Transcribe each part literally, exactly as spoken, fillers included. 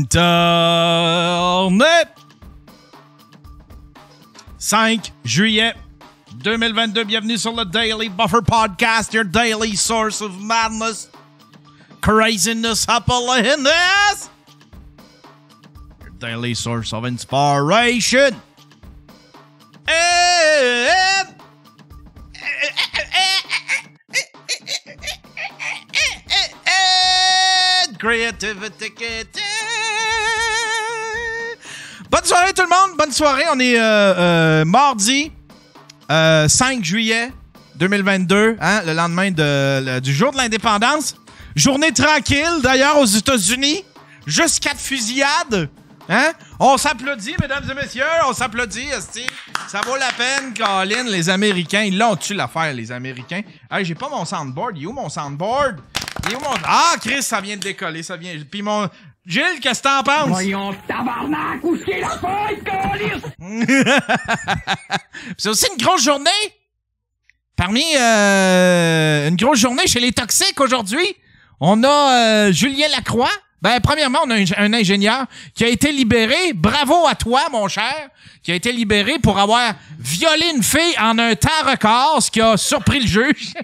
Internet. cinq juillet deux mille vingt-deux, bienvenue sur le Daily Buffer Podcast, your daily source of madness, craziness, happiness, your daily source of inspiration, and creativity. Bonne soirée tout le monde, bonne soirée. On est euh, euh, mardi euh, cinq juillet deux mille vingt-deux, hein, le lendemain de, le, du jour de l'indépendance. Journée tranquille d'ailleurs aux États-Unis. Juste quatre fusillades. Hein? On s'applaudit, mesdames et messieurs, on s'applaudit, esti. Ça vaut la peine, Colin, les Américains. Ils l'ont tué l'affaire, les Américains. Hey, j'ai pas mon soundboard. Il est où mon soundboard? Il est où mon... Ah, Chris, ça vient de décoller, ça vient... Puis mon... Gilles, qu'est-ce que t'en penses? Voyons, tabarnak, où c'est la feuille, câlisse? C'est aussi une grosse journée. Parmi euh, une grosse journée chez les toxiques aujourd'hui, on a euh, Julien Lacroix. Ben, premièrement, on a un, un ingénieur qui a été libéré. Bravo à toi, mon cher, qui a été libéré pour avoir violé une fille en un temps record, ce qui a surpris le juge.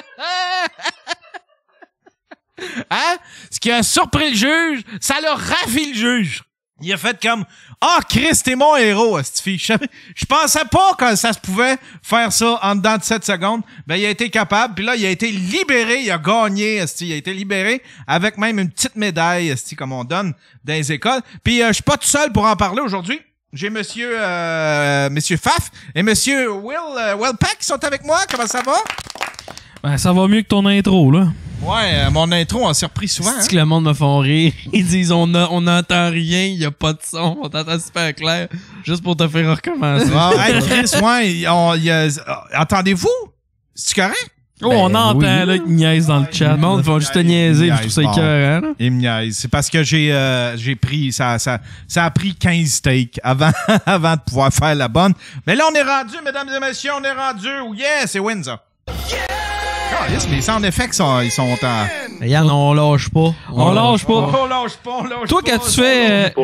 Hein? Ce qui a surpris le juge, ça l'a ravi le juge. Il a fait comme « Ah, oh, Chris, t'es mon héros, cette fille. » Je, je pensais pas que ça se pouvait faire ça en dedans de sept secondes. Ben, il a été capable. Puis là, il a été libéré. Il a gagné, esti. Il a été libéré avec même une petite médaille, esti, comme on donne dans les écoles. Puis euh, je suis pas tout seul pour en parler aujourd'hui. J'ai monsieur euh, monsieur Faf et monsieur Will euh, Willpack qui sont avec moi. Comment ça va? Ben, ça va mieux que ton intro, là. Ouais, euh, mon intro, on s'est repris souvent. C'est hein? que le monde me font rire. Ils disent on a, on n'entend rien, il y a pas de son, on t'entend super clair, juste pour te faire recommencer. Ah, hey, Chris, ouais, on, y a, entendez-vous? C'est correct? Oh, ben, on entend, oui. là, qu'ils niaisent dans le chat. Le monde va juste te niaiser, je trouve ça écœurant, là. Il me niaise. C'est parce que j'ai euh, j'ai pris, ça, ça, ça a pris quinze takes avant, avant de pouvoir faire la bonne. Mais là, on est rendu, mesdames et messieurs, on est rendu. Oh yeah, c'est win, ça. Oh, yes, les sound effects, sont, ils sont en... Yann, on lâche pas. On, on lâche pas. On lâche pas, on lâche Toi, pas. quand tu fais... Euh...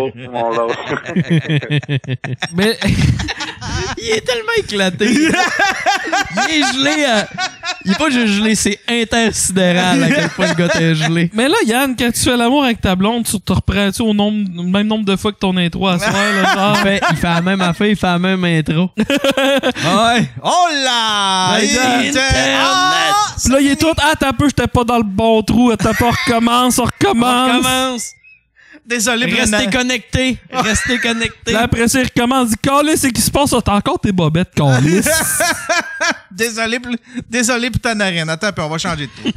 Mais... il est tellement éclaté. Il est gelé à... Il est pas juste gelé, c'est intersidéral à quel point le gars t'est gelé. Mais là, Yann, quand tu fais l'amour avec ta blonde, tu te reprends-tu au nombre, même nombre de fois que ton intro à soir, là, genre? Il fait, il fait la même affaire, il fait la même intro. Ouais. Oh là! Internet! Ah! Pis là, il est tout, ah, t'as peu, j'étais pas dans le bon trou, t'as pas, recommence, on recommence. On recommence. Désolé, Restez connectés. Restez connectés. Là, après ça, il recommence, il dit, Calisse, c'est qui se passe? T'as encore tes bobettes, Calisse. Désolé, désolé pour ta narine. Attends, puis on va changer de truc.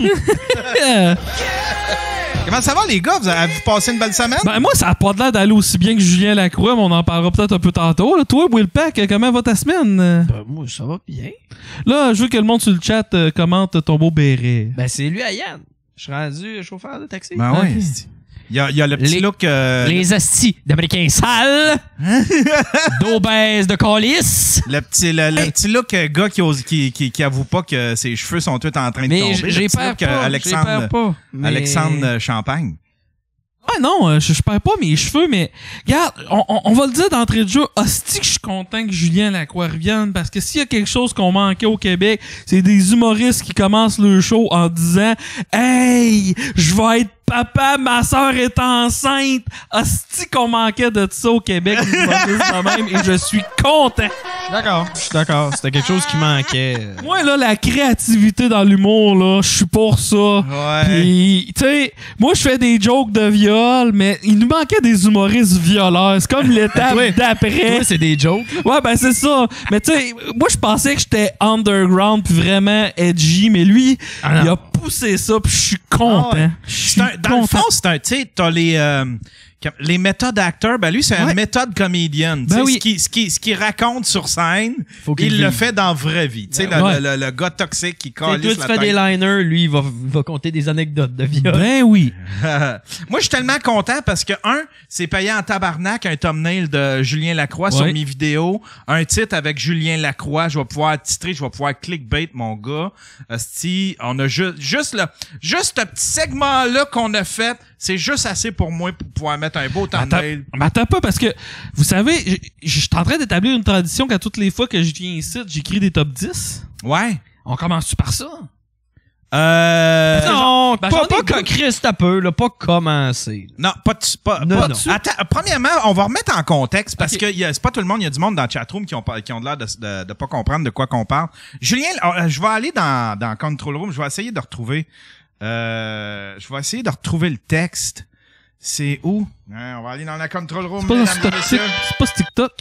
Comment ça va, les gars? Vous avez passé une belle semaine? Ben, moi, ça a pas l'air d'aller aussi bien que Julien Lacroix, mais on en parlera peut-être un peu tantôt. Là. Toi, Willpack, comment va ta semaine? Ben, moi, ça va bien. Là, je veux que le monde sur le chat euh, commente ton beau béret. Ben, c'est lui à Yann. Je suis rendu chauffeur de taxi. Ben oui. Okay. Il y a, il y a le petit les, look... Euh, les astis d'Américains sales, d'obèses de calice. Le petit, le, le hey. petit look euh, gars qui, ose, qui, qui, qui avoue pas que ses cheveux sont tous en train de mais tomber. J'ai peur pas, euh, Alexandre, pas. Mais... Alexandre Champagne. Ah non, euh, je, je perds pas mes cheveux, mais regarde, on, on, on va le dire d'entrée de jeu, hostie que je suis content que Julien Lacroix revienne, parce que s'il y a quelque chose qu'on manquait au Québec, c'est des humoristes qui commencent le show en disant « Hey, je vais être papa, ma soeur est enceinte! » Hostie qu'on manquait de ça au Québec, les humoristes de même, et je suis content. D'accord, je suis d'accord. C'était quelque chose qui manquait. Moi, là, la créativité dans l'humour, là, je suis pour ça. Ouais. Pis, tu sais, moi, je fais des jokes de viol, mais il nous manquait des humoristes violeurs. C'est comme l'étape d'après. Toi, c'est des jokes. Là. Ouais, ben, c'est ça. Mais tu sais, moi, je pensais que j'étais underground pis vraiment edgy, mais lui, ah il a poussé ça pis je suis content. Ah ouais. C'est un, dans content. Le fond, c'est un, tu sais, t'as les... Euh, les méthodes acteurs, ben lui, c'est ouais. une méthode comédienne. Ben oui. ce, qui, ce, qui, ce qui raconte sur scène, Faut il le fait dans la vraie vie. Ben le, ouais. le, le, le gars toxique qui calisse la tête. Toi, tu fais des liners, lui, il va, il va compter des anecdotes de viol. Ben oui. Moi, je suis tellement content parce que, un, c'est payé en tabarnak un thumbnail de Julien Lacroix ouais. sur mes vidéos. Un titre avec Julien Lacroix. Je vais pouvoir titrer, je vais pouvoir clickbait, mon gars. Asti, on a ju- Juste le, juste ce petit segment-là qu'on a fait, c'est juste assez pour moi pour pouvoir mettre un beau thumbnail. Mais attends pas, parce que, vous savez, je suis en train d'établir une tradition qu'à toutes les fois que je viens ici, j'écris des top dix. Ouais. On commence-tu par ça? Euh... Non, Ben, pas, j'en ai pas deux. que Chris t'as peu, là, pas commencer. Non, pas de, pas, Non, pas non. de- Attends, premièrement, on va remettre en contexte parce Ok. que y a- c'est pas tout le monde, il y a du monde dans le chatroom qui ont pas, qui ont l'air de, de, de pas comprendre de quoi qu'on parle. Julien, euh, je vais aller dans, dans Control Room, je vais essayer de retrouver, euh, je vais essayer de retrouver le texte. C'est où? Hein, on va aller dans la Control Room, C'est pas, mesdames sur et TikTok. messieurs. C'est pas sur TikTok.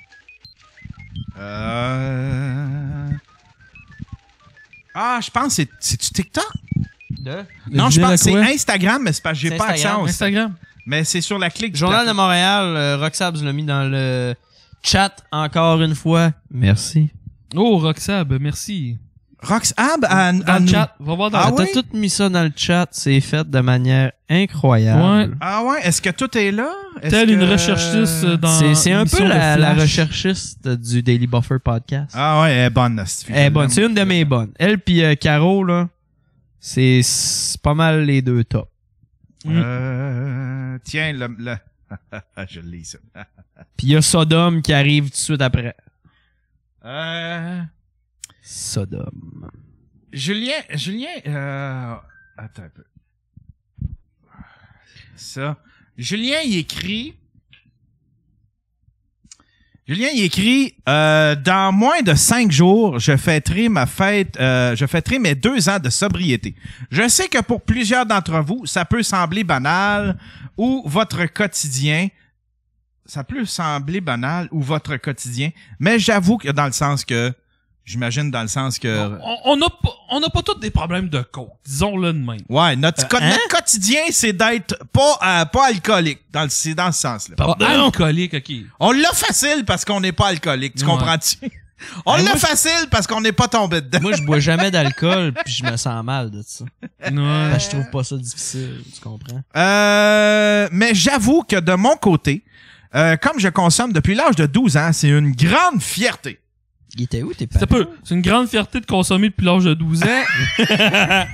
Euh... Ah, je pense que c'est, c'est-tu TikTok? De? Non, je Dire pense à que c'est quoi? Instagram, mais c'est parce que j'ai C'est pas accès Instagram, au Instagram. Mais c'est sur la clique. du Journal de plateau. Montréal, euh, Roxabs l'a mis dans le chat encore une fois. Merci. Oh, Roxab, merci. Roxab à, Dans à le nous- chat. Va voir dans Ah le T'as oui? tout mis ça dans le chat, c'est fait de manière incroyable. Ah ouais, est-ce que tout est là? Est-ce Telle une que- recherchiste dans C'est, c'est un peu l'émission de la, la Flash. recherchiste du Daily Buffer podcast. Ah ouais, elle est bonne. là, cette fille. Elle est bonne, c'est une de mes bonnes. Elle pis euh, Caro, là, c'est, c'est pas mal les deux top. Euh, tiens, le... le... je le lis, ça. Pis il y a Sodome qui arrive tout de suite après. Euh... Sodome. Julien, Julien, euh... attends un peu. Ça. Julien, il écrit... Julien, il écrit euh, dans moins de cinq jours, je fêterai ma fête, euh, je fêterai mes deux ans de sobriété. Je sais que pour plusieurs d'entre vous, ça peut sembler banal ou votre quotidien, ça peut sembler banal ou votre quotidien, mais j'avoue que dans le sens que, j'imagine dans le sens que, On on n'a pas, on n'a pas tous des problèmes de coke, disons-le de même. ouais, notre, co- hein? notre quotidien, c'est d'être pas, euh, pas alcoolique, dans le, c'est dans ce sens-là. Pas alcoolique, ok. On l'a facile parce qu'on n'est pas alcoolique, tu Ouais. comprends-tu? On Ben, l'a moi, je- facile parce qu'on n'est pas tombé dedans. Moi, je bois jamais d'alcool pis je me sens mal de ça. Ouais. Parce que je trouve pas ça difficile, tu comprends? Euh, mais j'avoue que de mon côté, euh, comme je consomme depuis l'âge de douze ans, c'est une grande fierté. Il était où tes C'est parents? peu. C'est une grande fierté de consommer depuis l'âge de douze ans.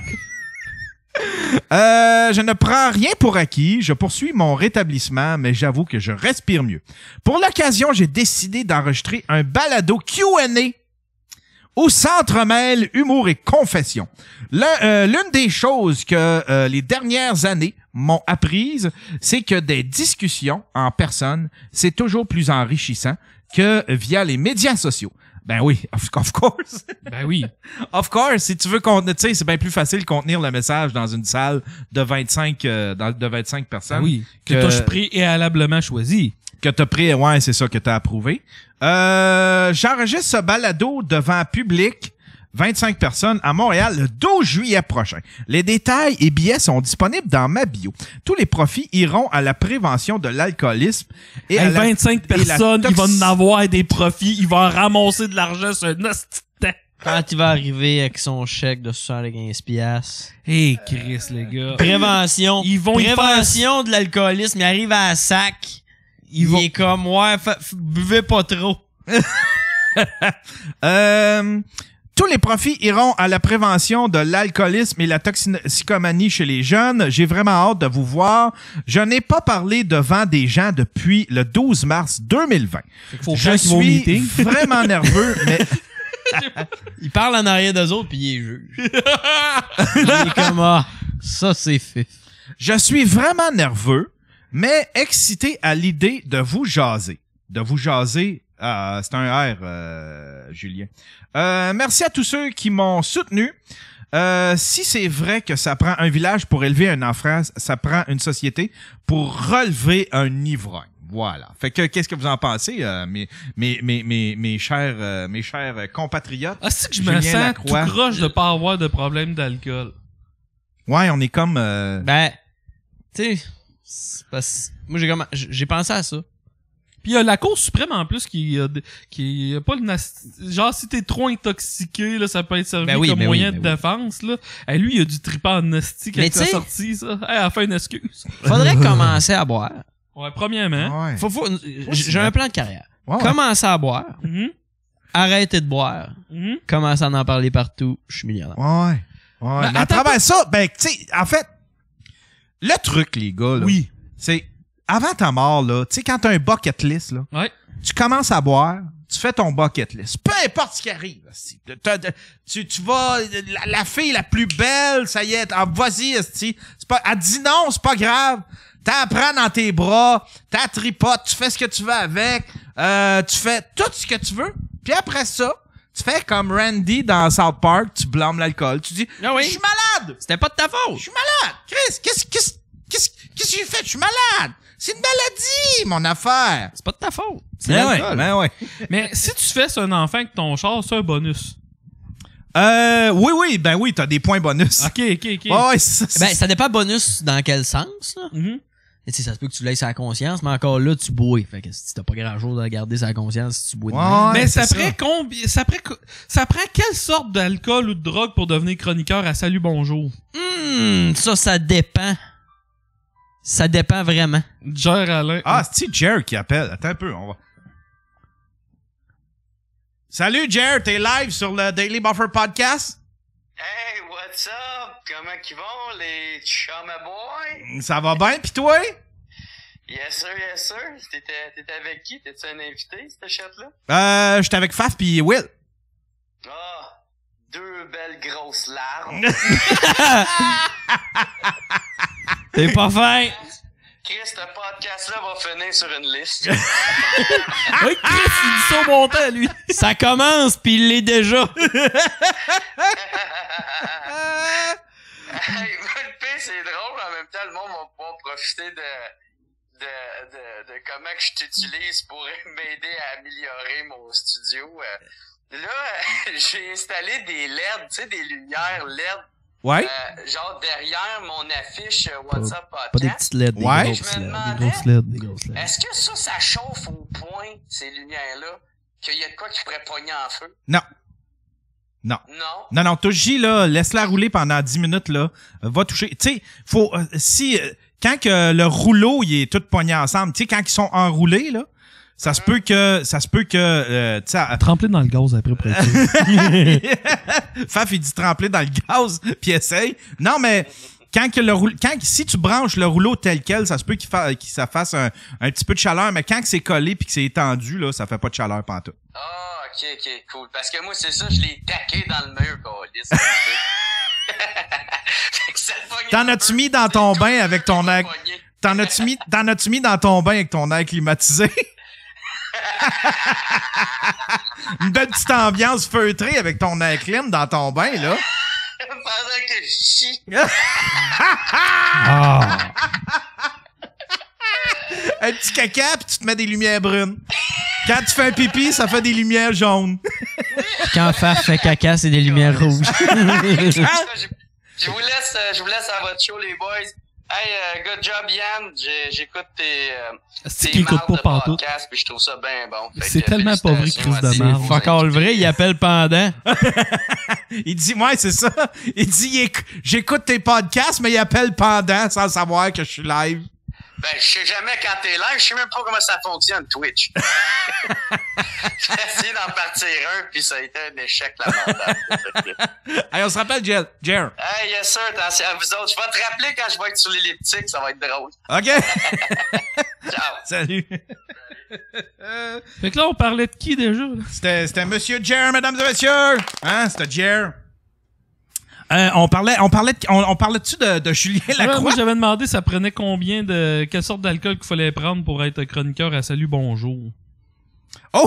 Euh, je ne prends rien pour acquis, je poursuis mon rétablissement, mais j'avoue que je respire mieux. Pour l'occasion, j'ai décidé d'enregistrer un balado Q and A où s'entremêlent humour et confession. Le- euh, L'une des choses que euh, les dernières années m'ont apprises, c'est que des discussions en personne, c'est toujours plus enrichissant que via les médias sociaux. Ben oui, of, of course. Ben oui. Of course, si tu veux contenir, tu sais, c'est bien plus facile de contenir le message dans une salle de vingt-cinq, euh, dans- de vingt-cinq personnes. Ben oui. Que, Que- t'as préalablement choisi. Que t'as pris, ouais, c'est ça que t'as approuvé. Euh, j'enregistre ce balado devant public, vingt-cinq personnes, à Montréal, le douze juillet prochain. Les détails et billets sont disponibles dans ma bio. Tous les profits iront à la prévention de l'alcoolisme et à Hey, la- vingt-cinq et la personnes, ils vont toxi- en avoir des profits, ils vont en ramasser de l'argent sur un hostie de temps. Quand il va arriver avec son chèque de soixante-quinze piastres. Hey, Chris, les gars. Prévention. Ils vont y Prévention de l'alcoolisme. Il arrive à la sac. Il, vont- est comme, ouais, fa- f- buvez pas trop. Euh, tous les profits iront à la prévention de l'alcoolisme et la toxicomanie chez les jeunes. J'ai vraiment hâte de vous voir. Je n'ai pas parlé devant des gens depuis le douze mars deux mille vingt. Faut Je quand qu'ils vont au suis meeting. vraiment nerveux, mais Il parle en arrière d'eux autres, puis il est juge. Il est comme, ah, ça c'est fait. je suis vraiment nerveux, mais excité à l'idée de vous jaser. De vous jaser. Ah, c'est un R, euh, Julien. Euh, merci à tous ceux qui m'ont soutenu. Euh, si c'est vrai que ça prend un village pour élever un enfant, ça prend une société pour relever un ivrogne. Voilà. Fait que qu'est-ce que vous en pensez, euh, mes, mes, mes, mes, mes chers, euh, mes chers compatriotes? Ah, c'est que je Julien me sens Lacroix. tout croche de pas avoir de problème d'alcool. Ouais, on est comme. Euh... Ben, tu sais, c'est parce- moi j'ai comme, j'ai pensé à ça. Puis il y a la Cour suprême en plus qui a de- qui a pas le nas- genre si t'es trop intoxiqué là ça peut être servi Ben oui, comme ben moyen oui, de ben oui. défense là. Et lui il a du tripa en esti Mais quand il a t'sais- sorti ça. Hey, elle a fait une excuse. Faudrait commencer à boire. Ouais, premièrement. Ouais. Faut, faut, c'est j'ai vrai. un plan de carrière. Ouais, ouais. Commencer à boire. Mhm. Arrêter de boire. Mhm. Commencer à en parler partout. Je suis millionnaire. Ouais. Ouais, Mais mais à attends travers ça, ben, tu sais, en fait, le truc, les gars, là, Oui. c'est, avant ta mort, là, tu sais, quand t'as un bucket list, là, Ouais. tu commences à boire, tu fais ton bucket list. Peu importe ce qui arrive. esti. T'as- t'as- Tu, tu vas, la, la fille la plus belle, ça y est, ah, vas-y, esti. C'est pas, elle dit non, c'est pas grave. T'as prends dans tes bras, t'as tripote, tu fais ce que tu veux avec, euh, tu fais tout ce que tu veux. Puis après ça, tu fais comme Randy dans South Park, tu blâmes l'alcool. Tu dis, Ah oui. je suis malade! C'était pas de ta faute. Je suis malade! Chris, qu'est-ce, qu'est-ce, qu'est-ce, qu'est-ce que j'ai fait? Je suis malade! C'est une maladie, mon affaire! C'est pas de ta faute. C'est Ben ouais, l'alcool. ben ouais. Mais si tu fais un enfant avec ton char, c'est un bonus. Euh, oui, oui, ben oui, t'as des points bonus. OK, OK, OK. Ouais, ouais, c'est ça. Ben, ça dépend bonus dans quel sens, là. Mhm. Et tu sais, ça se peut que tu laisses à la conscience, mais encore là, tu bois. Fait que si t'as pas grand chose à garder sa conscience si tu bois de Ouais. même. Mais ça c'est prend ça. combien ça prend co- ça prend quelle sorte d'alcool ou de drogue pour devenir chroniqueur à Salut Bonjour? Hmm, ça, ça dépend. Ça dépend vraiment. Jer Alain. Ah, c'est Jer qui appelle. Attends un peu, on va. Salut Jer, t'es live sur le Daily Buffer Podcast? Hey, what's up? Comment qu'ils vont, les chum boys? Ça va bien, pis toi? Yes sir, yes sir. T'étais, t'étais avec qui? T'étais un invité, cette chat-là? Euh, j'étais avec Faf pis Will. Ah, deux belles grosses larmes. T'es pas fin. Chris, ce podcast-là va finir sur une liste. Oui, Chris, il dit ça au montant, lui. Ça commence, pis il l'est déjà. Hey, le pire, c'est drôle, en même temps, le monde va pouvoir profiter de, de, de, de comment que je t'utilise pour m'aider à améliorer mon studio. Euh, Là, j'ai installé des L E D, tu sais, des lumières L E D. Ouais? Euh, genre derrière mon affiche euh, WhatsApp Pas des Podcast. petites L E D, des Ouais. grosses Je me L E D. demandais- Des grosses L E D, des grosses L E D. Est-ce que ça, ça chauffe au point, ces lumières-là, qu'il y a de quoi qui pourrait pogner en feu? Non. Non. Non? Non, non, toi, J, là, laisse-la rouler pendant dix minutes, là. Euh, Va toucher. Tu sais, faut, euh, si, euh, quand que le rouleau, il est tout pogné ensemble, tu sais, quand ils sont enroulés, là, ça se peut que, ça se peut que, euh, tu sais, à- Tremper dans le gaz après pour être sûr. Faf, il dit tremper dans le gaz, puis essaye. Non, mais quand que le rouleau, quand si tu branches le rouleau tel quel, ça se peut qu'il fa, qu'il ça fasse un, un petit peu de chaleur, mais quand que c'est collé puis que c'est étendu, là, ça fait pas de chaleur pantoute. Ah, ok, ok, cool. Parce que moi, c'est ça, je l'ai taqué dans le mur, câlisse. Fait que ça pogne T'en un as-tu peu. mis dans ton C'est bain tout avec qui ton va air, pogner. t'en as-tu mis, t'en as-tu mis dans ton bain avec ton air climatisé? Une belle petite ambiance feutrée avec ton air clim dans ton bain, là. Pendant que je chie. Ah. Un petit caca, puis tu te mets des lumières brunes. Quand tu fais un pipi, ça fait des lumières jaunes. Quand Faf fait caca, c'est des lumières rouges. Je, je vous laisse, euh, je vous laisse à votre show, les boys. Hey, euh, good job, Yann. J'ai- J'écoute tes, euh, C'est tes qu'il écoute mardes pas de pantoute. podcast, puis je trouve ça bien bon. Fait C'est que, tellement pas vrai, félicitations Chris de à ces marde. nouveaux Fuck all vrai, il appelle pendant. Il dit, ouais, c'est ça. Il dit, il éc- j'écoute tes podcasts, mais il appelle pendant sans savoir que je suis live. Ben, je sais jamais quand t'es live, je sais même pas comment ça fonctionne, Twitch. J'ai essayé d'en partir un, puis ça a été un échec lamentable. Hey, on se rappelle, Jer. Jer. Hey, yes sir, attention à vous autres. Je vais te rappeler quand je vais être sur l'elliptique, ça va être drôle. OK? Ciao. Salut. Fait que là, on parlait de qui déjà? là? C'était, c'était Monsieur Jer, mesdames et messieurs. Hein, c'était Jer. Euh, on parlait, on parlait, de- on, on parlait-tu de, de Julien Ouais, Lacroix? moi, j'avais demandé ça prenait combien de. Quelle sorte d'alcool qu'il fallait prendre pour être chroniqueur à Salut Bonjour. Oh!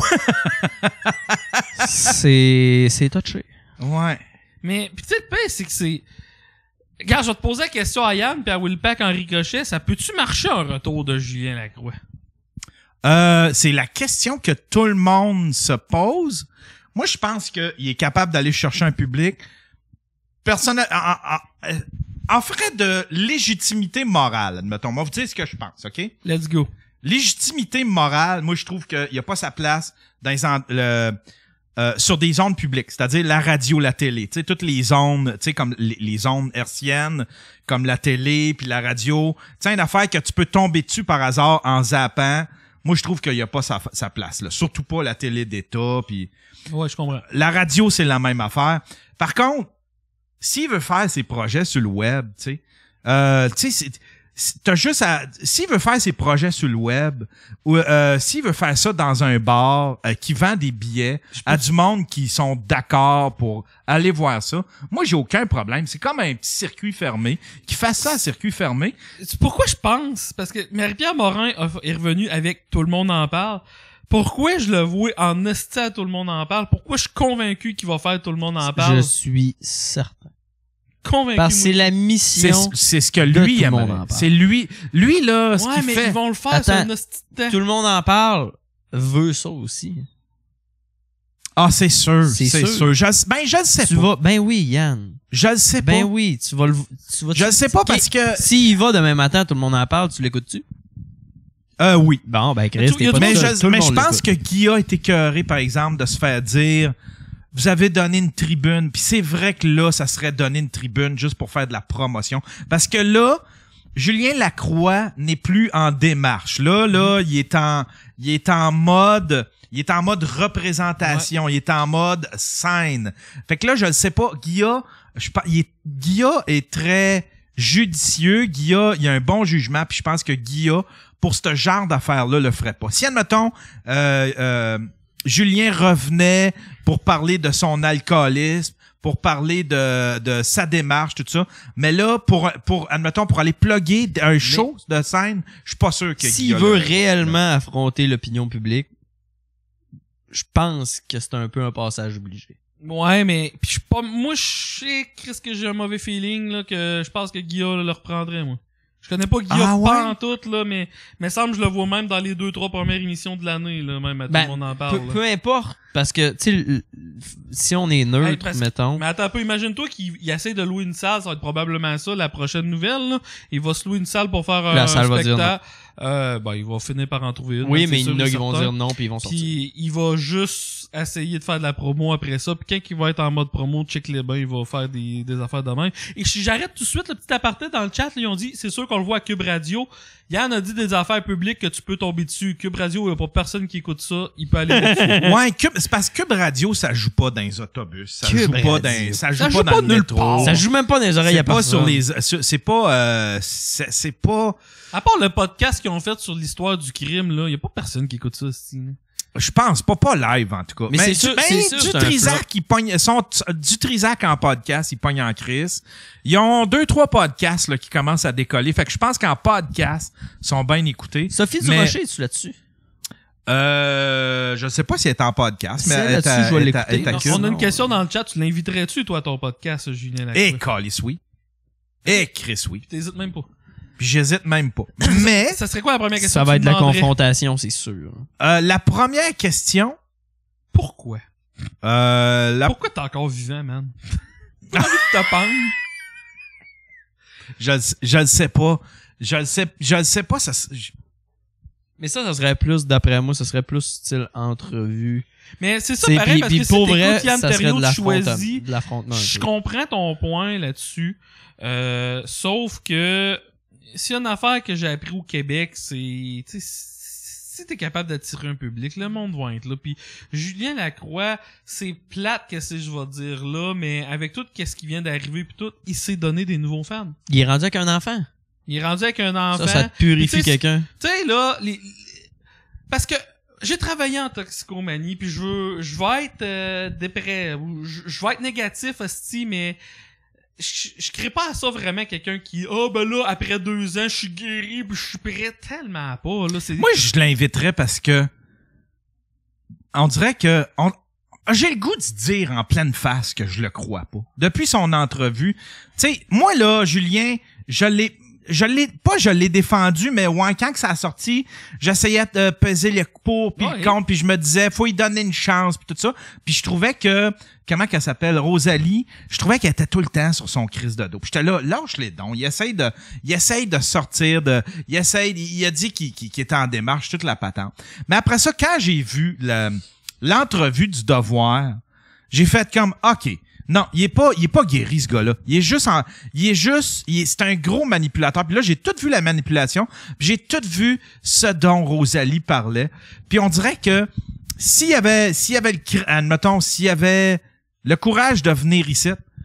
C'est, c'est touché. Ouais. Mais, pis tu sais, le pire, c'est que c'est. Regarde, je vais te poser la question à Yann puis à Willpack en ricochet. Ça peut-tu marcher un retour de Julien Lacroix? Euh, c'est la question que tout le monde se pose. Moi, je pense qu'il est capable d'aller chercher un public. Personnel, en, en, en, en frais de légitimité morale, admettons. Moi, vous dire ce que je pense, OK? Let's go. Légitimité morale, moi, je trouve qu'il n'y a pas sa place dans les en- le, euh, sur des ondes publiques, c'est-à-dire la radio, la télé, tu sais, toutes les ondes, tu sais, comme les, les ondes hertziennes, comme la télé puis la radio. Tu sais, une affaire que tu peux tomber dessus par hasard en zappant. Moi, je trouve qu'il n'y a pas sa, sa place, là. Surtout pas la télé d'État, puis Ouais, je comprends. la radio, c'est la même affaire. Par contre, s'il veut faire ses projets sur le web, tu sais, euh, tu sais, t'as juste à, s'il veut faire ses projets sur le web, ou euh, s'il veut faire ça dans un bar euh, qui vend des billets à du monde qui sont d'accord pour aller voir ça, moi j'ai aucun problème. C'est comme un petit circuit fermé. Qui fasse ça à circuit fermé. C'est pourquoi je pense, parce que Marie-Pierre Morin a- est revenu avec Tout le monde en parle. Pourquoi je le vois en esti à Tout le monde en parle? Pourquoi je suis convaincu qu'il va faire Tout le monde en parle? Je suis certain. Convaincu. Parce que c'est moi. la C'est, mission. c'est ce que de lui Tout le monde aimerait. en parle. C'est lui, lui là, ce Ouais, qu'il mais fait. ils vont le faire Attends, sur un esti de temps. Tout le monde en parle. Veut ça aussi. Ah, c'est sûr, C'est c'est, sûr. sûr. Je, ben, je le sais Tu pas. vas, ben oui, Yann. Je le sais pas. Ben oui, tu vas le, tu vas. Je le sais pas parce que, S'il va demain matin, tout le monde en parle, tu l'écoutes-tu? euh, oui. Bon, ben Chris, Mais tout- t'es y a pas Mais tout je, seul. Tout le mais je monde pense l'écoute. que Guy a été écœuré, par exemple, de se faire dire vous avez donné une tribune, puis c'est vrai que là, ça serait donner une tribune juste pour faire de la promotion. Parce que là, Julien Lacroix n'est plus en démarche. Là, là, il est en, il est en mode, il est en mode représentation, il est en mode scène. Fait que là, je le sais pas, Guilla, je pense, il est, Guilla est très judicieux, Guilla, il a un bon jugement, puis je pense que Guilla, pour ce genre d'affaires-là, le ferait pas. Si, admettons, euh, euh, Julien revenait pour parler de son alcoolisme, pour parler de, de sa démarche, tout ça. Mais là, pour, pour admettons, pour aller plugger un show de scène, je suis pas sûr que S'il Guilla veut le- réellement affronter l'opinion publique, je pense que c'est un peu un passage obligé. Ouais, mais pis je suis pas, moi, je sais, Chris, que j'ai un mauvais feeling, là, que je pense que Guilla le reprendrait, moi. Je connais pas Guilla Ah ouais? pas en tout, là, mais, mais semble, je le vois même dans les deux, trois premières émissions de l'année, là, même, à tout Ben, le monde en Peu, parle, là. peu importe, parce que, tu sais, l- si on est Hey, neutre, parce que- mettons. Mais attends un peu, imagine-toi qu'il il essaie de louer une salle, ça va être probablement ça, la prochaine nouvelle, là. Il va se louer une salle pour faire un, La un salle va dire spectacle. Euh, ben, il va finir par en trouver une. Oui, même, mais c'est il y sûr en a et qui vont certain. dire non, puis ils vont sortir. Puis il va juste essayer de faire de la promo après ça. Puis quand il va être en mode promo, check les bains, il va faire des, des affaires de même. Et si j'arrête tout de suite le petit aparté dans le chat, là, ils ont dit, c'est sûr qu'on le voit à Cube Radio. Yann a dit des affaires publiques que tu peux tomber dessus. Cube Radio, il n'y a pas personne qui écoute ça. Il peut aller dessus. Ouais, Cube, c'est parce que Cube Radio, ça joue pas dans les autobus. Ça Cube joue pas Radio. dans, ça joue Ça pas joue dans pas le nulle métro. part. Ça joue même pas dans les oreilles C'est à pas sur personne. les, sur- c'est pas, euh, c'est, c'est pas, À part le podcast qu'ils ont fait sur l'histoire du crime, là, il n'y a pas personne qui écoute ça, aussi. je pense pas, pas live en tout cas. Mais c'est sûr- ben, c'est sûr, du c'est un Trisac, ils pognent, sont, du Trisac en podcast, ils pognent en crise. Ils ont deux, trois podcasts, là, qui commencent à décoller. Fait que je pense qu'en podcast, ils sont bien écoutés. Sophie Mais- Durocher, es-tu là-dessus? Euh, je sais pas si elle est en podcast, mais Si elle elle est est à, là-dessus, je vais elle est à- l'écouter. elle est à Non, Cube. on a une question dans le chat. Tu l'inviterais-tu, toi, à ton podcast, Julien Lacroix? Eh, Calice, oui. Eh, Chris, oui. T'hésites même pas. Puis j'hésite même pas. Mais, Ça serait quoi la première question Ça que va tu être de la demanderais? confrontation, c'est sûr. euh, la première question, Pourquoi? euh, la, Pourquoi t'es encore vivant, man? T'as envie de te pendre? je, le- je le sais pas. Je le sais, je le sais pas, ça, s- je- Mais ça, ça serait plus, d'après moi, ça serait plus style entrevue. Mais c'est ça C'est- pareil, puis- parce puis que si pour t'écoutes vrai, Yann ça serait Terriot, de tu l'affrontement. choisis. De l'affrontement. un Je peu. comprends ton point là-dessus. Euh, sauf que s'il y a une affaire que j'ai appris au Québec, c'est tu sais, si t'es capable d'attirer un public, le monde va être là. Puis Julien Lacroix, c'est plate qu'est-ce que je vais dire là, mais avec tout ce qui vient d'arriver puis tout, il s'est donné des nouveaux fans. Il est rendu avec un enfant. Il est rendu avec un enfant. Ça, ça te purifie Puis, tu sais, quelqu'un. Tu sais, là, les, les- parce que j'ai travaillé en toxicomanie, puis je veux, je vais être euh, dépré, ou je, je vais être négatif, hostie, mais je, je crée pas à ça vraiment quelqu'un qui, oh ben là, après deux ans, je suis guéri, puis je suis prêt tellement pas, là. C'est, moi, je l'inviterais parce que, on dirait que, on, j'ai le goût de dire en pleine face que je le crois pas. Depuis son entrevue, tu sais, moi là, Julien, je l'ai, je l'ai, pas je l'ai défendu, mais ouais, quand que ça a sorti, j'essayais de peser le pour puis Ouais. le contre, puis je me disais, faut lui donner une chance, puis tout ça. Puis je trouvais que, comment qu'elle s'appelle, Rosalie, je trouvais qu'elle était tout le temps sur son crise de dos. Puis j'étais là, lâche les dons. Il essaye de, il essaye de sortir de, il essaye, il a dit qu'il, qu'il, qu'il était en démarche, toute la patente. Mais après ça, quand j'ai vu le, l'entrevue du Devoir, j'ai fait comme, OK. Non, il est pas, il est pas guéri, ce gars-là. Il est juste en, il est juste, il est, c'est un gros manipulateur. Puis là, j'ai tout vu la manipulation. Puis j'ai tout vu ce dont Rosalie parlait. Puis on dirait que s'il y avait, s'il y avait le, cr- admettons, s'il y avait le courage de venir ici,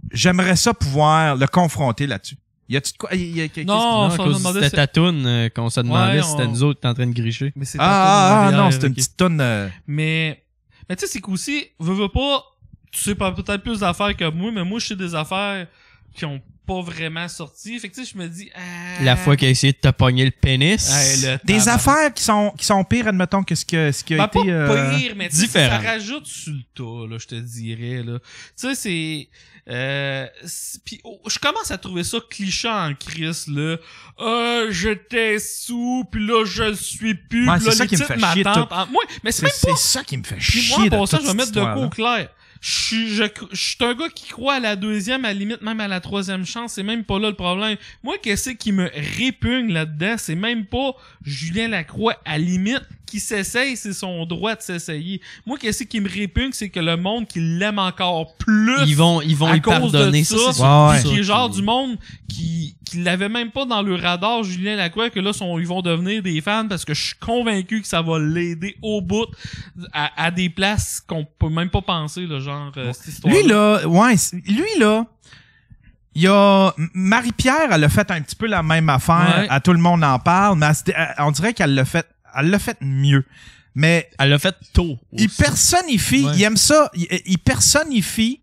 j'aimerais ça pouvoir le confronter là-dessus. Y a-tu de quoi? Y a, y a, Non, Non, ça, à on cause se demandait c'était si- ta toune euh, qu'on se demandait Ouais, si c'était on- nous autres qui étaient en train de gricher. Mais c'est Ah, ah, ah, non, c'était une ok. petite tonne. Euh... Mais, mais tu sais, c'est qu'aussi, veux, veux pas, tu sais pas peut-être plus d'affaires que moi, mais moi, je sais des affaires qui ont pas vraiment sorti. Fait que tu sais, je me dis, ah, La fois qu'il a essayé de te pogner le pénis. Hey, le Des tabac. affaires qui sont, qui sont pires, admettons, que ce, que, ce qui a Ben, été... pas euh, pire, mais tu sais, différent. ça rajoute sur le tas, là, je te dirais, là. Tu sais, c'est... Euh, c'est- pis oh, je commence à trouver ça cliché en crise, là. Euh, j'étais sous, puis là, je le suis plus. Ouais, pis là, c'est ça les qui me titres fait chier de m'attendent. tout. En- Moi, mais c'est C'est même c'est ça qui me fait Puis chier moi, de pour ça, toute je vais cette mettre de quoi histoire-là. au clair. Je suis je, je suis un gars qui croit à la deuxième, à la limite même à la troisième chance. C'est même pas là le problème. Moi, qu'est-ce qui me répugne là-dedans? C'est même pas Julien Lacroix, à la limite, qui s'essaye, c'est son droit de s'essayer. Moi, qu'est-ce qui me répugne, c'est que le monde qui l'aime encore plus... Ils vont, ils vont à y cause pardonner. de Ça, ça, c'est Ouais, ouais. sûr. qui est genre qui- du monde qui qui l'avait même pas dans le radar, Julien Lacroix, que là sont, ils vont devenir des fans parce que je suis convaincu que ça va l'aider au bout à, à des places qu'on peut même pas penser, là, genre euh, cette histoire. Lui, là, ouais, c'est- lui, là, il y a... Marie-Pierre, elle a fait un petit peu la même affaire. Ouais. À tout le monde en parle, mais elle se- elle- on dirait qu'elle l'a fait... Elle l'a fait mieux. Mais Elle l'a fait tôt. il aussi. personnifie, Ouais. il aime ça, il, il personnifie...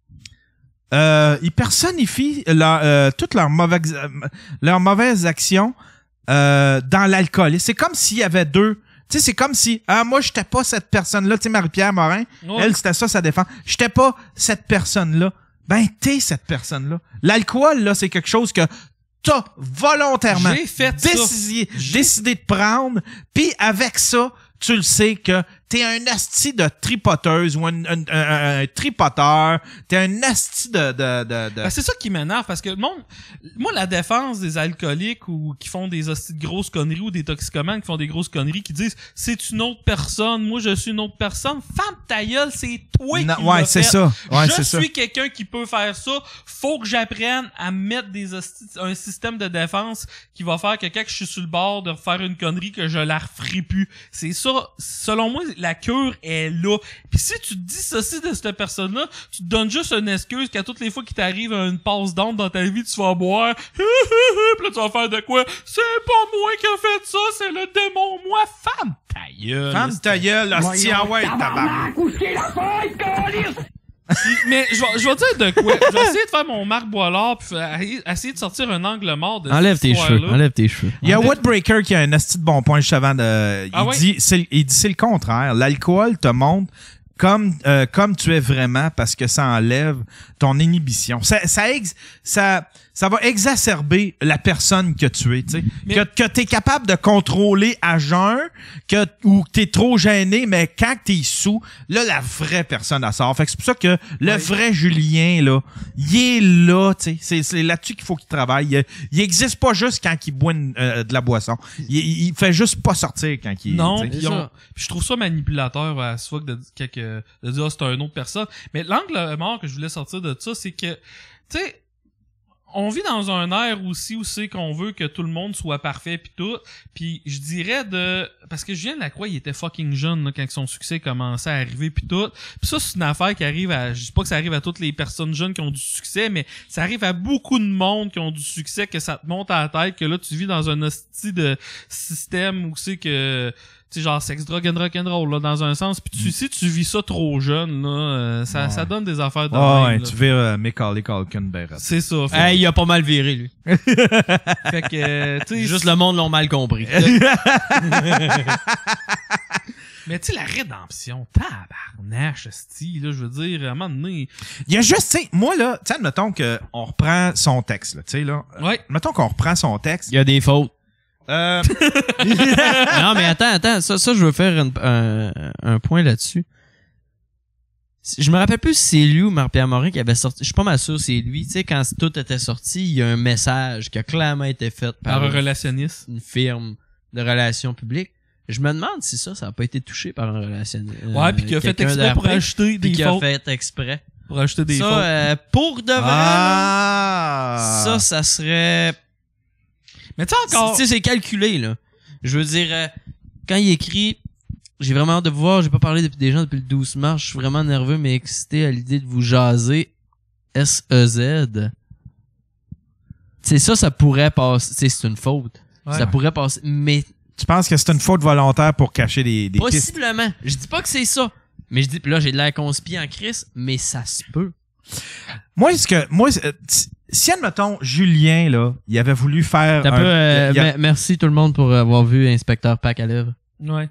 Euh, il personnifie leur, euh, toutes leurs mauvaises, euh, leurs mauvaises actions euh, dans l'alcool. C'est comme s'il y avait deux. Tu sais, c'est comme si, ah, moi, j'étais pas cette personne-là. Tu sais, Marie-Pierre Morin, Ouais. elle, c'était ça, ça défend. J'étais pas cette personne-là. Ben, t'es cette personne-là. L'alcool, là, c'est quelque chose que t'as volontairement J'ai fait ça. décidé, décidé de prendre. Puis avec ça, tu le sais que t'es un asti de tripoteuse ou un, un, un- un tripoteur. T'es un asti de... de, de, de- Ben, c'est ça qui m'énerve parce que le monde, moi, la défense des alcooliques ou qui font des hosties de grosses conneries ou des toxicomanes qui font des grosses conneries qui disent c'est une autre personne, moi je suis une autre personne. Femme ta gueule, c'est toi Non, qui ouais, l'as c'est fait. ça. Ouais, je c'est ça. suis quelqu'un qui peut faire ça. Faut que j'apprenne à mettre des hosties, un système de défense qui va faire que quand je suis sur le bord de refaire une connerie que je la referai plus. C'est ça. Selon moi, la cure est là. Puis si tu te dissocies de cette personne-là, tu te donnes juste une excuse qu'à toutes les fois qu'il t'arrive une passe d'onde dans ta vie, tu vas boire. Puis là, tu vas faire de quoi? C'est pas moi qui a fait ça, c'est le démon, moi. Femme ta gueule. Femme ta gueule, asti, ah ouais, tabarnak. Tabarnak, où est la feuille, câlisse? Mais je vais, je vais dire de quoi. Je vais essayer de faire mon Marc Boilard puis faire- essayer de sortir un angle mort de Enlève cette tes cheveux. histoire-là. Enlève tes cheveux. Il y a Woodbreaker qui a un asti de bon point juste avant de... Il Ah ouais? dit, c'est, il dit c'est le contraire. L'alcool te montre comme, euh, comme tu es vraiment parce que ça enlève ton inhibition. Ça, ça, ex- ça, ça va exacerber la personne que tu es, tu sais. Mais- Que, que t'es capable de contrôler à jeun, que, ou que t'es trop gêné, mais quand t'es sous, là, la vraie personne, elle sort. Fait que c'est pour ça que le Ouais. vrai Julien, là, il est là, tu sais. C'est, c'est là-dessus qu'il faut qu'il travaille. Il, il existe pas juste quand il boit une- euh, de la boisson. Il, il il fait juste pas sortir quand il... Non, tu sais. puis C'est on- ça. puis je trouve ça manipulateur à ce fuck de, que- que- de dire ah, c'est une autre personne. Mais l'angle mort que je voulais sortir de ça, c'est que, tu sais, on vit dans un air aussi où c'est qu'on veut que tout le monde soit parfait pis tout. Puis je dirais de... Parce que Julien Lacroix, il était fucking jeune là, quand son succès commençait à arriver pis tout. Puis ça, c'est une affaire qui arrive à... Je dis pas que ça arrive à toutes les personnes jeunes qui ont du succès, mais ça arrive à beaucoup de monde qui ont du succès, que ça te monte à la tête, que là, tu vis dans un hostie de système où c'est que... Tu sais, genre sex, drug and rock'n'roll, là, dans un sens. Puis tu, si tu vis ça trop jeune, là, euh, ça, Ouais. ça donne des affaires de Ah même, ouais, là. tu vires euh, Macaulay Culkin ben raide. C'est ça. Fait, Hey, il a pas mal viré, lui. fait que, euh, tu sais, Juste le monde l'ont mal compris. mais tu sais, la rédemption, tabarnache, style, là, je veux dire, à un moment donné. Il y a juste, tu sais, moi, là, tu sais, admettons qu'on reprend son texte, là, tu sais, là. Ouais. Admettons qu'on reprend son texte. Il y a des fautes. Euh, Non, mais attends, attends. Ça, ça je veux faire une- un, un point là-dessus. Je me rappelle plus si c'est lui ou Marie-Pierre Morin qui avait sorti. Je suis pas mal sûr c'est lui. Tu sais, quand tout était sorti, il y a un message qui a clairement été fait par, Par un une, relationniste. une firme de relations publiques. Je me demande si ça, ça a pas été touché par un relationniste. Ouais, puis qui a fait quelqu'un exprès pour d'après, acheter puis des qui a fautes. fait exprès. Pour acheter des ça, fautes. euh, pour de vrai, là, ah! ça, ça serait... Mais tu sais encore. Tu sais, c'est calculé, là. Je veux dire, euh, quand il écrit, j'ai vraiment hâte de vous voir, j'ai pas parlé depuis des gens depuis le douze mars, je suis vraiment nerveux mais excité à l'idée de vous jaser. S E Z. C'est ça, ça pourrait passer. C'est c'est une faute. Ouais. Ça pourrait passer. Mais Tu penses que c'est une faute volontaire pour cacher des, des pistes? possiblement. Je dis pas que c'est ça. Mais je dis, là, j'ai de l'air conspi en crise, mais ça se peut. Moi, ce que, moi, euh, t- si, admettons, Julien, là, il avait voulu faire. T'as un- peu, euh, il a- me- merci tout le monde pour avoir vu Inspecteur Pack à lèvres. Ouais.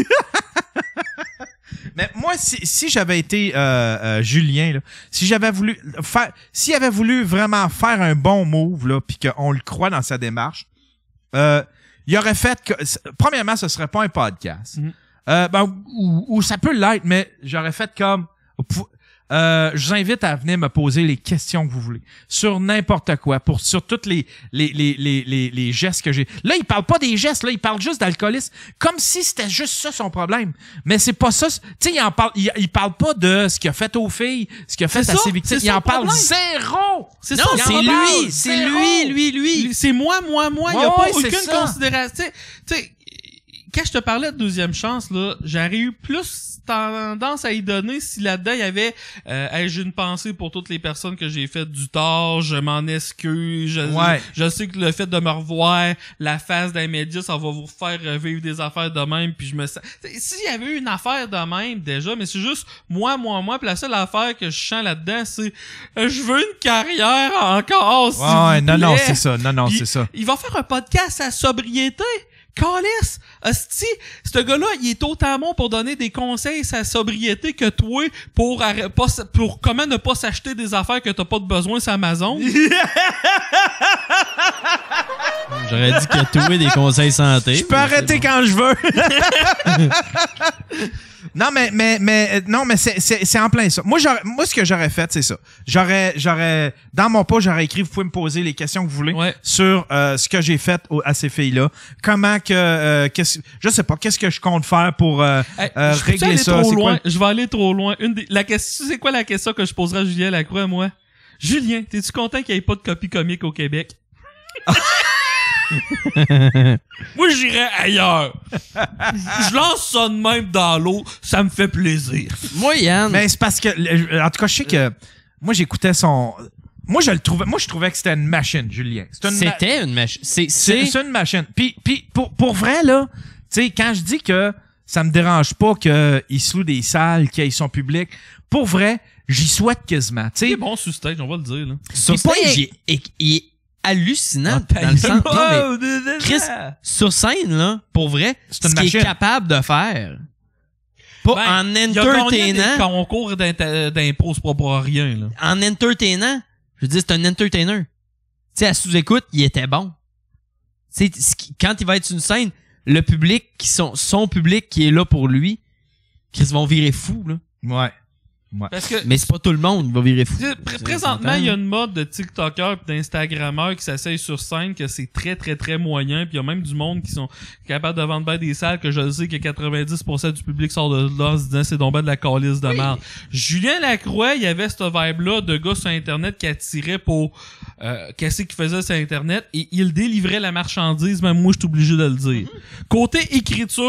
Mais moi, si, si j'avais été euh, euh, Julien, là, si j'avais voulu faire, s'il avait voulu vraiment faire un bon move, là, puis qu'on le croit dans sa démarche, euh, il aurait fait que, premièrement, ce serait pas un podcast. Mhm. Euh, ben, ou, ou ça peut l'être, mais j'aurais fait comme, euh, je vous invite à venir me poser les questions que vous voulez sur n'importe quoi, pour sur toutes les les les les les, les gestes que j'ai. Là, il parle pas des gestes, là, il parle juste d'alcoolisme, comme si c'était juste ça son problème. Mais c'est pas ça. Tu sais, il en parle, il, il parle pas de ce qu'il a fait aux filles, ce qu'il a fait C'est à ça, ses victimes. c'est Il ça en le parle problème. zéro. C'est Non, ça, il c'est en lui, parle c'est zéro. lui, lui, lui. C'est moi, moi, moi. Il n'y a Ouais, pas ouais, c'est aucune ça. considération. Tu sais, tu sais, quand je te parlais de deuxième chance, là, j'aurais eu plus tendance à y donner si là-dedans il y avait euh, hey, j'ai une pensée pour toutes les personnes que j'ai fait du tort, je m'en excuse, je, Ouais. je, je sais que le fait de me revoir la face d'un média, ça va vous faire vivre des affaires de même, puis je me sens... S'il y avait eu une affaire de même déjà, mais c'est juste moi, moi, moi, puis la seule affaire que je sens là-dedans, c'est euh, je veux une carrière encore, s'il Ouais, vous non, non, plaît. c'est ça. Non, non, Puis, c'est ça. Il va faire un podcast à sobriété. Calice! Hostie, ce gars-là, il est autant bon pour donner des conseils à sobriété que toi pour, arr- pas, s- pour comment ne pas s'acheter des affaires que t'as pas de besoin sur Amazon. J'aurais dit que toi, des conseils santé. Je peux arrêter quand je veux. Non, mais, mais, mais, non, mais c'est, c'est, c'est en plein ça. Moi, j'aurais, moi, ce que j'aurais fait, c'est ça. J'aurais, j'aurais, dans mon post, j'aurais écrit, vous pouvez me poser les questions que vous voulez Ouais. sur, euh, ce que j'ai fait au- à ces filles-là. Comment que, euh, qu'est-ce, je sais pas, qu'est-ce que je compte faire pour, euh, Hey, euh, je peux-tu régler aller ça. trop C'est quoi? loin? Je vais aller trop loin. Une des, la question, c'est quoi la question que je poserai à Julien Lacroix, moi? Julien, t'es-tu content qu'il n'y ait pas de copie comique au Québec? Moi, j'irais ailleurs. Je lance ça de même dans l'eau, ça me fait plaisir. Moi, Yann. Mais c'est parce que, le- en tout cas, je sais que, moi, j'écoutais son, moi, je le trouvais, moi, je trouvais que c'était une machine, Julien. C'était une ma- C'était une machine. C'est, C'est c'est, c'est une machine. Puis, puis pour, pour vrai, là, tu sais, quand je dis que ça me dérange pas qu'il se loue des salles, qu'il ait son public, pour vrai, j'y souhaite quasiment. Tu Il est sais, bon sur stage, on va le dire, là. sur Puis pas stage, y- il est, il est hallucinant Ah, dans le sens. Non, mais mais... Chris, sur scène, là, pour vrai, C'est une ce qu'il machine. est capable de faire. Pas Ben, en il a gagné des entertainant. concours d'inta- d'impôt, c'est pas pour rien, là. En entertainant. Je veux dire, c'est un entertainer. Tu sais, à sous-écoute, il était bon. Tu sais, ce qui- quand il va être sur une scène, le public, qui sont, son public qui est là pour lui, Chris vont virer fou, là. ouais. Parce que Mais c'est pas tout le monde qui va virer fou. Tu sais, pr- présentement, il y a une mode de TikTokers et d'Instagrammeurs qui s'essayent sur scène que c'est très, très, très moyen. Puis il y a même du monde qui sont capables de vendre bien des salles que je sais que quatre-vingt-dix pour cent du public sort de là en se disant c'est donc ben de la calice de merde. Julien Lacroix, il y avait cette vibe-là de gars sur Internet qui attirait pour euh, qu'est-ce qu'il faisait sur Internet et il délivrait la marchandise, même moi je suis obligé de le dire. Côté écriture,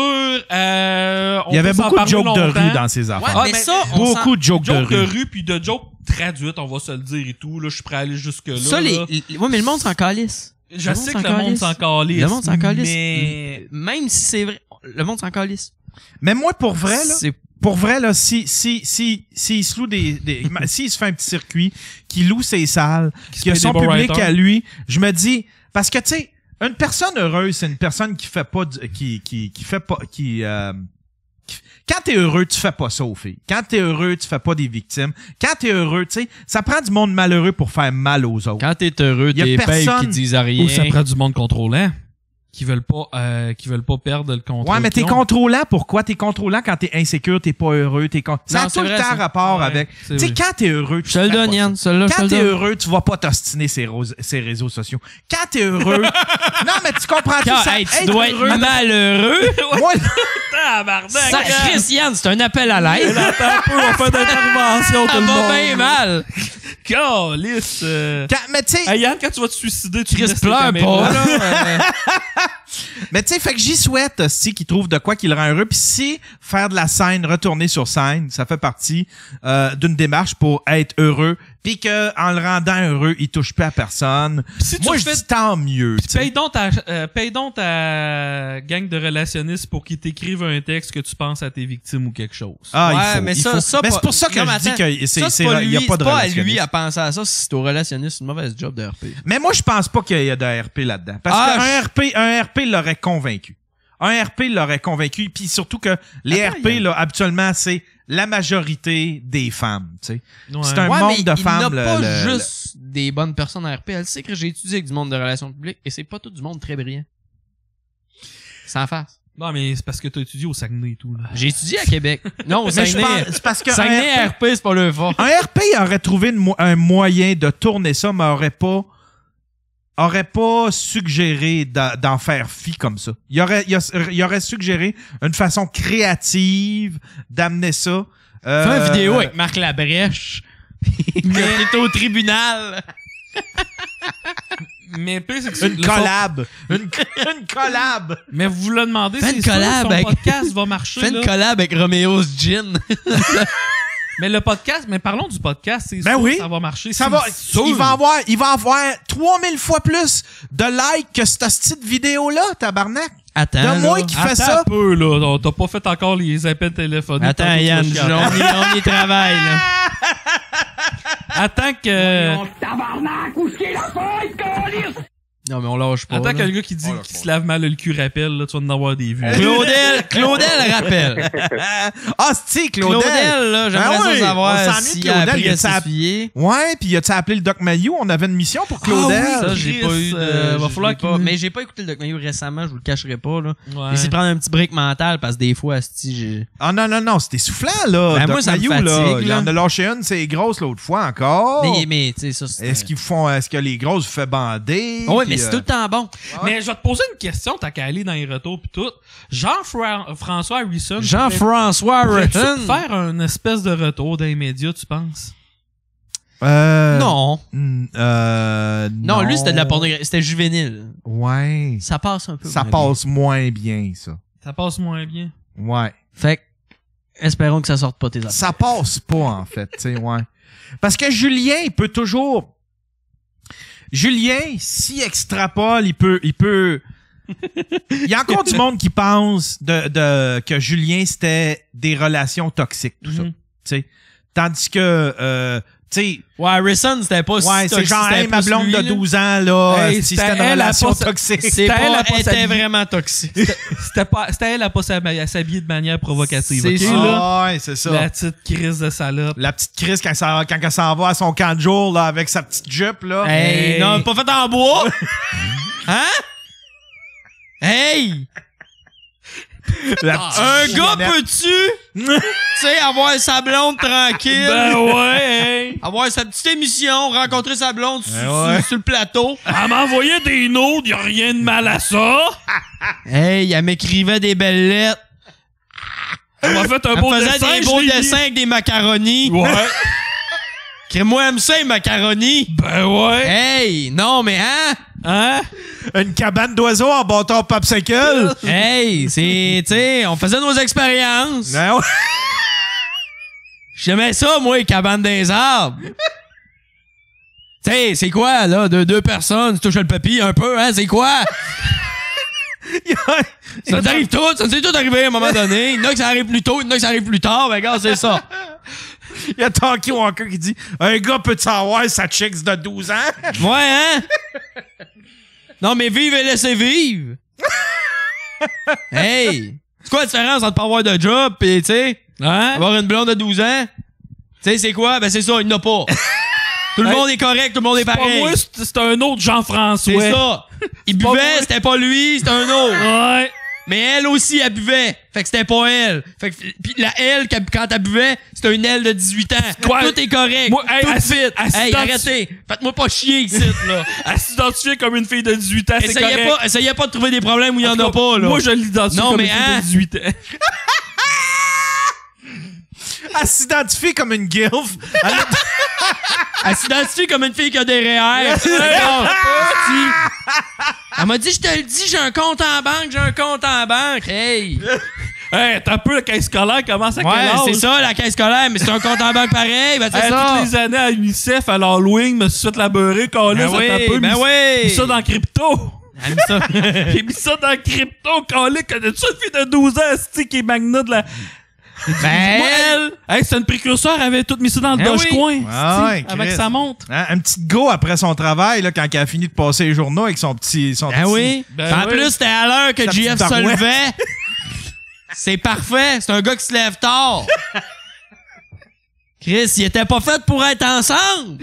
euh, on Il y avait peut s'en beaucoup de parler jokes de longtemps. rue dans ces affaires. Ah, mais mais ça, on s'en- Beaucoup de jokes de Jokes de rue. rue puis de jokes traduites, on va se le dire et tout. Là, je suis prêt à aller jusque là. Ça, les, là. les- ouais, mais le monde s'en calisse. Je le sais monde que s'en le monde calisse. s'en calisse. Le monde s'en calisse. Mais Même si c'est vrai, le monde s'en calisse. Mais moi, pour vrai, là, C'est pour vrai, là, si, si, si, si il se loue des, des s'il se fait un petit circuit, qu'il loue ses salles, Qui se qu'il a paye son des beaux public writers. à lui, je me dis, parce que, tu sais, une personne heureuse, c'est une personne qui fait pas, du- qui, qui, qui fait pas, qui, euh, qui- quand t'es heureux, tu fais pas ça aux filles. Quand t'es heureux, tu fais pas des victimes. Quand t'es heureux, tu sais, ça prend du monde malheureux pour faire mal aux autres. quand t'es heureux, Y a t'es payes personne- qui disent rien. ou ça prend du monde contrôlant qui veulent pas euh, qui veulent pas perdre le contrôle. Ouais, mais t'es qu'ils ont. contrôlant. Pourquoi? T'es contrôlant quand t'es insécure, t'es pas heureux, t'es con... Ça Non, a c'est tout le vrai, temps ça. rapport Ouais, avec... c'est Tu sais, vrai. quand t'es heureux, tu Je te le ferais donne, pas Yann. ça. Celui-là, je te Quand le t'es donne. heureux, tu vas pas t'ostiner ces, rose- ces réseaux sociaux. Quand t'es heureux... non, mais tu comprends tout Quand, ça. hey, tu Être dois heureux- être malheureux. Moi, Tabarnak! Ça, Chris, Yann, c'est un appel à l'aide. Attends un peu, on fait d'intervention tout Ça le va monde. bien mal. Calice. euh. quand- mais tu sais... Hey, Yann, quand tu vas te suicider, tu Chris, laisses tes pleure caméras. pas, là. Euh, Mais tu sais, fait que j'y souhaite si qu'il trouve de quoi qu'il le rend heureux. Puis si faire de la scène, retourner sur scène, ça fait partie euh, d'une démarche pour être heureux. Puis que en le rendant heureux, il touche plus à personne. Si tu Moi, je fais- dis tant mieux. tu sais. Paye donc, ta, euh, paye donc ta gang de relationnistes pour qu'ils t'écrivent un texte que tu penses à tes victimes ou quelque chose. Ah, Ouais, il faut, mais il ça- faut. ça Mais pas- c'est pour ça que Non, je mais dis attends, que c'est, Ça, c'est, c'est pas il y a lui, pas de c'est pas à relationniste. lui à penser à ça. Si c'est au relationniste, c'est une mauvaise job de R P. Mais moi, je pense pas qu'il y a de R P là-dedans. Parce Ah, qu'un je- R P, un R P l'aurait convaincu. Un R P l'aurait convaincu. Puis surtout que les Attends, R P, il y là, habituellement, c'est la majorité des femmes, tu sais. Ouais. C'est un Ouais, monde mais de il femmes. n'a le- pas le- juste des bonnes personnes en R P. Elle sait que j'ai étudié avec du monde de relations publiques et c'est pas tout du monde très brillant. Sans face. Non, mais c'est parce que t'as étudié au Saguenay et tout. Là. J'ai étudié à Québec. Non, au Mais je Saguenay. pense- c'est parce que Saguenay un R P, R P, c'est pas le fort. un R P aurait trouvé une mo- un moyen de tourner ça, mais aurait pas aurait pas suggéré d'a- d'en faire fi comme ça. Il aurait, il, a- il aurait suggéré une façon créative d'amener ça. Euh, Fais une vidéo avec Marc Labrèche. Mais t'es au tribunal. Mais le pire, c'est que Une le son- collab. Une, une collab. Mais vous vous le demandez, Fais c'est une sûr que collab son avec- podcast va marcher. Fais une là. collab avec Romeo's Gin. Mais le podcast, mais parlons du podcast, c'est Ben sûr oui. que ça va marcher. Ça c'est va, sûr. il va avoir, il va avoir trois mille fois plus de likes que cette petite vidéo-là, tabarnak. Attends. De moi là. qui Attends fait ça. un peu, là. T'as pas fait encore les appels téléphoniques. Attends, Tantôt, tu Yann, vas on chialer. y, on y travaille, là. Attends que... Mon tabarnak, où est la feuille, câlisse? Non, mais on lâche pas. Attends là. que le gars qui dit qu'il se lave mal le cul rappelle, là, tu vas en avoir des vues. Claudel, Claudel rappelle. Ah, c'est Claudel. Claudel, là, j'aimerais Ah oui, ça savoir on s'ennuie de s'il Claudel, a appris il à a sa- s'essuyer. Ouais, puis as-tu appelé le Doc Mayou? On avait une mission pour Claudel. Ah oui, Ça, j'ai Chris, pas eu de... euh, va je falloir l'ai pas- qu'il- Mais j'ai pas écouté le Doc Mayou récemment, je vous le cacherai pas, là. Ouais. J'ai essayé de prendre un petit break mental parce que des fois, asti, j'ai... Ah non, non, non, c'était soufflant, là. Ben, Doc moi, ça me Mayou, fatigue, là. Il là. en a lâché une, c'est grosse l'autre fois encore. Mais, mais tu sais, ça, c'est... Est-ce qu'ils font, est-ce que les grosses vous fait bander? Oh, oui, puis, mais c'est euh, tout le temps bon. Mais je vais te poser une question, t'as qu'à aller dans les retours pis tout. Jean-François Harrison. Jean-François pourrais-tu Harrison. faire un espèce de retour dans les médias, tu penses? Euh, Non. mm, Euh, Non, lui, c'était de la pornographie. C'était juvénile. Ouais. Ça passe un peu. Ça moins passe moins bien, ça. Ça passe moins bien. Ouais. bien. Fait que, espérons que ça sorte pas tes affaires. Ça passe pas, en fait, tu sais, ouais. Parce que Julien, il peut toujours... Julien, s'il extrapole, il peut... Il peut... Il y a encore du monde qui pense de, de que Julien, c'était des relations toxiques, tout ça. Mhm. Tu sais. Tandis que... Euh, tu sais... Ouais, Harrison, c'était pas si Ouais, c'est toxique, genre, c'était hey, ma plus blonde lui, de là. douze ans, là, Hey, si c'était c'était une elle, relation elle a pas- toxique. C'est C'était elle, pas, elle a pas elle était s'habiller. vraiment toxique. C'était pas, c'était elle à pas s'hab- à s'habiller de manière provocative, C'est ok, ça. là? Ah, ouais, c'est ça. La petite crise de salope. La petite Chris quand, ça, quand elle s'en va à son camp de jour là, avec sa petite jupe là. Hey, Hey. non, pas fait en bois. Hein? Hey! La petite Un gars chiennette. peut-tu, tu sais, avoir sa blonde tranquille, Ben ouais, hey. avoir sa petite émission, rencontrer sa blonde sur, Ben ouais. sur- sur le plateau. Elle m'envoyait des notes, y a rien de mal à ça. Hey, elle m'écrivait des belles lettres. Elle m'a fait un Elle beau faisait dessin, des je beaux l'ai dessins mis. avec des macaronis. Ouais. Crée-moi aime ça, les macaronis. Ben ouais. Hey, non, mais hein? Hein? Une cabane d'oiseaux en bâton popsicle. Hey, c'est, tu sais, on faisait nos expériences. Ben ouais. J'aimais ça, moi, les cabanes des arbres. Tu sais, c'est quoi, là, de deux personnes, tu touches le papy un peu, hein, c'est quoi? Ça nous arrive tout, ça nous est tout arrivé à un moment donné. Il y en a que ça arrive plus tôt, il y en a que ça arrive plus tard, ben, regarde, c'est ça. Il y a Tanky Walker qui dit un gars peut savoir sa chicks de douze ans. Ouais, hein? Non, mais vive et laissez vivre. Hey! C'est quoi la différence entre pas avoir de job pis, tu sais, Hein? avoir une blonde de douze ans? Tu sais, c'est quoi? Ben, c'est ça, il n'a pas. Tout le Hey, monde est correct, tout le monde est Pas pareil. moi, c'est c'est un autre Jean-François. C'est ça. Il pas buvait, moi. c'était pas lui, c'était un autre. Ouais. Mais elle aussi, elle buvait. Fait que c'était pas elle. Fait que, pis la elle, qu'elle- quand elle buvait, c'était une elle de dix-huit ans. Quoi? Tout est correct. Moi, hey, tout assis- fit. assis Hey, dans- arrêtez. Faites-moi pas chier ici, là. Elle s'identifie comme une fille de dix-huit ans, c'est Essayez correct. pas, essayez pas de trouver des problèmes où il y en, tout a cas, pas, là. Moi, je l'identifie Non, comme mais une fille hein? de dix-huit ans. Elle s'identifie comme une gilf. Elle a, Elle s'identifie comme une fille qui a des R E R. Elle m'a dit, je te le dis, j'ai un compte en banque, j'ai un compte en banque. Hey! Hey, t'as un peu la caisse scolaire commence à quel Ouais, âge? c'est ça, la caisse scolaire, mais c'est un compte en banque pareil. Ben, c'est Hey, ça. toutes les années à UNICEF, à l'Halloween, me suis fait laborer, calé, Ben ça oui, t'a peu ben mis, oui. mis ça dans crypto. Elle met ça. J'ai mis ça dans crypto, calé, connais-tu une fille de douze ans, asti, qui est magna de la... Ben, Moi, elle, hey, c'est une précurseur, elle avait tout mis ça dans le Ben Dogecoin, oui. Ah ouais, asti, avec Chris. sa montre. Hein, un petit go après son travail, là, quand elle a fini de passer les journaux avec son petit. Son Ben petit... oui. Ben en oui. plus, c'était à l'heure que Sa J F petite se barouette. levait. C'est parfait. C'est un gars qui se lève tard. Chris, il était pas fait pour être ensemble.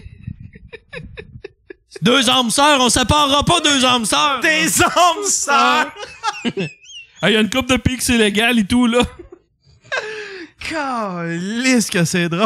Deux âmes sœurs, on séparera pas deux âmes sœurs. Des hommes, ça! Il y a une couple de pays que c'est légal et tout, là. Calisse que c'est drôle!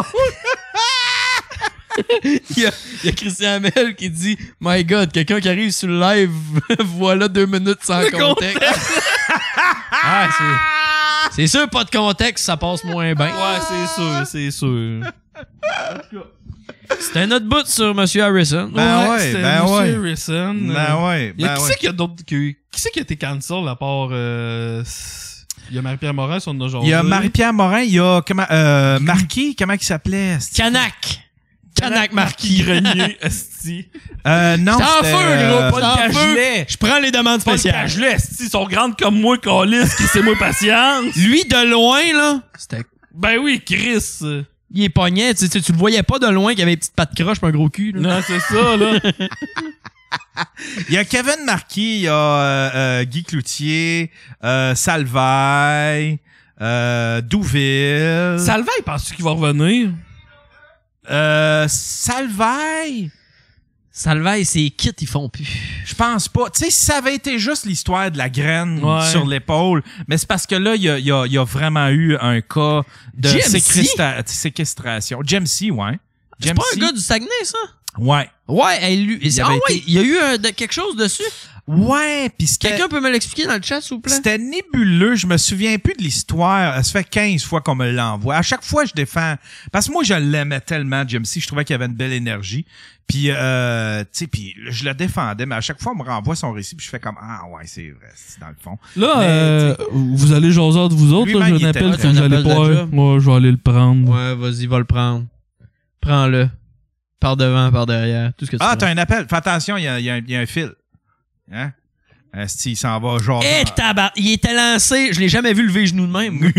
Il y, a, il y a Christian Hamel qui dit « My God, quelqu'un qui arrive sur le live, voilà deux minutes sans contexte. » Ah, c'est... C'est sûr, pas de contexte, ça passe moins bien. Ouais, c'est sûr, c'est sûr. C'était notre bout sur M. Harrison. Ben ouais, c'était ben Monsieur ouais. Harrison. Ben ouais, Il y a, ben qui ouais. c'est qu'il y a d'autres... Qui, qui c'est qui a été cancel à part... Euh, il y a Marie-Pierre Morin, son a Il y a Marie-Pierre Morin, il y a comment, euh, Marquis, comment il s'appelait? Canac. Canac Marquis. Grenier, esti. Euh, non, T'es en c'était, feu, euh, gros, Paul t'es en feu. Cagelet. Je prends les demandes Paul spéciales. Cagelet, esti, ils sont grandes comme moi, Calis, qui c'est moi patience. Lui, de loin, là, c'était... Ben oui, Chris. Il est pogné, tu, tu, tu le voyais pas de loin qu'il avait des petites pattes croches pis un gros cul, là. Non, c'est ça, là. Il y a Kevin Marquis, il y a euh, euh, Guy Cloutier, euh, Salvaille, euh, Douville. Salvaille, penses-tu qu'il va revenir? Euh, Salvaille? Salvaille, ses kits, ils font plus. Je pense pas. Tu sais, si ça avait été juste l'histoire de la graine Ouais. sur l'épaule, mais c'est parce que là, il y a, il y a, il y a vraiment eu un cas de G M C? séquestra- séquestration. G M C, ouais. C'est pas un gars du Saguenay, ça? Ouais. Ouais, elle, lui, Il ah avait ouais, été- il y a eu un- de, quelque chose dessus. Ouais, pis c'était... Quelqu'un peut me l'expliquer dans le chat, s'il vous plaît? C'était nébuleux, je me souviens plus de l'histoire. Ça fait quinze fois qu'on me l'envoie. À chaque fois, je défends... Parce que moi, je l'aimais tellement, Jim C. Je trouvais qu'il avait une belle énergie. Puis, euh, tu sais, puis je le défendais, mais à chaque fois, on me renvoie son récit, puis je fais comme, ah ouais, c'est vrai, c'est dans le fond. Là, Mais, euh, vous allez jaser entre vous autres, là, Lui-même, j'ai il un était appel là. que T'as un vous allez appel de pas. job? Moi, je vais aller le prendre. Ouais, vas-y, va le prendre. Prends-le. Par devant, par derrière, tout ce que tu Ah, veux. t'as un appel. Fais attention, il y a, il y a un, il y a un fil. Hein? Esti, il s'en va genre... Eh, tabac! Il était lancé. Je l'ai jamais vu lever les genoux de même. moi.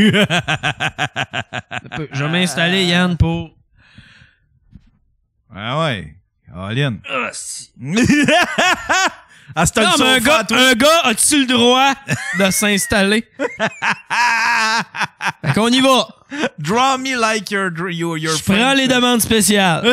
Je vais m'installer, Yann, pour... Ah ouais. Aline. Ah, si. Ah, c'est un Non, mais un sofa, gars, toi. un gars, as-tu le droit de s'installer? Fait qu'on y va. Draw me like your... your, your Je prends friend. les demandes spéciales.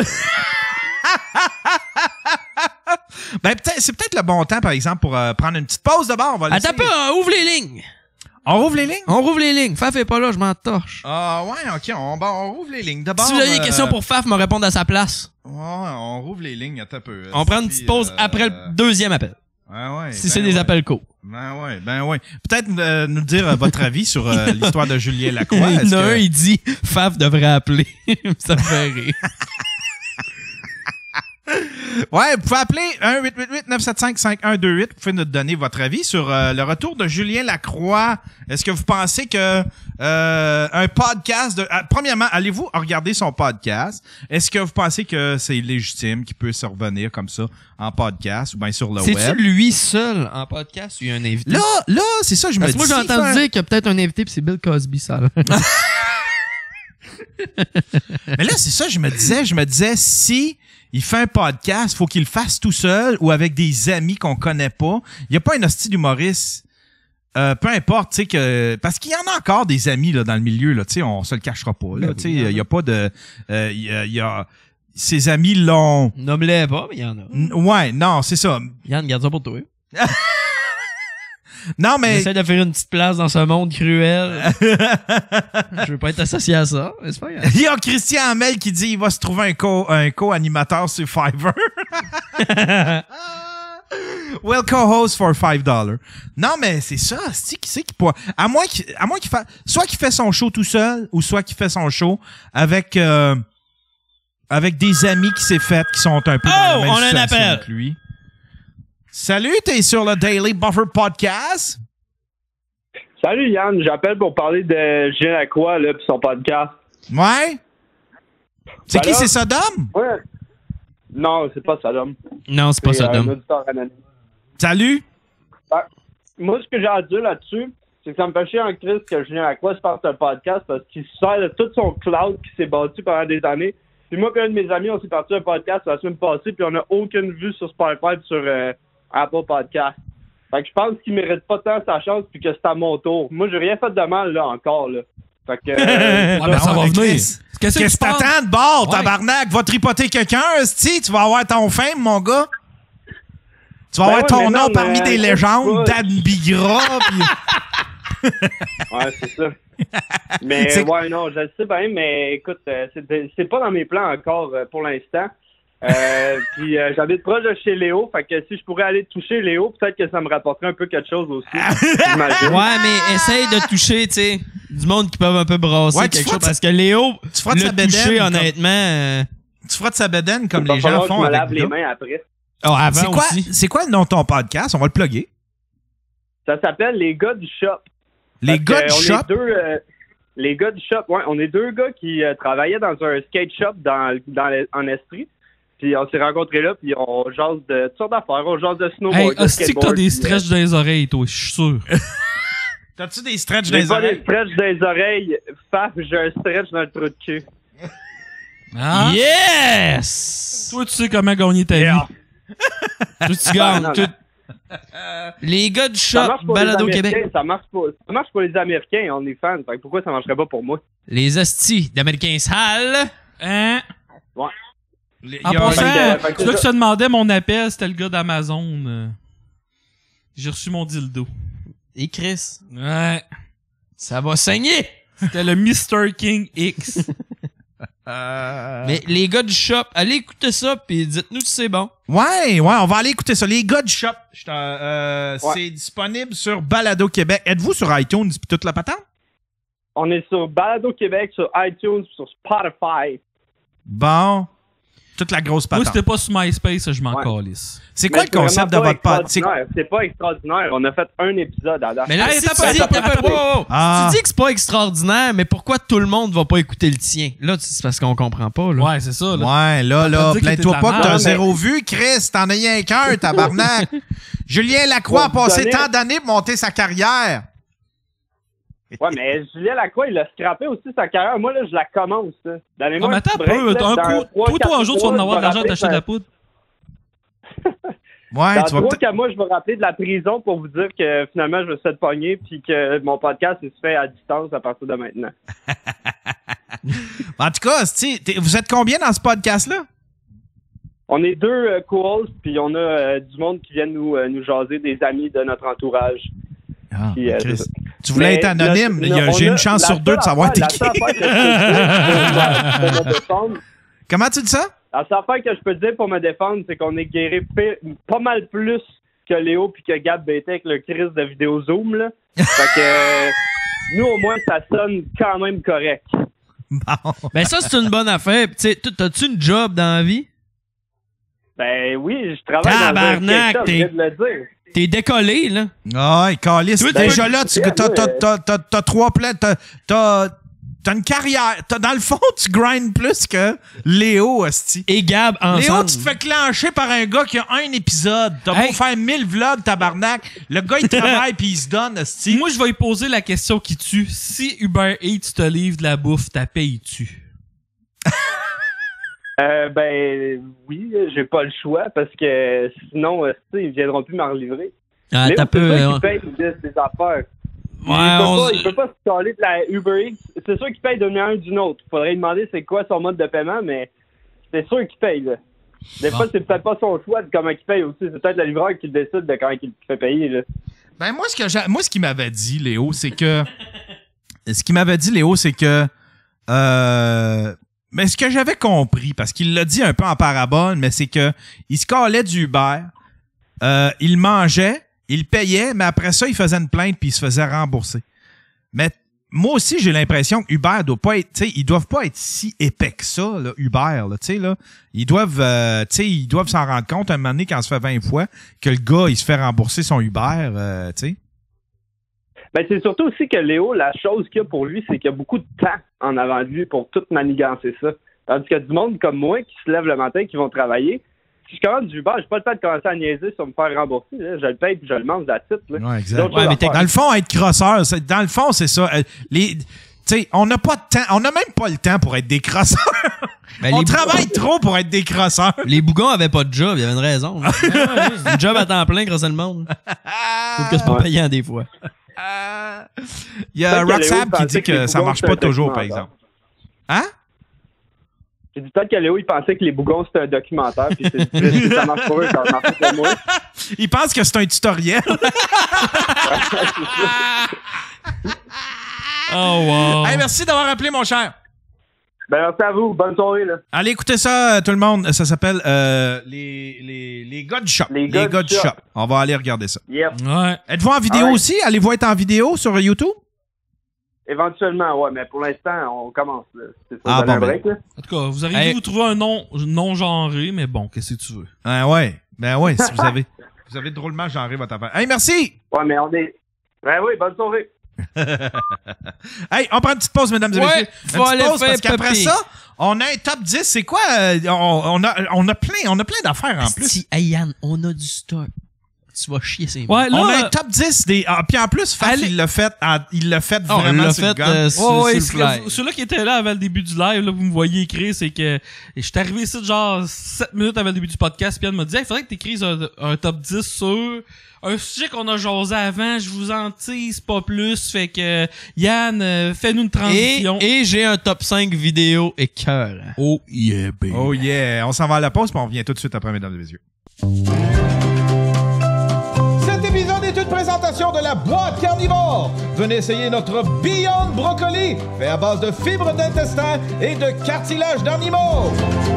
Ben, peut-être, c'est peut-être le bon temps, par exemple, pour euh, prendre une petite pause de bord. On va Attends laisser- pas, ouvre les lignes. On rouvre les lignes? On rouvre les lignes. Faf est pas là, je m'en torche. Ah, ouais, OK. On, bon, on rouvre les lignes. D'abord... Si vous avez des euh, questions pour Faf, me répondre à sa place. Ouais, on rouvre les lignes. Attends un peu. On prend une Si, petite pause euh, après le deuxième appel. Ouais, ouais. Si ben c'est des ouais. appels courts. Ben ouais, ben ouais. Peut-être euh, nous dire euh, votre avis sur euh, l'histoire de Julien Lacroix. Il y Est-ce en a que- un, il dit Faf devrait appeler. Ça me fait rire. Ouais, vous pouvez appeler un huit huit huit neuf sept cinq cinq un deux huit. Vous pouvez nous donner votre avis sur euh, le retour de Julien Lacroix. Est-ce que vous pensez que euh, un podcast... De, ah, premièrement, allez-vous regarder son podcast? Est-ce que vous pensez que c'est légitime qu'il peut se revenir comme ça en podcast ou bien sur le web? C'est-tu lui seul en podcast ou il y a un invité? Là, là, c'est ça, je me Parce dis... que moi, j'ai s'il entendu fait un- dire qu'il y a peut-être un invité, puis c'est Bill Cosby, ça. là. Mais là, c'est ça, je me disais, je me disais, si il fait un podcast, faut qu'il le fasse tout seul ou avec des amis qu'on connaît pas. Il y a pas un hostie d'humoriste. Euh, peu importe, tu sais que parce qu'il y en a encore des amis là dans le milieu là, tu sais, on se le cachera pas là, tu sais, il y a pas de, euh, il y a, il y a ses amis l'ont. Nomme-les pas, mais il y en a. N- Ouais, non, c'est ça. Yann, garde ça pour toi. Non mais J'essaie de faire une petite place dans ce monde cruel. Je veux pas être associé à ça, mais c'est pas grave. il y a Christian Hamel qui dit il va se trouver un co un co-animateur sur Fiverr. Well, co-host for five dollars. Non, mais c'est ça. C'est qui c'est qui pourrait... À moins qu'il, à moins qu'il fasse, soit qu'il fait son show tout seul, ou soit qu'il fait son show avec, euh, avec des amis qui s'est fait, qui sont un peu dans Oh, la même on a un situation appel. que lui. Salut, t'es sur le Daily Buffer Podcast. Salut Yann, j'appelle pour parler de Julien Lacroix là, puis son podcast. Ouais? C'est Ben qui, là- c'est Sodom? Ouais. Non, c'est pas Sodom. Non, c'est pas C'est ça, un Dom. auditeur anonyme. Salut? Moi, ce que j'ai à dire là-dessus, c'est que ça me fait chier en crise que Julien Lacroix se parte un podcast parce qu'il se sert de tout son cloud qui s'est bâti pendant des années. Puis moi et un de mes amis, on s'est parti un podcast la semaine passée, puis on n'a aucune vue sur Spotify et sur euh, Apple Podcast. Fait que je pense qu'il mérite pas tant sa chance puis que c'est à mon tour. Moi, j'ai rien fait de mal, là, encore, là. Fait que... Euh, Ouais, ben, ça va mais venir. Chris, Qu'est-ce Qu'est-ce que tu penses? t'attends de bord, Ouais. tabarnak? Va tripoter quelqu'un, esti, tu vas avoir ton fame, mon gars. Tu vas Ben avoir ouais, ton mais nom non, parmi mais- des légendes, Ouais. Dan Bigra, pis... Ouais, c'est ça. Mais C'est- ouais, non, je le sais bien, mais écoute, euh, c'est, c'est pas dans mes plans encore euh, pour l'instant. Euh, puis euh, j'habite proche de chez Léo, fait que si je pourrais aller toucher Léo, peut-être que ça me rapporterait un peu quelque chose aussi. J'imagine. Ouais, mais essaye de toucher, tu sais, du monde qui peuvent un peu brasser Ouais, tu quelque feras chose. de Parce que Léo, Tu feras de sa le toucher, bédaine, comme- honnêtement... euh, Tu feras de sa bedaine comme Il va les gens falloir font que je me avec lave les Biga. mains après. Oh, avant C'est quoi, aussi. c'est quoi le nom de ton podcast? On va le plugger. Ça s'appelle Les gars du shop. Les Parce gars que du on shop. est deux, euh, les gars du shop, ouais, on est deux gars qui euh, travaillaient dans un skate shop dans, dans le- en Estrie. Puis on s'est rencontrés là, puis on jase de toutes sortes d'affaires. On jase de snowboard, Hey, de hostie que t'as skateboard, des puis, stretches dans les oreilles, toi, je suis sûr. T'as-tu des stretches euh, dans J'ai les pas des oreilles? stretches dans les oreilles. Faf, j'ai un stretch dans le trou de cul. Hein? Yes! Toi, tu sais comment gagner ta Yeah. vie. Toi, tu gagnes. Non, non. tout. Les gars du Ça shop, marche pour balado les Québec. Américains, ça marche pour, ça marche pour les Américains, on est fans. Fait que pourquoi ça marcherait pas pour moi? Les hosties d'Américains sales. Hein? Ouais. Les- En il y a- passant, Fait que- fait que c'est là que ça- je te demandais mon appel, c'était le gars d'Amazon. euh. J'ai reçu mon dildo. Et Chris, Ouais. ça va saigner. C'était le mister King X. Euh, Mais les gars du shop, allez écouter ça, puis dites-nous si c'est bon. Ouais, ouais, on va aller écouter ça. Les gars du shop, je t'en- euh, Ouais. c'est disponible sur Balado Québec. Êtes-vous sur iTunes et toute la patente? On est sur Balado Québec, sur iTunes, sur Spotify. Bon. Toute la grosse Moi, patente. c'était pas sur MySpace, je m'en Ouais. calisse. C'est quoi Mais le concept de vraiment pas votre podcast? C'est- extraordinaire. C'est pas extraordinaire. On a fait un épisode à date. Mais là, Hey, si attends tu un peu, dis, attends un peu, attends un peu. wow, wow. Ah. Tu dis que c'est pas extraordinaire, mais pourquoi tout le monde va pas écouter le tien? Là, c'est parce qu'on comprend pas, là. Ouais, c'est ça. Là. Ouais, là, T'as là, dit que plains-toi t'étais pas de que la t'as merde. zéro vue, Chris. T'en as rien qu'un, tabarnak. Julien Lacroix a Pour vous passé donner- tant d'années pour monter sa carrière. Ouais, mais Julien Lacroix, il a scrappé aussi sa carrière. Moi, là, je la commence. là. Donnez-moi Ah, mais un attends petit un break, peu. là, Un dans coup, trois, toi, toi, quatre un jour, tu vas en mois, avoir de je vais l'argent rappeler d'acheter de ça- la poudre. Ouais, Dans tu vas trois, peut-être. quatre mois, je vais rappeler de la prison pour vous dire que finalement, je me suis fait pogner puis que mon podcast il se fait à distance à partir de maintenant. En tout cas, c'ti, t'es- vous êtes combien dans ce podcast-là? On est deux euh, co-hosts puis on a euh, du monde qui vient nous, euh, nous jaser, des amis de notre entourage. Ah, Puis, euh, Chris. c'est ça. Tu voulais Mais être anonyme. notre- Il y a- on J'ai a- une chance la sur deux de seule savoir t'es affaire- qui. La seule affaire que je peux dire pour me défendre, Comment tu dis ça? la seule affaire que je peux dire pour me défendre, c'est qu'on est guéri pi- pas mal plus que Léo puis que Gab B T avec le crise de vidéo Zoom, là. Fait que euh, nous, au moins, ça sonne quand même correct. Bon. Ben ça, c'est une bonne affaire. Tu sais, t- t'as-tu une job dans la vie? Ben oui, je travaille dans un Tabarnak, skate shop, je t'es- viens de le dire. T'es décollé, là. Ah, il calisse. Toi, tu Déjà peux- là, tu Ben, t'as, moi, t'as, t'as, t'as, t'as trois plans. T'as, t'as, t'as une carrière. T'as, dans le fond, tu grindes plus que Léo, hostie. Et Gab ensemble. Léo, tu te fais clencher par un gars qui a un épisode. T'as Hey. beau faire mille vlogs, tabarnak. Le gars, il travaille puis il se donne, hostie. Moi, je vais lui poser la question qui tue. Si Uber Eats te livre de la bouffe, ta paye-tu? Euh, ben oui, j'ai pas le choix parce que sinon, euh, tu sais, ils viendront plus m'en relivrer. Ah, Léo, t'as c'est peu. sûr euh, qu'il paye de ses affaires. il, Ouais, peut on pas, s- il peut pas se caler de la Uber Eats. C'est sûr qu'il paye d'une un d'une autre. Faudrait lui demander c'est quoi son mode de paiement, mais c'est sûr qu'il paye, là. Des fois, c'est peut-être pas son choix de comment il paye aussi. C'est peut-être le livreur qui décide de quand il fait payer, là. Ben, moi, ce que j'ai, moi, ce qu'il m'avait dit, Léo, c'est que, ce qu'il m'avait dit, Léo, c'est que, euh, mais ce que j'avais compris, parce qu'il l'a dit un peu en parabole, mais c'est que, il se calait du Uber, euh, il mangeait, il payait, mais après ça, il faisait une plainte puis il se faisait rembourser. Mais moi aussi, j'ai l'impression que Uber doit pas être, tu sais, ils doivent pas être si épais que ça, là, Uber, là, tu sais, là. Ils doivent, euh, tu sais, ils doivent s'en rendre compte un moment donné quand ça fait vingt fois que le gars, il se fait rembourser son Uber, euh, tu sais. Ben, c'est surtout aussi que Léo, la chose qu'il y a pour lui, c'est qu'il y a beaucoup de temps en avant de lui pour tout manigancer ça. Tandis qu'il y a du monde comme moi qui se lève le matin, qui vont travailler. Si je commande du Uber, j'ai pas le temps de commencer à niaiser sur me faire rembourser. Là. Je le paye puis je le mange de la titre. Ouais, exact. Ouais, mais dans le fond, être crosseur, c'est, dans le fond, c'est ça. Euh, les, tu sais, on n'a pas de temps, on n'a même pas le temps pour être des crosseurs. Ben, on travaille bougons... trop pour être des crosseurs. Les bougons avaient pas de job, il y avait une raison. Un job à temps plein, crosser le monde. Sauf que c'est pas ouais. payant des fois. Il y a Roxab qui dit que, que ça marche pas toujours, par exemple. Hein? J'ai dit peut-être que Léo, il pensait que les bougons, c'était un documentaire, puis c'est, c'est, ça marche pour eux, ça marche pour moi. Il pense que c'est un tutoriel. Oh, wow. Hey, merci d'avoir appelé, mon cher. Ben, merci à vous. Bonne soirée, là. Allez, écoutez ça, tout le monde. Ça s'appelle euh, les, les, les gars du shop. Les gars, les gars du shop. shop. On va aller regarder ça. Yep. Ouais. Êtes-vous en vidéo right. aussi? Allez-vous être en vidéo sur YouTube? Éventuellement, ouais, mais pour l'instant, on commence. Là. C'est ça, ah, bon, un break, ben. là. En tout cas, vous arrivez à hey. vous trouver un nom non-genré, mais bon, qu'est-ce que tu veux? Ah ouais, ben ouais, si vous avez vous avez drôlement genré votre affaire. Hey, merci! Ouais, mais on est... Ben oui, bonne soirée! Hey, on prend une petite pause, mesdames et ouais, messieurs. Une petite pause, parce qu'après papier. ça, on a un top dix. C'est quoi? On, on, a, on, a, plein, on a plein d'affaires en plus. Si, hey Yann, on a du stock. Tu vas chier, c'est ouais, là, on a un top dix des. Ah, puis en plus, Faf, il l'a fait, il l'a fait oh, vraiment l'a sur fait, le gun. euh, oh, ouais, sur le celui-là qui était là avant le début du live, là, vous me voyez écrire, c'est que je suis arrivé ici genre sept minutes avant le début du podcast, puis Yann m'a dit, il hey, faudrait que tu écrives un, un top dix sur un sujet qu'on a jasé avant, je vous en tease pas plus, fait que Yann, euh, fais-nous une transition. Et, et j'ai un top cinq vidéo et cœur. Oh yeah, baby. Oh yeah. On s'en va à la pause, puis on revient tout de suite après, mesdames et messieurs. Cet épisode est une présentation de la boîte carnivore. Venez essayer notre Beyond Brocoli, fait à base de fibres d'intestin et de cartilage d'animaux.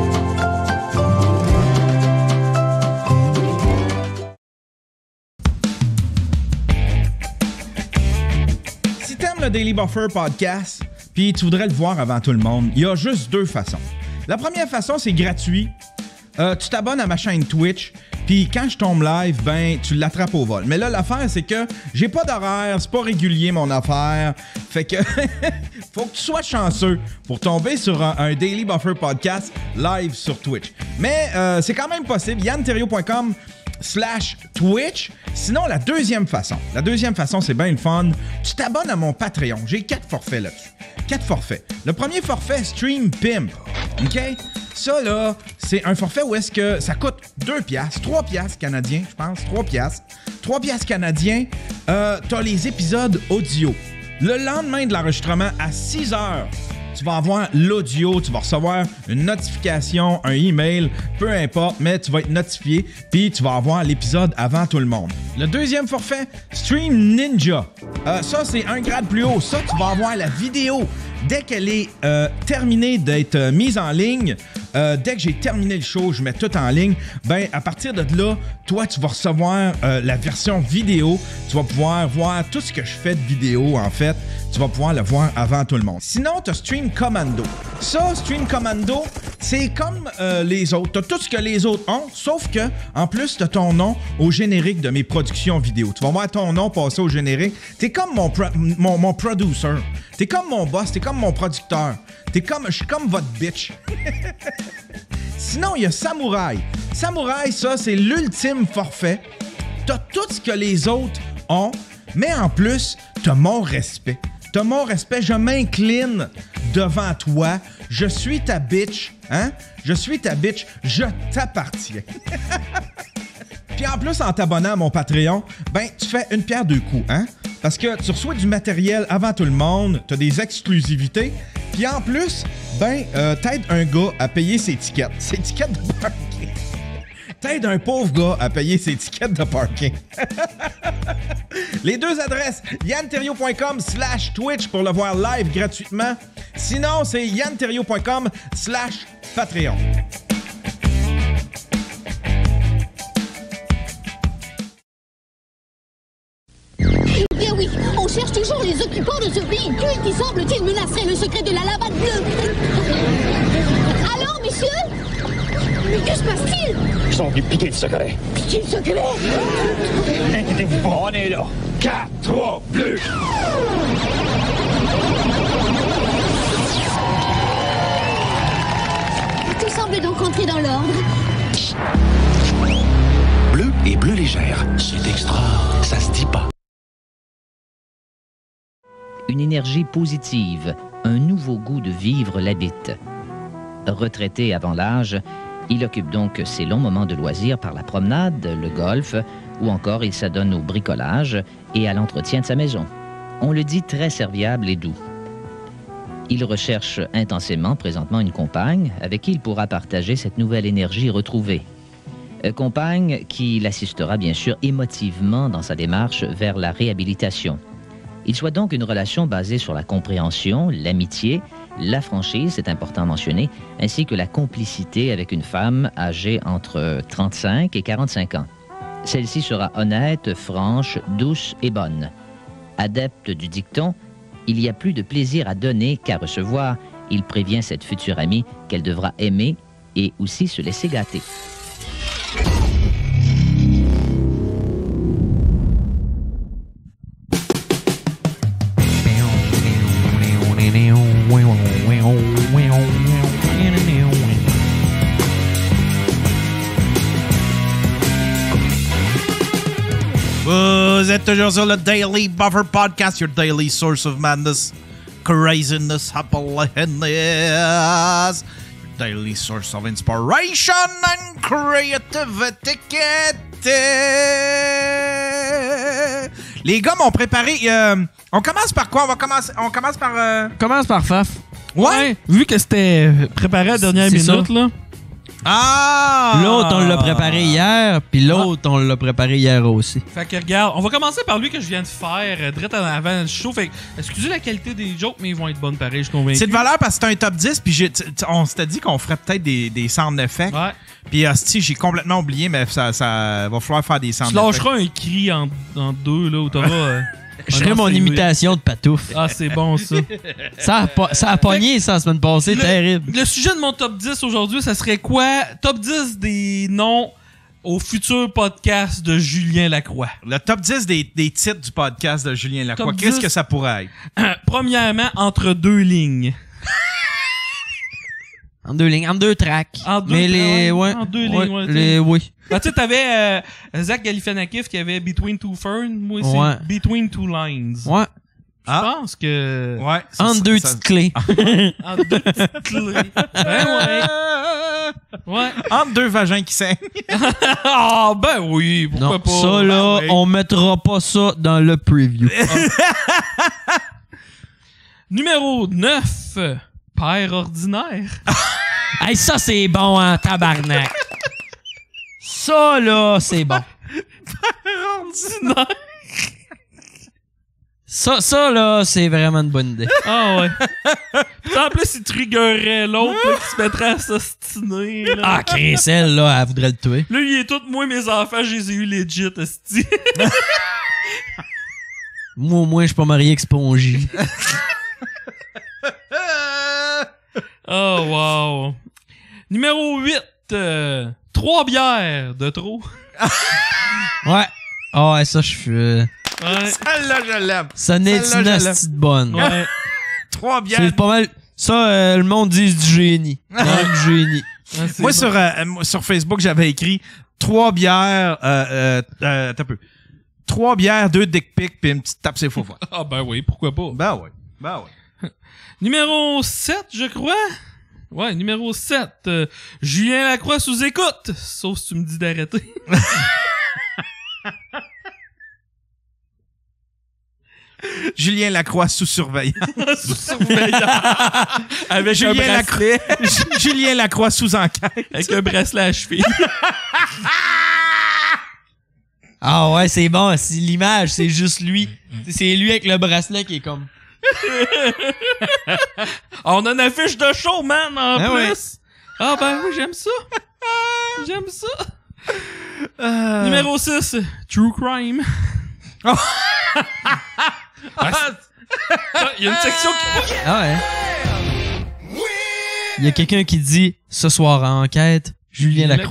Si t'aimes le Daily Buffer podcast, puis tu voudrais le voir avant tout le monde, il y a juste deux façons. La première façon, c'est gratuit. Euh, tu t'abonnes à ma chaîne Twitch, puis quand je tombe live, ben, tu l'attrapes au vol. Mais là, l'affaire, c'est que j'ai pas d'horaire, c'est pas régulier mon affaire. Fait que faut que tu sois chanceux pour tomber sur un, un Daily Buffer podcast live sur Twitch. Mais euh, c'est quand même possible. yann terriot point com slash Twitch. Sinon, la deuxième façon, la deuxième façon, c'est bien le fun. Tu t'abonnes à mon Patreon. J'ai quatre forfaits là-dessus. Quatre forfaits. Le premier forfait, Stream Pimp. OK? Ça, là, c'est un forfait où est-ce que ça coûte deux piastres, trois piastres canadiens, je pense, trois piastres. trois piastres canadiens, euh, t'as les épisodes audio. Le lendemain de l'enregistrement, à six heures, tu vas avoir l'audio, tu vas recevoir une notification, un email, peu importe, mais tu vas être notifié, puis tu vas avoir l'épisode avant tout le monde. Le deuxième forfait, Stream Ninja. Euh, ça, c'est un grade plus haut. Ça, tu vas avoir la vidéo. Dès qu'elle est euh, terminée d'être euh, mise en ligne, euh, dès que j'ai terminé le show, je mets tout en ligne, ben à partir de là, toi, tu vas recevoir euh, la version vidéo. Tu vas pouvoir voir tout ce que je fais de vidéo, en fait. Tu vas pouvoir le voir avant tout le monde. Sinon, tu as Stream Commando. Ça, Stream Commando, c'est comme euh, les autres. Tu as tout ce que les autres ont, sauf que, en plus, tu as ton nom au générique de mes productions vidéo. Tu vas voir ton nom passer au générique. Tu es comme mon, pro- mon, mon producer. T'es comme mon boss, t'es comme mon producteur. T'es comme, je suis comme votre bitch. Sinon, il y a Samouraï. Samouraï, ça, c'est l'ultime forfait. T'as tout ce que les autres ont, mais en plus, t'as mon respect. T'as mon respect, je m'incline devant toi. Je suis ta bitch, hein? Je suis ta bitch, je t'appartiens. Puis en plus, en t'abonnant à mon Patreon, ben, tu fais une pierre deux coups, hein? Parce que tu reçois du matériel avant tout le monde, t'as des exclusivités, puis en plus, ben, euh, t'aides un gars à payer ses tickets, ses tickets de parking. T'aides un pauvre gars à payer ses tickets de parking. Les deux adresses, yann terriot point com slash Twitch pour le voir live gratuitement. Sinon, c'est yann terriot point com slash Patreon. Eh bien oui, on cherche toujours sont les occupants de ce véhicule qui semble-t-il menacerait le secret de la lavade bleue. Alors, messieurs? Mais que se passe-t-il? Ils sont venus piquer le secret. Piquer le secret? Inquiétez-vous pas, on est là. quatre, trois, bleu. Tout semble donc entrer dans l'ordre. Bleu et bleu légère. C'est extra. Ça se dit pas. Une énergie positive, un nouveau goût de vivre l'habite. Retraité avant l'âge, il occupe donc ses longs moments de loisirs par la promenade, le golf, ou encore il s'adonne au bricolage et à l'entretien de sa maison. On le dit très serviable et doux. Il recherche intensément présentement une compagne avec qui il pourra partager cette nouvelle énergie retrouvée. Euh, compagne qui l'assistera bien sûr émotivement dans sa démarche vers la réhabilitation. Il souhaite donc une relation basée sur la compréhension, l'amitié, la franchise, c'est important à mentionner, ainsi que la complicité avec une femme âgée entre trente-cinq et quarante-cinq ans. Celle-ci sera honnête, franche, douce et bonne. Adepte du dicton, il y a plus de plaisir à donner qu'à recevoir. Il prévient cette future amie qu'elle devra aimer et aussi se laisser gâter. Vous êtes toujours sur le Daily Buffer Podcast, your daily source of madness, craziness, happiness, your daily source of inspiration and creativity. Les gars m'ont préparé. Euh, on commence par quoi? On va commencer. On commence par. Euh... Commence par Faf. Ouais. Ouais, vu que c'était préparé à la dernière C'est minute, ça. là. Ah! L'autre, on l'a préparé hier, puis l'autre, on l'a préparé hier aussi. Fait que regarde, on va commencer par lui que je viens de faire, euh, direct en avant le show. Fait que, excusez la qualité des jokes, mais ils vont être bonnes pareil, je suis convaincu. C'est de valeur parce que c'est un top dix, puis j'ai- t- t- on s'était dit qu'on ferait peut-être des, des sound effects. Ouais. Puis hostie, j'ai complètement oublié, mais ça, ça va falloir faire des sound Tu effects. lâcheras un cri en, en deux, là, où t'auras... euh, Je un ferai mon enseigné. imitation de Patouf. Ah, c'est bon, ça. Ça a, po- ça a pogné, ça, la semaine passée, Le- terrible. Le sujet de mon top dix aujourd'hui, ça serait quoi? Top dix des noms au futur podcast de Julien Lacroix. Le top dix des, des titres du podcast de Julien Lacroix. Top Qu'est-ce dix. que ça pourrait être? Premièrement, entre deux lignes. En deux lignes, en deux tracks. En deux Mais tracks, les, ouais, ouais, en deux ouais, lignes, ouais, les, oui. Ah, tu sais, t'avais euh, Zach Galifianakis qui avait Between Two Ferns. Moi, c'est Ouais. Between Two Lines. Ouais. Je pense que... Ouais. ça- En ça- deux ça- petites clés. Entre deux petites clés. Ben ouais. Ouais. Entre deux vagins qui saignent. Ah, ben oui, pourquoi Non, pas? ça, là, Ben oui. on mettra pas ça dans le preview. Numéro neuf. Père ordinaire. Hey, ça, c'est bon, hein, tabarnak. Ça, là, c'est bon. Ordinaire. Ça, ça, là, c'est vraiment une bonne idée. Ah ouais. Puis en plus, il triggerait l'autre là, qui se mettrait à s'ostiner. Là. Ah, Cressel, là, elle voudrait le tuer. Là, il est tout, moi, mes enfants, je les ai eu legit, esti. Moi, au moins, je suis pas marié avec Spongy. Oh, wow. Numéro huit. Euh, trois bières de trop. Ouais. Ah, ouais, ça, je suis... euh, Ouais. Celle-là, je l'aime. Ça n'est Celle-là, une je hostie de bonne. Ouais. Trois bières. C'est pas mal... Ça, euh, le monde dit du génie. Ouais, du génie. Ouais, c'est Moi, bon. sur, euh, moi, sur Facebook, j'avais écrit trois bières. Euh, euh, euh, attends un peu. Trois bières, deux dick pics, puis une petite tape ses faux. Ah ben oui, pourquoi pas. Ben ouais. Ben ouais. Numéro sept, je crois. Ouais, numéro sept. euh, Julien Lacroix sous écoute. Sauf si tu me dis d'arrêter. Julien Lacroix sous surveillance. sous surveillance. Avec Julien un bracelet. Lacroix, Julien Lacroix sous enquête. Avec un bracelet à la cheville. Ah ouais, c'est bon. C'est l'image, c'est juste lui. C'est lui avec le bracelet qui est comme... On a une affiche de show, man, en Ah plus. ouais. Ah ben oui, j'aime ça. J'aime ça. Euh, Numéro six. True Crime. Oh. Ah, Il y a une section qui... Ah ouais. Il y a quelqu'un qui dit « Ce soir en enquête, Julien Lacroix. »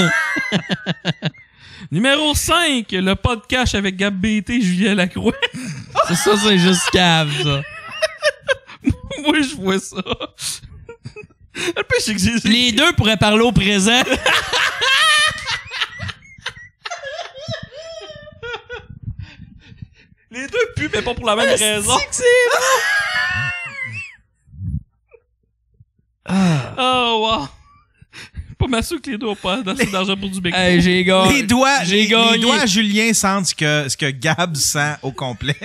Numéro cinq, le podcast avec Gab B T, Julien Lacroix. C'est ça, c'est juste cave, ça. Moi, je vois ça. Le pire, c'est que j'ai... Les deux pourraient parler au présent. Les deux puent, mais pas pour la même raison. C'est que c'est bon. Oh, wow. Pas m'assurer que les deux ont pas assez d'argent pour du bec. Hey, j'ai gagné. Les doigts, J'ai les, gagné. les doigts à Julien sentent ce que, ce que Gab sent au complet.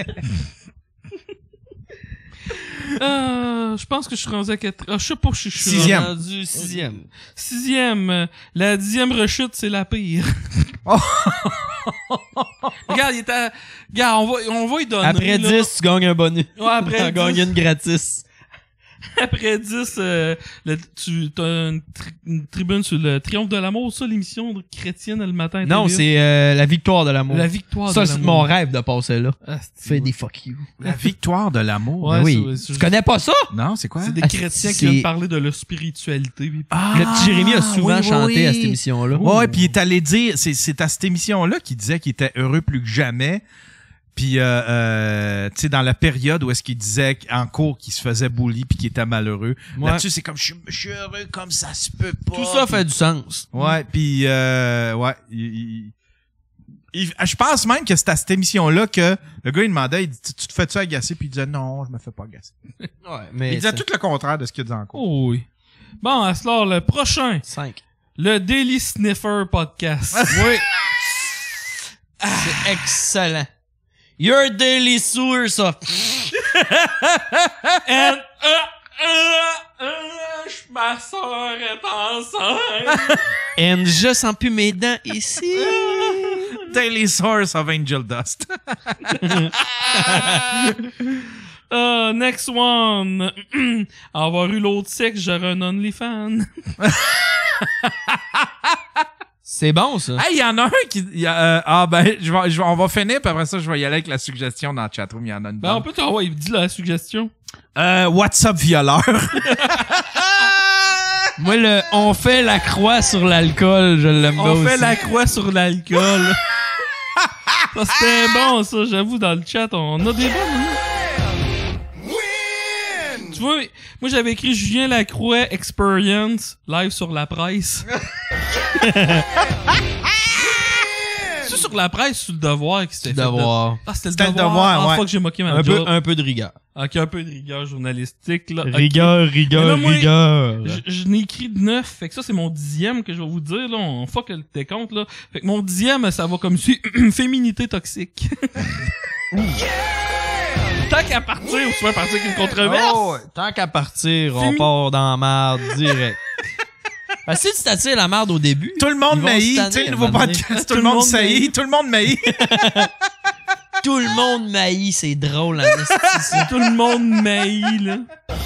Euh, je pense que je suis rendu à quatre... Ah, je sais pas, je suis... je suis Sixième. rendu sixième. Sixième. euh, La dixième rechute, c'est la pire. Oh. Regarde, il est à... Regarde, on va, on va y donner. Après là. dix, tu gagnes un bonus. Ouais, après T'en dix. gagnes une gratis. Après dix, euh, le, tu as une, tri- une tribune sur le Triomphe de l'amour, ça, l'émission de chrétienne le matin. à Non, T V A. c'est euh, la victoire de l'amour. La victoire Ça, de c'est l'amour. mon rêve de passer là. Ah, Fais des fuck you. La victoire de l'amour. Ouais, Ben oui. c'est- c'est- Tu connais pas ça? Non, c'est quoi? C'est des Ah, chrétiens c'est- qui viennent parler de leur spiritualité. puis- Ah, Le petit Jérémy a souvent oui, oui, chanté oui. à cette émission-là. Ouais, puis il est allé dire, c'est, c'est à cette émission-là qu'il disait qu'il était heureux plus que jamais. Puis, euh, euh, tu sais, dans la période où est-ce qu'il disait en cours qu'il se faisait bully puis qu'il était malheureux. Ouais. Là-dessus, c'est comme, je suis- je suis heureux comme ça se peut pas. Tout ça Puis- fait du sens. Ouais, puis euh, ouais, il, il- il- je pense même que c'est à cette émission-là que le gars il demandait, il dit, tu te fais-tu agacer? Puis il disait non, je me fais pas agacer. Ouais, mais Il disait c'est- tout le contraire de ce qu'il dit en cours. Oh oui. Bon, à cela, le prochain, cinq. le Daily Sniffer Podcast. Oui. C'est excellent. Your daily sewer, ça. And, euh, euh, euh, je- ma soeur est enceinte. And je sens plus mes dents ici. Daily Source of Angel Dust. Uh, next one. Avoir eu l'autre sexe, j'aurais un OnlyFans. C'est bon, ça. Hey, il y en a un qui... il y a, euh, ah ben, je vais, je vais- on va finir, puis après ça, je vais y aller avec la suggestion dans le chatroom. Il y en a une Ben, on bonne. peut t'envoyer, dis la suggestion. Euh, What's up, violeur? Moi, le on fait la croix sur l'alcool, je l'aime bien On fait aussi. la croix sur l'alcool. Ça, c'était bon, ça, j'avoue, dans le chat, on a des bonnes. hein. Tu vois, moi, j'avais écrit Julien Lacroix Experience live sur la presse. C'est sur la presse, sur le devoir qui s'était fait. Devoir. Ah, c'était le C'était le devoir. Devoir, Ah, ouais. fois que j'ai moqué ma Un peu, job. un peu de rigueur. Ok, un peu de rigueur journalistique, là. Ok. Rigueur, rigueur, Mais là, moi, rigueur. Je, je n'ai écrit de neuf, fait que ça c'est mon dixième que je vais vous dire là, on fuck le décompte là. Fait que mon dixième ça va comme suit féminité toxique. Tant qu'à partir, ou tu vas partir avec une controverse. Oh, ouais. Tant qu'à partir, on Fémi- part dans la merde direct. Parce que si tu t'attires la merde au début, Tout le monde ils vont maillit, se tu sais, tanner le à nouveau un moment donné. podcast, tout le monde saillit, tout le monde maillit. Tout le monde maillit, c'est drôle, hein, c'est ça. Tout le monde maillit là.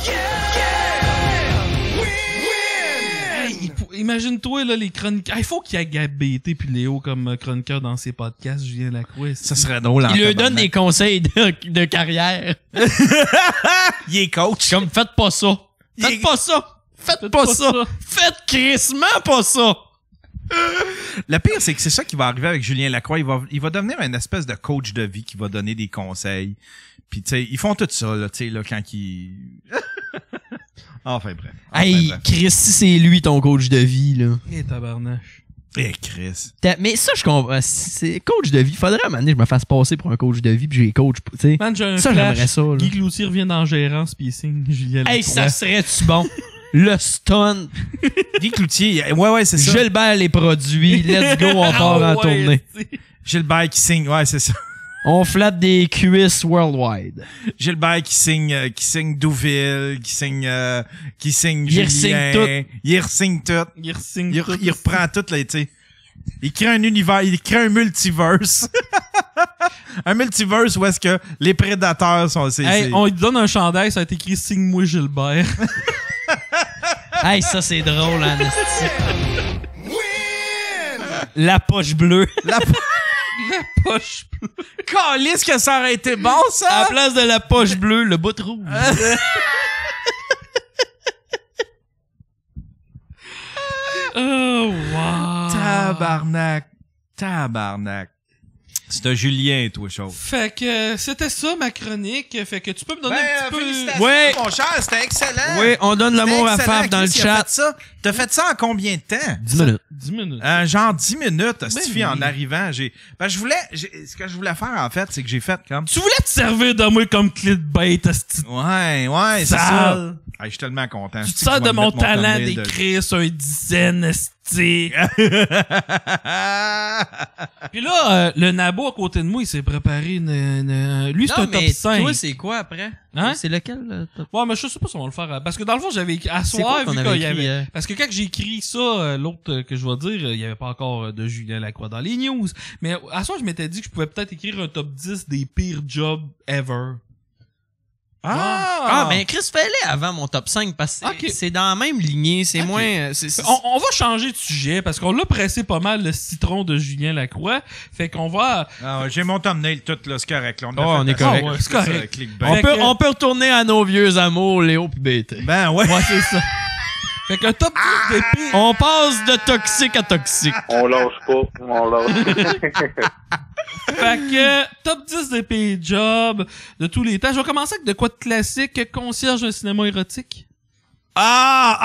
Hey, il faut- imagine-toi là les chroniqueurs. Il faut qu'il y ait Gab B T puis Léo comme euh, chroniqueur dans ses podcasts. Julien Lacroix. Ça serait drôle. en Il lui donne tabarnak. des conseils de, de carrière. Il est coach. Comme, faites pas ça. Il Faites est- pas ça. Faites, Faites pas, pas ça. ça. Faites crissement pas ça. Le pire, c'est que c'est ça qui va arriver avec Julien Lacroix. Il va, il va devenir une espèce de coach de vie qui va donner des conseils. Puis, tu sais, ils font tout ça, là, tu sais, là, quand ils... enfin, bref. Enfin, Hey, bref. Chris, si c'est lui ton coach de vie, là. Et tabarnache. Eh, Chris. T'as- Mais ça, je comprends. Si c'est coach de vie. Faudrait à un moment donné, je me fasse passer pour un coach de vie puis j'ai coach, tu sais. Man, j'ai un Ça, flash. j'aimerais ça, là. Guy Cloutier revient dans Gérance pis il signe Julien Lacroix. Hey, ça serait-tu bon? Le stun. Guy Cloutier, ouais, ouais, c'est ça. Gilbert les produits. Let's go, on part Ah en ouais, tournée. c'est- Gilbert qui signe, ouais, c'est ça. On flatte des cuisses worldwide. Gilbert qui signe, euh, qui signe Douville, qui signe, euh, qui signe Il Julien. re-signe tout. Il re-signe tout. Il re-signe Il, tout. re- il reprend tout, là, tu sais. Il crée un univers, il crée un multiverse. Un multiverse où est-ce que les prédateurs sont... C'est, Hey, c'est- on lui donne un chandail, ça a été écrit Signe-moi Gilbert. Hey, ça, c'est drôle, hein, esti. La poche bleue. La... La poche bleue. Calisse que ça aurait été bon, À ça! la place de la poche bleue, le bout rouge. Oh, wow. Tabarnak. Tabarnak. C'est un Julien, toi, chose. Fait que euh, c'était ça, ma chronique. Fait que tu peux me donner Ben, un petit peu... félicitations, Ouais. mon cher, c'était excellent. Oui, on donne l'amour à C'était excellent. Faf dans le Chris, il a chat. fait ça. T'as fait ça en combien de temps? dix minutes. dix minutes. Euh, genre dix minutes, Stifi, oui. en arrivant. J'ai, ben, je voulais, j'ai- ce que je voulais faire, en fait, c'est que j'ai fait comme... Tu voulais te servir de moi comme clé de bête, asti. Ouais, ouais, c'est ça. Sale. Ah, je suis tellement content. Tu te C'est que sers je de vais mon mettre talent thumbnail de- d'écrire sur un dizaine, esti. Puis là, euh, le Nabo à côté de moi, il s'est préparé une... une- lui, c'est Non, un top mais cinq. toi, c'est quoi après? Hein? C'est lequel? le top? Ouais, mais je sais pas si on va le faire. euh, Parce que dans le fond, j'avais écrit... À C'est soir, quoi qu'on vu avait qu'il y écrit, avait... euh? Parce que quand j'ai écrit ça, euh, l'autre euh, que je vais dire, euh, il y avait pas encore euh, de Julien Lacroix dans les news. Mais à soir, je m'étais dit que je pouvais peut-être écrire un top dix des pires jobs ever. Ah! Ah, mais Chris, fais-le avant mon top cinq parce que c'est- Ok. c'est dans la même lignée. C'est Ok. moins. euh, c'est- c'est- On, on va changer de sujet parce qu'on l'a pressé pas mal le citron de Julien Lacroix. Fait qu'on va... Ah, ouais, j'ai mon thumbnail tout, là, c'est correct. Là, Oh, a fait on est assez. correct. Ah, ouais, C'est correct. ça, clickbait. on, Fait peut, que- on peut retourner à nos vieux amours, Léo pis B T. Ben, ouais. Ouais, c'est ça. Fait que top dix des pires... On passe de toxique à toxique. On lâche pas. On lâche pas. Fait que top dix des pires jobs de tous les temps. Je vais commencer avec de quoi de classique, concierge d'un cinéma érotique. Ah!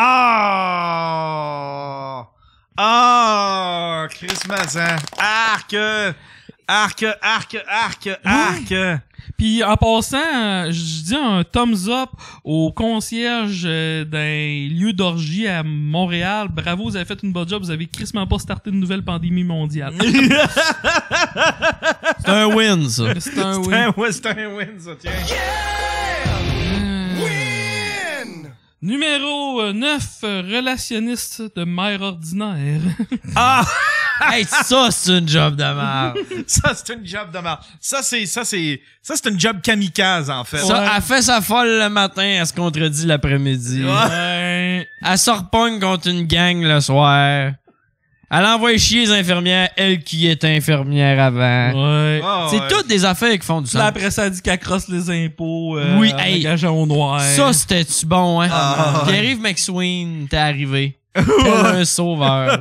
Ah! Ah! Chris Mazin. Arc! Arc! Arc! Arc! Arc! Puis en passant, euh, je dis un thumbs up au concierge euh, d'un lieu d'orgie à Montréal. Bravo, vous avez fait une bonne job. Vous avez crissement pas starté une nouvelle pandémie mondiale. C'est un win, ça. C'est un C'est win. un, ouais, c'est un win, ça, tiens. Numéro neuf, relationniste de mère ordinaire. Ah! Hey, ça, c'est une job de merde. Ça, c'est une job de merde. Ça, c'est, ça, c'est, ça, c'est une job kamikaze, en fait. Ça, elle fait sa folle le matin, elle se contredit l'après-midi. Ouais. Elle se repogne contre une gang le soir. Elle envoie chier les infirmières, elle qui est infirmière avant. Ouais. Ah, C'est ouais. toutes des affaires qui font du Puis là, sens. après ça, elle dit qu'elle crosse les impôts. Euh, Oui, en hey. engageant au noir. Ça, c'était-tu bon, hein? Ah, ouais. Pierre-Yves McSween, t'es arrivé. Tel un sauveur.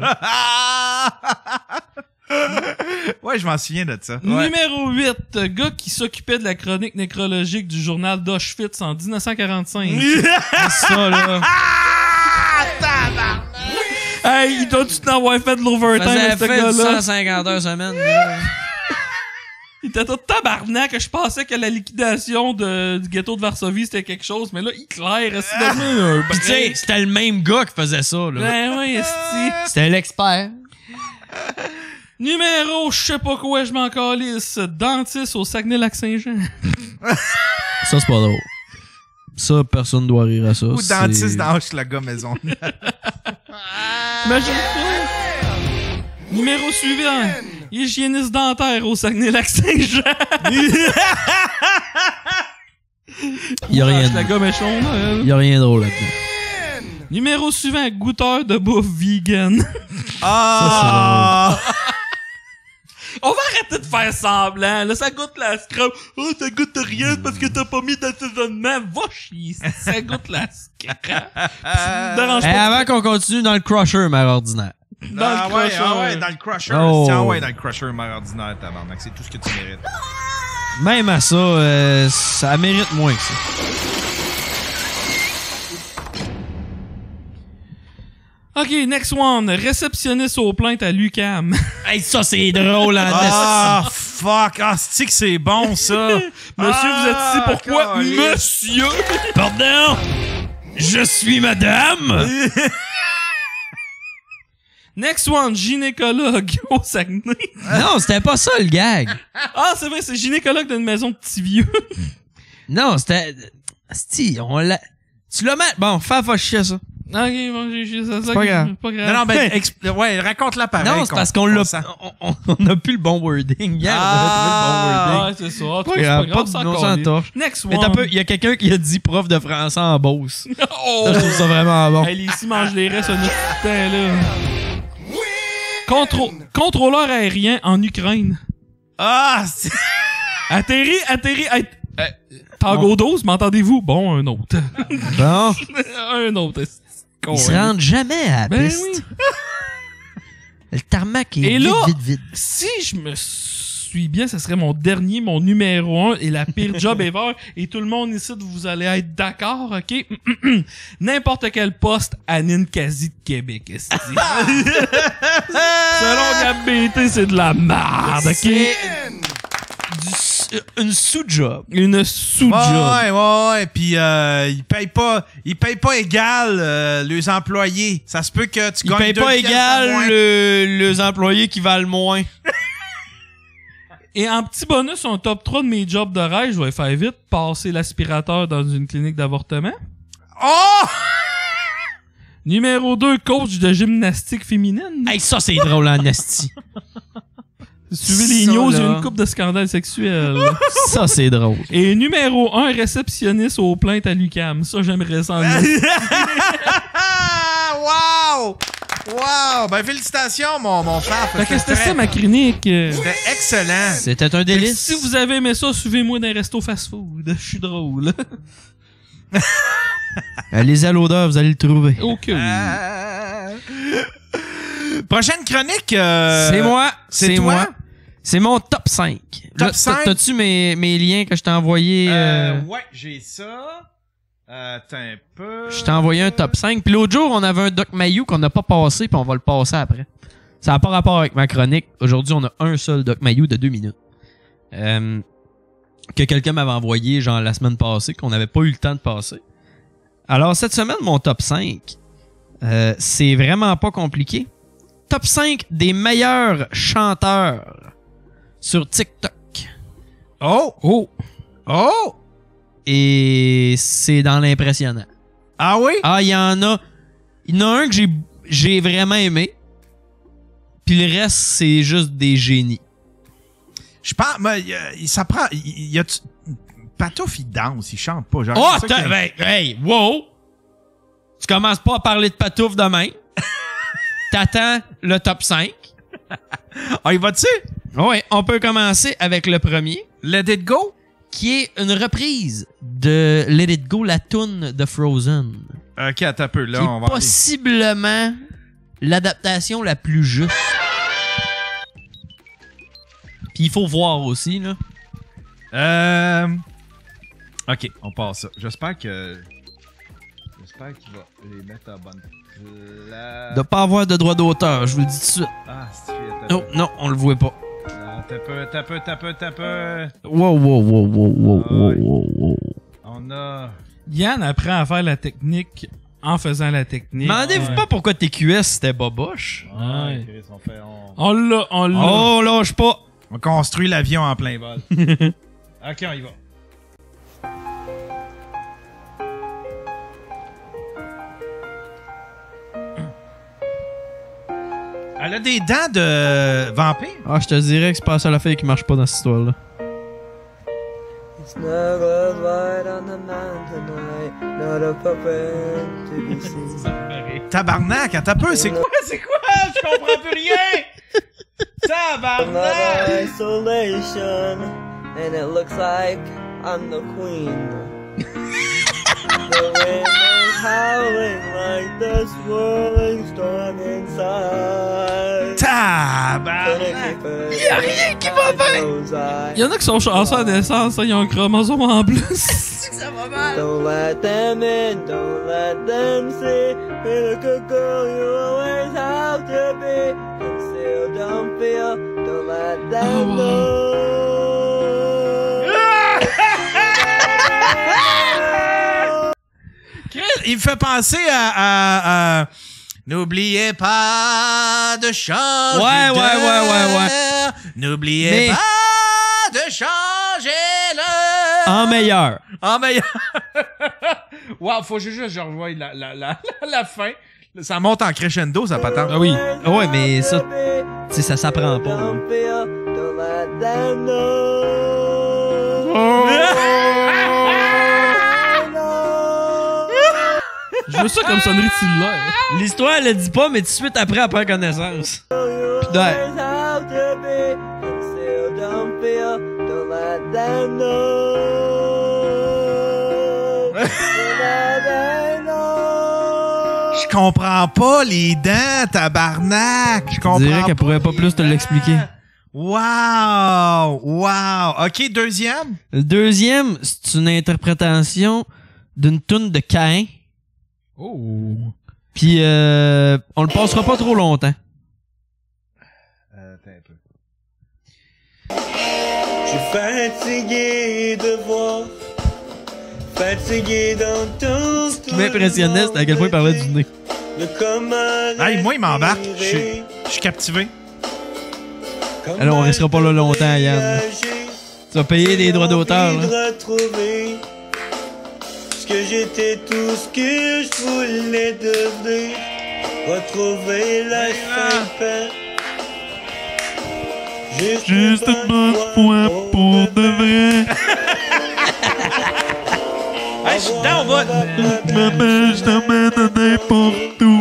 Ouais, je m'en souviens de ça. Ouais. Numéro huit, gars qui s'occupait de la chronique nécrologique du journal d'Auschwitz en dix-neuf cent quarante-cinq. Ça, là. Hey, il doit-tu t'en avoir fait de l'overtime, Faisait ce fait du gars-là? cent cinquante heures semaine. là. Il était tout tabarnak que je pensais que la liquidation de, du ghetto de Varsovie, c'était quelque chose, mais là, Hitler, est devenu un Pis tu sais, c'était le même gars qui faisait ça, là. Ben oui, esti. C'était l'expert. Numéro, je sais pas quoi, je m'en calisse. Dentiste au Saguenay-Lac-Saint-Jean. Ça, c'est pas drôle. Ça, personne doit rire à ça. Ou c'est- dentiste dans Hochelaga Maison. Imagine-toi. Numéro suivant, hygiéniste dentaire au Saguenay-Lac-Saint-Jean. Y a rien, La gomme est chaude, là. y a rien de drôle là-dedans. Numéro suivant, goûteur de bouffe vegan. Ah! On va arrêter de faire semblant. Là, ça goûte la scrap. Oh, ça goûte rien parce que t'as pas mis d'assaisonnement. Va chier. Ça goûte la scrap. Ça me dérange Eh, pas. avant qu'on continue dans le crusher, mère ordinaire. Dans ah, le ouais, crusher. ah ouais, dans le crusher. Oh. Tiens, ouais, dans le crusher, mère ordinaire, tabarnak. C'est tout ce que tu mérites. Même à ça, euh, ça mérite moins que ça. OK, next one. Réceptionniste aux plaintes à l'U Q A M. Hey, ça, c'est drôle, hein. Ah, fuck. Ah, c'est que c'est bon, ça. Monsieur, vous êtes ici pourquoi? câlisse. Monsieur! Pardon? Je suis madame? Next one, gynécologue au Saguenay. Non, c'était pas ça, le gag. Ah, c'est vrai, c'est gynécologue d'une maison de petits vieux. Non, c'était... Asti, on l'a... Tu l'as mis... Bon, fais pas chier ça. OK, bon, j'ai j'ai ça. C'est pas grave. Pas grave. Non, non, ben, expl- ouais, raconte-la pareil. Non, c'est qu'on- parce qu'on l'a... sent. On, on, on a plus le bon wording. Hier, Ah. on avait trouvé le bon Ouais, wording. c'est ça. En tout Pas cas, c'est grave, pas grave, pas ça de- on encore s'en libre. torche. Next Mais one. t'as peu, il y a quelqu'un qui a dit prof de français en Beauce. Oh! Ça, je trouve ça vraiment bon. Hey, les ici mangent les restes un autre temps, là. Contro- contrôleur aérien en Ukraine. Ah! C'est... Atterri, atterri, at... euh, Tango douze, m'entendez-vous? Bon, un autre. Bon. un autre. Ils se rendent jamais à la Ben piste. oui. Le tarmac est Et vide, là, vide, vide. si je me suis bien, ce serait mon dernier, mon numéro un et la pire job ever. Et tout le monde ici, vous allez être d'accord, ok? N'importe quel poste à Ninkasi de Québec. esti. Selon Gab B T, c'est de la merde, ok? Du- une sous-job. Une sous-job. Ouais, ouais, ouais. Puis euh, ils payent pas, ils payent pas égal euh, les employés. Ça se peut que tu Ils gagnes payent deux pas piastres de égal moins. le- les employés qui valent moins. Et en petit bonus, un top trois de mes jobs de rêve, je vais faire vite, passer l'aspirateur dans une clinique d'avortement. Oh! Numéro deux, coach de gymnastique féminine. Hey, ça, c'est drôle en esti. Suivez les ça, news, il y a là. une couple de scandales sexuels. Ça, c'est drôle. Et numéro un, réceptionniste aux plaintes à l'U Q A M. Ça, j'aimerais ça en dire. Wow! Wow! Ben, félicitations, mon, mon frère. Fait que c'était ça, ma chronique. C'était excellent. C'était un Fait que délice. si vous avez aimé ça, suivez-moi dans un resto fast-food. Je suis drôle. Allez à l'odeur, vous allez le trouver. Ok. Euh... Prochaine chronique. euh, C'est moi. c'est C'est toi? moi. C'est mon top cinq. Top Là, cinq? T'as-tu mes, mes liens que je t'ai envoyés? Euh, Euh, ouais, j'ai ça. Euh, attends un peu. Je t'ai envoyé un top cinq. Puis l'autre jour, on avait un Doc Mayou qu'on n'a pas passé, puis on va le passer après. Ça n'a pas rapport avec ma chronique. Aujourd'hui, on a un seul Doc Mayou de deux minutes. Euh, que quelqu'un m'avait envoyé, genre, la semaine passée, qu'on n'avait pas eu le temps de passer. Alors, cette semaine, mon top cinq, euh, c'est vraiment pas compliqué. Top cinq des meilleurs chanteurs sur TikTok. Oh! Oh! Oh! Et c'est dans l'impressionnant. Ah oui? Ah, il y en a. Il y en a un que j'ai, j'ai vraiment aimé. Puis le reste, c'est juste des génies. Je pense, mais euh, il- ça prend. Il il y a. Patouf, il danse, il chante pas. Genre, Oh, c'est ça t'as, qui- ben, hey, wow! Tu commences pas à parler de patouf demain. T'attends le top cinq. Ah, il va dessus? Ouais, on peut commencer avec le premier, Let It Go? qui est une reprise de Let It Go, la toune de Frozen. Ok, attends un peu, là, qui est on va. aller. possiblement l'adaptation la plus juste. Puis il faut voir aussi, là. Euh. Ok, on passe ça. J'espère que. J'espère qu'il va les mettre à bonne place. De pas avoir de droit d'auteur, je vous le dis tout de suite. Ah, c'est attends Oh, non, on le voit pas. Ah, T'as peu, t'as peu, t'as peu, t'as peu. Wow, wow, wow, wow, wow, wow, wow, wow. On a. Yann apprend à faire la technique en faisant la technique. Demandez-vous Ouais. pas pourquoi T Q S c'était boboche. Ouais. Chris, on fait. On, On l'a, on l'a. Oh, lâche pas. on construit l'avion en plein vol. Ok, on y va. Elle a des dents de vampire? Ah, je te dirais que c'est pas la seule fille qui marche pas dans cette histoire-là. Snuggled right on the mountain tonight, not a puppet to be seen. Tabarnak, attends un peu, c'est quoi? C'est quoi? Je comprends plus rien! Tabarnak! Another isolation, and it looks like I'm the queen. The wind is howling like the swirling storm inside. Tabarnak! Y'a rien qui va bien! Il y en a qui sont chanceux à naissance, hein, ils ont un chromosome en plus. Don't let them in, don't let them see. Be the good girl you always have to be. Conceal, don't feel, don't let them know. Chris, il me fait penser à... à, à... N'oubliez pas de changer Ouais, ouais, ouais, ouais, ouais. N'oubliez Mais- pas de changer le... En meilleur. En meilleur. Wow, faut juste que je revoie la, la, la, la fin. Ça monte en crescendo, ça patente. Ah oui. Ah ouais, mais ça, tu sais, ça s'apprend pas. là. Don't feel, don't let them know. Je veux ça comme sonnerie de cellulaire. L'histoire, elle le dit pas, mais tout de suite après, elle prend connaissance. Puis d'ailleurs. Always have to be. Conceal, don't Je comprends pas les dents, tabarnak. Je comprends. Je dirais qu'elle pas pourrait pas plus te l'expliquer. Wow! Wow! OK, deuxième? Le deuxième, c'est une interprétation d'une toune de Caïn. Oh! Puis, euh, on le passera pas trop longtemps. Euh, attends un peu. Je suis fatigué de voir, fatigué d'entendre. Ce qui m'impressionnait, c'était à quel point il parlait du nez. Hey, moi, il m'embarque. Je suis- je suis captivé. Alors, on restera pas là longtemps, Yann. Tu vas payer des droits d'auteur, là. Retrouver ce que j'étais, tout ce que je voulais devenir. Retrouver la fin. Juste une bonne fois pour de vrai. Hey, je suis dedans, on va. Maman, je t'emmène n'importe où.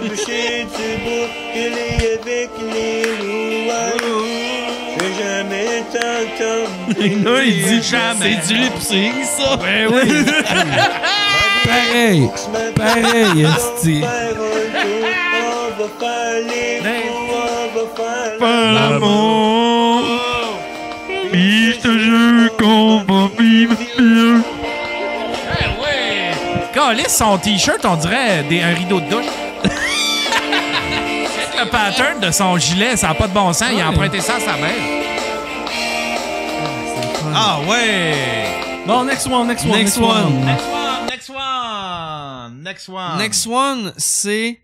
Non, il dit jamais. C'est du lip sync, ça. Ben oui. Pareil. Pareil, esti. Faire l'amour. Puis je te jure qu'on va vivre mieux. Eh ouais! Calisse, son t-shirt, on dirait des, un rideau de douche. Le pattern de son gilet, ça n'a pas de bon sens. Il a emprunté ça à sa mère. Ah ouais! Bon, next one, next one, Next one. Next one, next one, next one. Next one, c'est...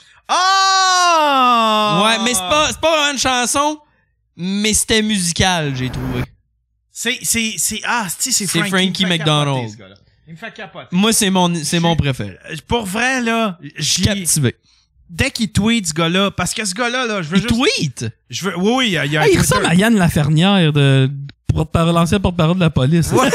Oh! Ouais, mais c'est pas, c'est pas vraiment une chanson, mais c'était musical, j'ai trouvé. C'est, c'est, c'est, ah, c'est, c'est C'est Frankie, Frankie il me fait McDonald. capoter, ce gars-là. Il me fait capoter. Moi, c'est mon, c'est mon préféré. Euh, Pour vrai, là, j'y... Captivé. Dès qu'il tweet, ce gars-là, parce que ce gars-là, là, je veux Il juste... tweet? Je veux... Oui, oui, il y a, il y a un Hey, il Twitter. ressemble à Yann Lafernière de porte-parole, l'ancien porte-parole de la police. Ouais.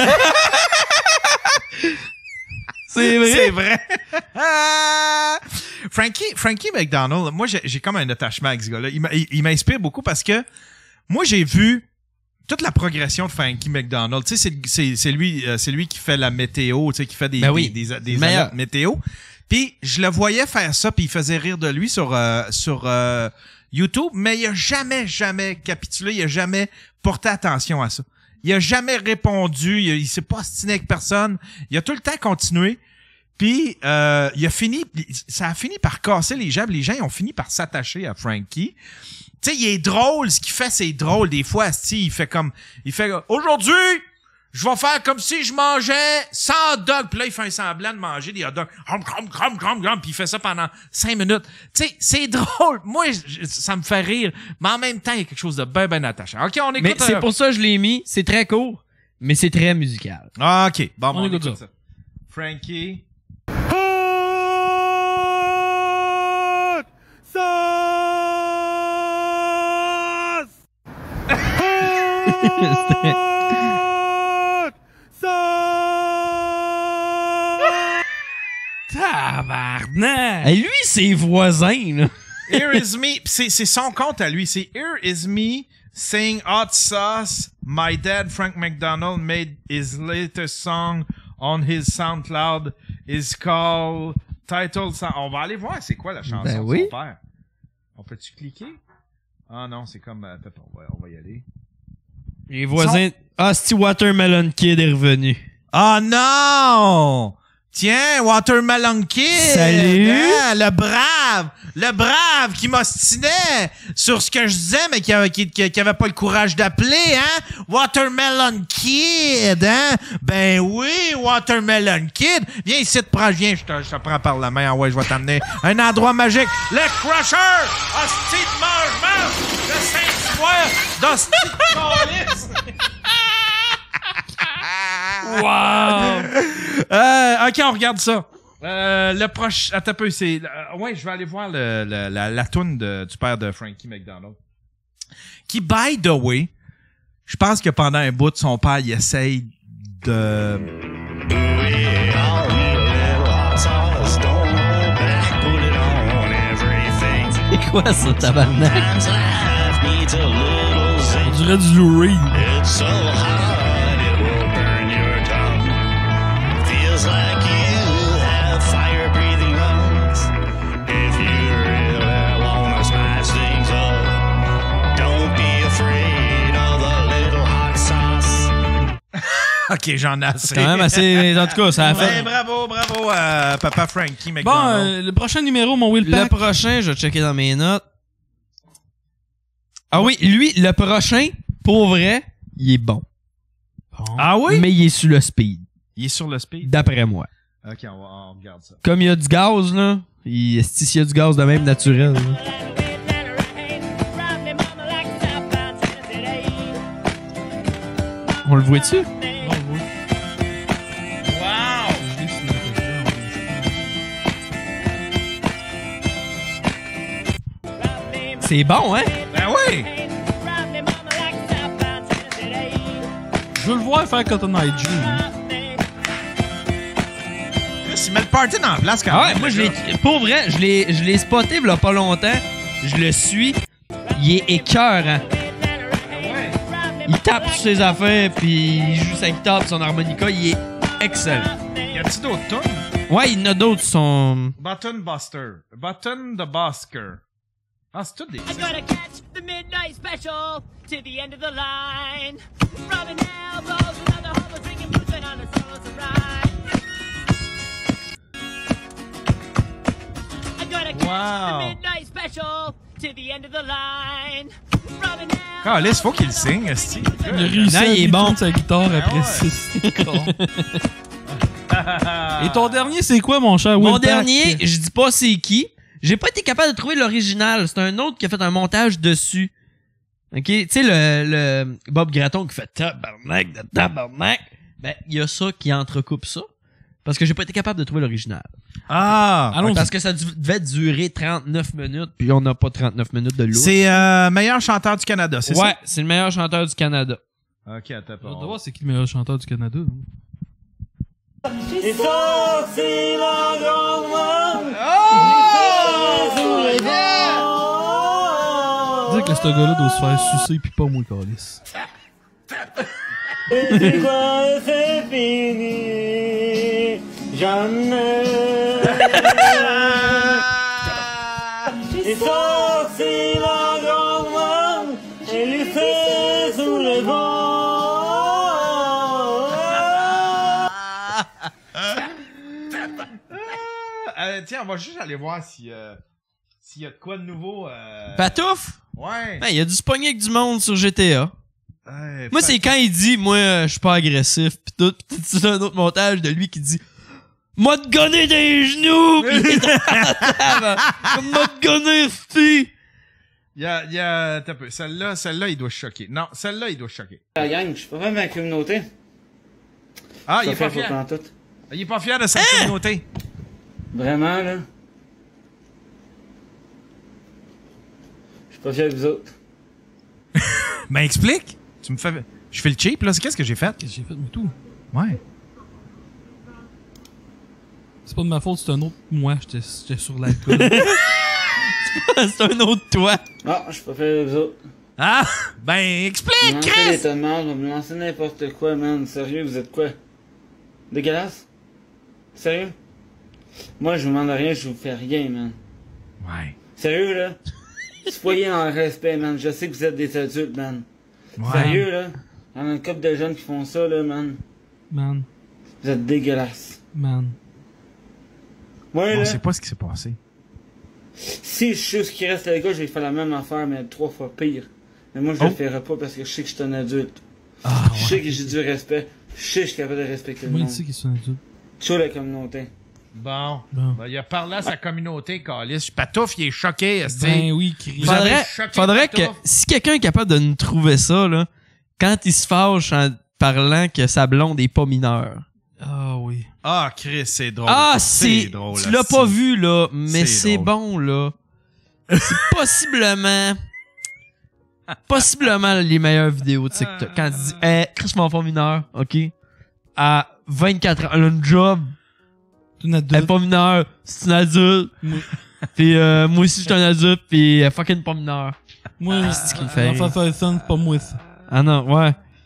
C'est vrai. C'est vrai. Ah! Frankie, Frankie McDonald, moi, j'ai, j'ai comme un attachement avec ce gars-là. Il, m'a- il- il m'inspire beaucoup parce que moi, j'ai vu toute la progression de Frankie McDonald. Tu sais, c'est, c'est, c'est lui, euh, c'est lui qui fait la météo, tu sais, qui fait des, Ben oui. des, des, des Meilleur. alertes météo. Puis, je le voyais faire ça, puis il faisait rire de lui sur, euh, sur euh, YouTube, mais il a jamais, jamais capitulé, il a jamais porté attention à ça. Il a jamais répondu, il, a- il s'est pas ostiné avec personne. Il a tout le temps continué. Puis, euh, il a fini, ça a fini par casser les gens. Les gens, ils ont fini par s'attacher à Frankie. Tu sais, il est drôle. Ce qu'il fait, c'est drôle. Des fois, asti, il fait comme, il fait, aujourd'hui, je vais faire comme si je mangeais cent hot dogs. Puis là, il fait un semblant de manger des hot dogs. Hum, hum, hum, hum, hum. Puis il fait ça pendant cinq minutes. Tu sais, c'est drôle. Moi, je- ça me fait rire. Mais en même temps, il y a quelque chose de bien, bien attachant. OK, on écoute. Mais c'est euh, pour ça que je l'ai mis. C'est très court, mais c'est très musical. Ah, OK. Bon, On on, écoute écoute ça. ça. Frankie. C'était- Tabarnak! Hey, lui, c'est voisin, là. Here is me. C'est, c'est son compte à lui. C'est Here is me saying hot sauce. My dad, Frank McDonald, made his latest song on his SoundCloud. Is called Title Song. On va aller voir c'est quoi la chanson Ben de oui. son père. On peut-tu cliquer? Ah non, c'est comme... euh, Attends, on va, on va y aller. Les voisins... Ah, c'est Watermelon Kid est revenu. Ah non! Tiens, Watermelon Kid! Salut! Hein, le brave! Le brave qui m'ostinait sur ce que je disais, mais qui avait, qui, qui, qui avait pas le courage d'appeler, hein? Watermelon Kid, hein? Ben oui, Watermelon Kid! Viens ici, te prends, viens, je te, je te prends par la main. Ah ouais, je vais t'amener un endroit magique. Le Crusher! Hostie de mange-mange! Le Saint-Soir! D'hostie de calice! Wow! Euh, ok, on regarde ça. Euh, le prochain. Attends un peu, c'est. euh, ouais, je vais aller voir le, le- la, la toune de- du père de Frankie McDonald. Qui, by the way, je pense que pendant un bout, son père, il essaye de. C'est quoi ça, tabarnak? On dirait du Lou Reed. OK, j'en ai assez. C'est quand même assez... En tout cas, ça a fait... Ouais, bravo, bravo à Papa Frankie Bon, McDonald. euh, le prochain numéro, mon Will Le Pack. prochain, je vais checker dans mes notes. Ah oui, lui, le prochain, pour vrai, il est bon. Bon. Ah oui? Mais il est sur le speed, Il est sur le speed? d'après moi. OK, on, va, on regarde ça. Comme il y a du gaz, là, il, s'il y a du gaz de même naturel, là. On le voit-tu? Bon, oui. Wow! Je l'ai sur le téléphone. C'est bon, hein? Ben oui! Je veux le voir faire Cotton Eye Joe. hein. Il met le party dans la place quand Ah même. ouais, moi, je le l'ai, gars. pour vrai, je l'ai, je l'ai spoté il y a pas longtemps. Je le suis. Il est écœurant. Il tape sur ses affaires, puis il joue sa guitare et son harmonica. Il est excellent. Y a-tu d'autres tunes? Ouais, il y en a d'autres qui sont... Button Buster. Button the Busker. Ah, c'est tout des... I gotta catch the midnight special to the end of the line. Rubbing elbows, another hobo drinking bourbon on a solo ride. I gotta catch Wow. the midnight special to the end of the line. Rubbing elbows. Calisse, faut qu'il le signe, esti. Il a réussi Non, à il est détruire bon. sa guitare Ben après ouais. six. Et ton dernier, c'est quoi, mon cher Will Mon Pack? dernier, je dis pas c'est qui. J'ai pas été capable de trouver l'original. C'est un autre qui a fait un montage dessus. OK? Tu sais, le, le Bob Gratton qui fait tabarnak de tabarnak. Ben, il y a ça qui entrecoupe ça. Parce que j'ai pas été capable de trouver l'original. Ah! Allons-y. Parce que ça du- devait durer trente-neuf minutes, puis on n'a pas trente-neuf minutes de l'eau. C'est euh, meilleur chanteur du Canada, c'est Ouais, c'est le meilleur chanteur du Canada. ça? OK, attends J'ai hâte de pas. voir c'est qui le meilleur chanteur du Canada. hein. Et sorti la grande main. Dire que ce gars-là doit se faire sucer pis pas moi, calice. Et c'est quoi, c'est fini. Jamais. Et sorti la grande main. Et lui fait sous le vent. Euh, tiens, on va juste aller voir si, euh, s'il y a de quoi de nouveau. Euh... Patouf? Ouais. Ben, il a du spogner avec du monde sur G T A. Ouais, Moi, c'est quand il dit, moi, euh, je suis pas agressif, pis tout, pis c'est un autre montage de lui qui dit, m'a te gonné des genoux, pis il est dans la table. M'a te gonné, pis. Il y a, il y a, t'as peu. Celle-là, celle-là, il doit choquer. Non, celle-là, il doit choquer. La gang, je suis pas fait ma communauté. Ah, Je il est suis pas fait pour fier. pantoute. Il est pas fier de sa communauté. Vraiment, là. Je suis pas fier de vous autres. Ben, explique. Tu me fais, je fais le cheap, là. C'est qu'est-ce que j'ai fait? Qu'est-ce que j'ai fait de tout? Ouais. C'est pas de ma faute, c'est un autre moi, j'étais j'étais sur l'alcool. C'est un autre toi. Ah, je suis pas fier de vous autres. Ah! Ben, explique, Vous lancez Chris! des tonnes de marde, vous me lancez n'importe quoi, man. Sérieux, vous êtes quoi? Dégueulasse? Sérieux? Moi, je vous demande rien, je vous fais rien, man. Ouais. Sérieux, là? Soyez en respect, man. Je sais que vous êtes des adultes, man. Ouais. Sérieux, là? Il y en a une couple de jeunes qui font ça, là, man. Man, Vous êtes dégueulasses. man. Moi, On là, sait pas ce qui s'est passé. si je sais ce qui reste à l'école, je vais faire la même affaire, mais trois fois pire. Mais moi, je Oh. le ferai pas parce que je sais que je suis un adulte. Ah, Je sais que j'ai du respect. Je sais que je suis capable de respecter le Moi, il monde. dit qu'ils sont adultes. Show la communauté. Bon. Bon. Ben, il a parlé à sa communauté, Calis. Patouf, il est choqué, esti. Ben oui, Chris. Vous avez Faudrait, choqué faudrait que, Patouf. si quelqu'un est capable de nous trouver ça, là, quand il se fâche en parlant que sa blonde est pas mineure. Ah oui. Ah, Chris, c'est drôle. Ah, c'est, drôle. tu l'as esti. pas vu, là, mais C'est c'est drôle. bon, là. C'est possiblement, possiblement les meilleures vidéos de TikTok. Quand tu dis, eh, Chris, mon enfant mineur, ok? À vingt-quatre ans, elle a une job, C'est une elle est adulte. pas mineure, c'est une adulte. Moi, Pis euh, moi aussi, je suis un adulte, pis elle est fucking pas mineure. moi c'est ce qui me fait l'enfant rire. faire ça, c'est pas moi, ça. Ah non, ouais.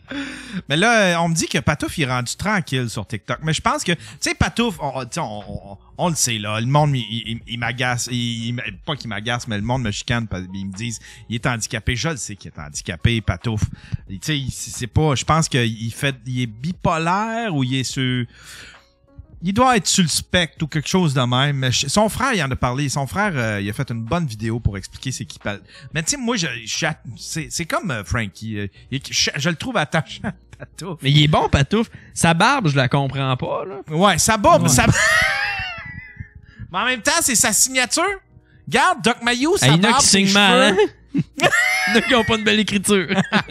Mais là, on me dit que Patouf, il est rendu tranquille sur TikTok. Mais je pense que, tu sais, Patouf, on, on, on, on le sait, là. Le monde, il, il, il m'agace. Il, il, pas qu'il m'agace, mais le monde me chicane. Ils me disent, il est handicapé. Je le sais qu'il est handicapé, Patouf. Tu sais, c'est pas, je pense qu'il fait, il est bipolaire ou il est sur... Il doit être sur le spectre ou quelque chose de même. Mais son frère, il en a parlé. Son frère, euh, il a fait une bonne vidéo pour expliquer c'est qui. Mais tu sais, moi, je, je c'est, c'est comme euh, Frankie. Euh, il, je, je le trouve attachant, Patouf. Mais il est bon, Patouf. Sa barbe, je la comprends pas, là. Ouais, sa barbe, ouais. Sa... Mais en même temps, c'est sa signature. Regarde, Doc Mayou, sa hey, barbe, il y en a qui signent mal, hein? Il y en a qui ont pas de belle écriture.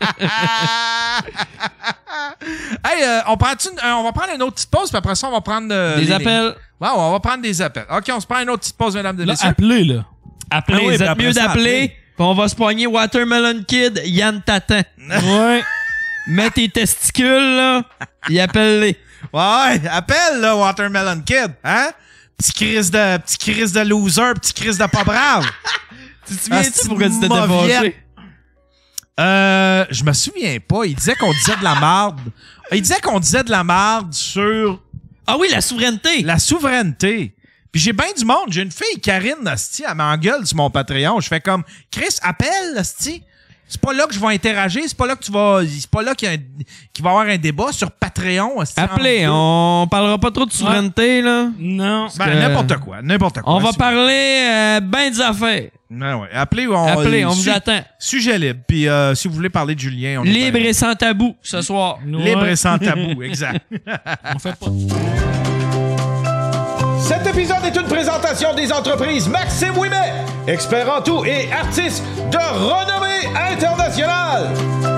Hey, euh, on, prend une, euh, on va prendre une autre petite pause, puis après ça, on va prendre... Euh, des appels. Ouais, on va prendre des appels. OK, on se prend une autre petite pause, mesdames et là, messieurs. Appelez, là. Appelez, ah oui, vous êtes mieux d'appeler, puis on va se poigner Watermelon Kid, Yann Tatan. Ouais. Mets tes testicules, là, et appelle-les. Ouais, appelle, là, Watermelon Kid. Hein? Petit crise de, petit crise de loser, petit crise de pas brave. Tu te souviens-tu pourquoi tu t'étais fâché? Euh, je me souviens pas. Il disait qu'on disait de la marde. Il disait qu'on disait de la marde sur... Ah oui, la souveraineté. La souveraineté. Puis j'ai bien du monde. J'ai une fille, Karine, hostie, elle m'engueule sur mon Patreon. Je fais comme, Chris, appelle, hostie. C'est pas là que je vais interagir. C'est pas là que tu vas... C'est pas là qu'il y, a un, qu'il va y avoir un débat sur Patreon. Hostie, appelez. On parlera pas trop de souveraineté, ouais. là. Non. Ben, que... n'importe quoi. N'importe quoi. On va parler euh, ben des affaires. Ouais, ouais. Appelez, on, Appelez, on su- vous attend. Sujet libre. Puis euh, si vous voulez parler de Julien, on est libre prêt. et sans tabou ce soir. Ouais. Libre et sans tabou, exact. On fait pas. Cet épisode est une présentation des entreprises Maxime Ouimet, expert en tout et artiste de renommée internationale.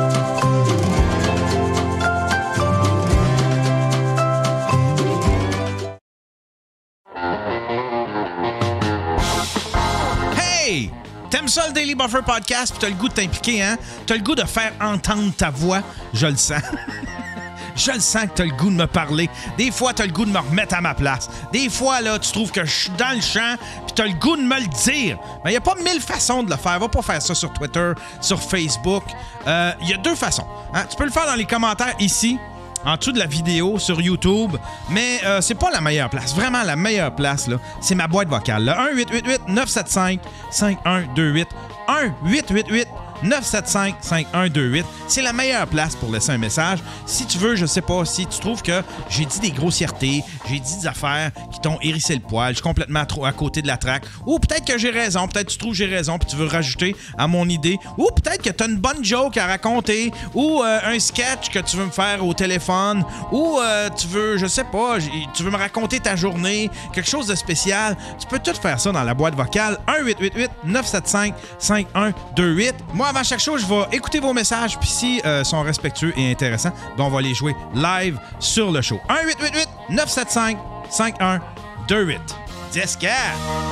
Hey! T'aimes ça le Daily Buffer Podcast pis t'as le goût de t'impliquer, hein? T'as le goût de faire entendre ta voix? Je le sens. Je le sens que t'as le goût de me parler. Des fois, t'as le goût de me remettre à ma place. Des fois, là, tu trouves que je suis dans le champ pis t'as le goût de me le dire. Mais il y a pas mille façons de le faire. Va pas faire ça sur Twitter, sur Facebook. Il euh, y a deux façons. Hein? Tu peux le faire dans les commentaires ici, en dessous de la vidéo sur YouTube, mais euh, c'est pas la meilleure place. Vraiment, la meilleure place, là, c'est ma boîte vocale. Le un huit huit huit neuf sept cinq cinq un deux huit. un huit huit huit neuf sept cinq cinq un deux huit. C'est la meilleure place pour laisser un message. Si tu veux, je sais pas, si tu trouves que j'ai dit des grossièretés, j'ai dit des affaires qui t'ont hérissé le poil, je suis complètement trop à côté de la traque, ou peut-être que j'ai raison, peut-être que tu trouves que j'ai raison puis tu veux rajouter à mon idée, ou peut-être que tu as une bonne joke à raconter, ou euh, un sketch que tu veux me faire au téléphone, ou euh, tu veux, je sais pas, tu veux me raconter ta journée, quelque chose de spécial, tu peux tout faire ça dans la boîte vocale un huit huit huit neuf sept cinq cinq un deux huit. Moi, avant chaque show, je vais écouter vos messages, puis si euh, sont respectueux et intéressants, ben on va les jouer live sur le show. un huit huit huit neuf sept cinq cinq un deux huit. dix quatre.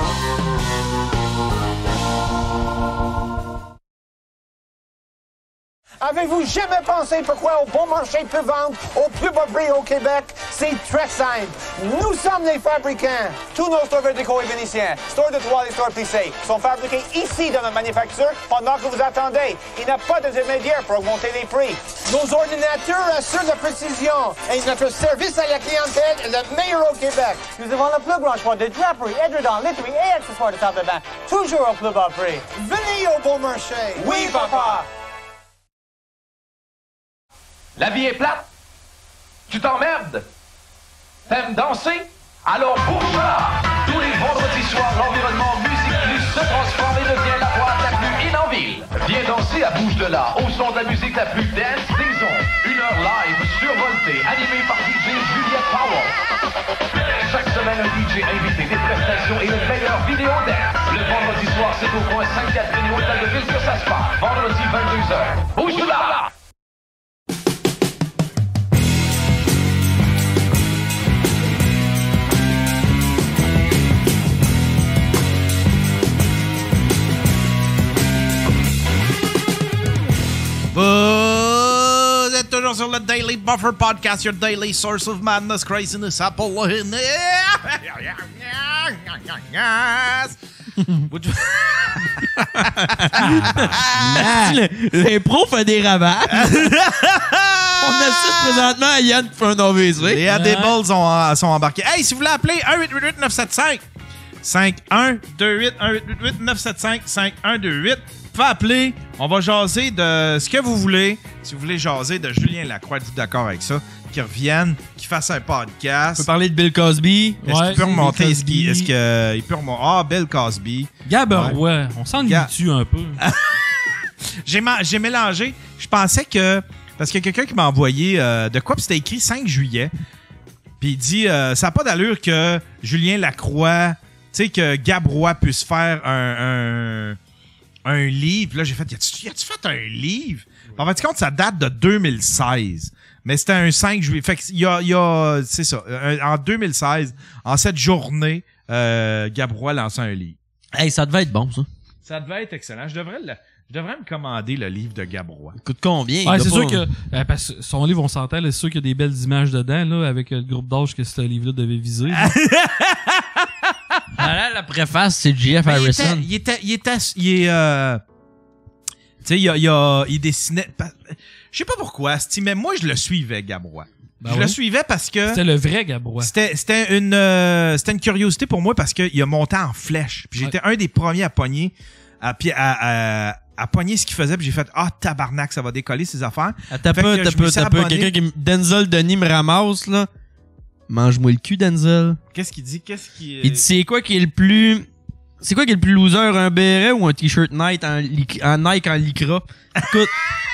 Avez-vous jamais pensé pourquoi Au Bon Marché peut vendre au plus bas prix au Québec? C'est très simple. Nous sommes les fabricants. Tous nos stores verticaux et vénitiens, stores de toiles et stores plissés, sont fabriqués ici dans notre manufacture pendant que vous attendez. Il n'y a pas d'intermédiaire pour augmenter les prix. Nos ordinateurs assurent la précision et notre service à la clientèle est le meilleur au Québec. Nous avons le plus grand choix de draperies, édredons, literies et accessoires de table de bain, toujours au plus bas prix. Venez au Bon Marché. Oui, papa. La vie est plate. Tu t'emmerdes. T'aimes danser? Alors bouge là! Tous les vendredis soirs, l'environnement Musique Plus se transforme et devient la boîte la plus in en ville. Viens danser à Bouge de là, au son de la musique la plus dance des ondes. Une heure live survoltée, animée par D J Juliette Powell. Chaque semaine, un D J invité, des prestations et le meilleur vidéo dance. Le vendredi soir, c'est au coin Sainte-Catherine et Hôtel de Ville que ça se passe. Vendredi vingt-deux heures. Bouge de là! Vous êtes toujours sur le Daily Buffer Podcast, your daily source of madness, craziness, apple. L'impro fait des ravages. On assiste présentement à Yann qui fait un A V C. Les Adéballs sont, sont embarqués. Hey, si vous voulez appeler un huit huit huit neuf sept cinq cinq un deux huit un huit huit huit neuf sept cinq cinq un deux huit, vous pouvez appeler. On va jaser de ce que vous voulez. Si vous voulez jaser de Julien Lacroix, êtes-vous d'accord avec ça? Qu'il revienne, qu'il fasse un podcast. On peut parler de Bill Cosby. Est-ce Ouais, qu'il peut remonter? Bill Est-ce qu'il, Cosby. est-ce que, il peut remonter? Ah, Bill Cosby. Gab Ouais. Roy, on s'ennuie-tu un peu? J'ai, ma- j'ai mélangé. Je pensais que... Parce qu'il y a quelqu'un qui m'a envoyé euh, de quoi, puis c'était écrit cinq juillet. Puis il dit, euh, ça n'a pas d'allure que Julien Lacroix, tu sais, que Gab Roy puisse faire un, un, un livre. Là, j'ai fait, y-tu, y a-tu fait un livre? En fait, compte, ça date de deux mille seize. Mais c'était un cinq juillet. Fait qu'il y a, il y a c'est ça, un- en deux mille seize, en cette journée, euh, Gab Roy lançait un livre. Hey, ça devait être bon, ça. Ça devait être excellent. Je devrais, le, je devrais me commander le livre de Gab Roy. Coûte combien? Ouais, Il c'est doit sûr pas- que euh, parce que son livre, on s'entend, là, c'est sûr qu'il y a des belles images dedans, là, avec euh, le groupe d'âge que ce livre-là devait viser. là. Ah, là, la préface, c'est J F Mais Harrison. Il était, il était, il était, il est, euh, tu sais, il, a- il, a- il dessinait. pa- Je sais pas pourquoi, c'ti, mais moi je le suivais, Gab Roy. Ben je oui. le suivais parce que C'était le vrai Gab Roy. c'était, c'était une, euh, c'était une curiosité pour moi parce qu'il a monté en flèche. Puis j'étais un des premiers à pogner, à, pi- à, à, à pogner ce qu'il faisait. Puis j'ai fait, ah tabarnak, ça va décoller ses affaires. Attends Fait peu, que t'as je me peu, suis t'as peu. abonné. Quelqu'un qui... me- Denzel Denis me ramasse, là. Mange-moi le cul, Denzel. Qu'est-ce qu'il dit? Qu'est-ce qu'il. Il dit, c'est quoi qui est le plus... C'est quoi qui est le plus loser, un béret ou un t-shirt Nike en, lic- en Nike en lycra? Écoute,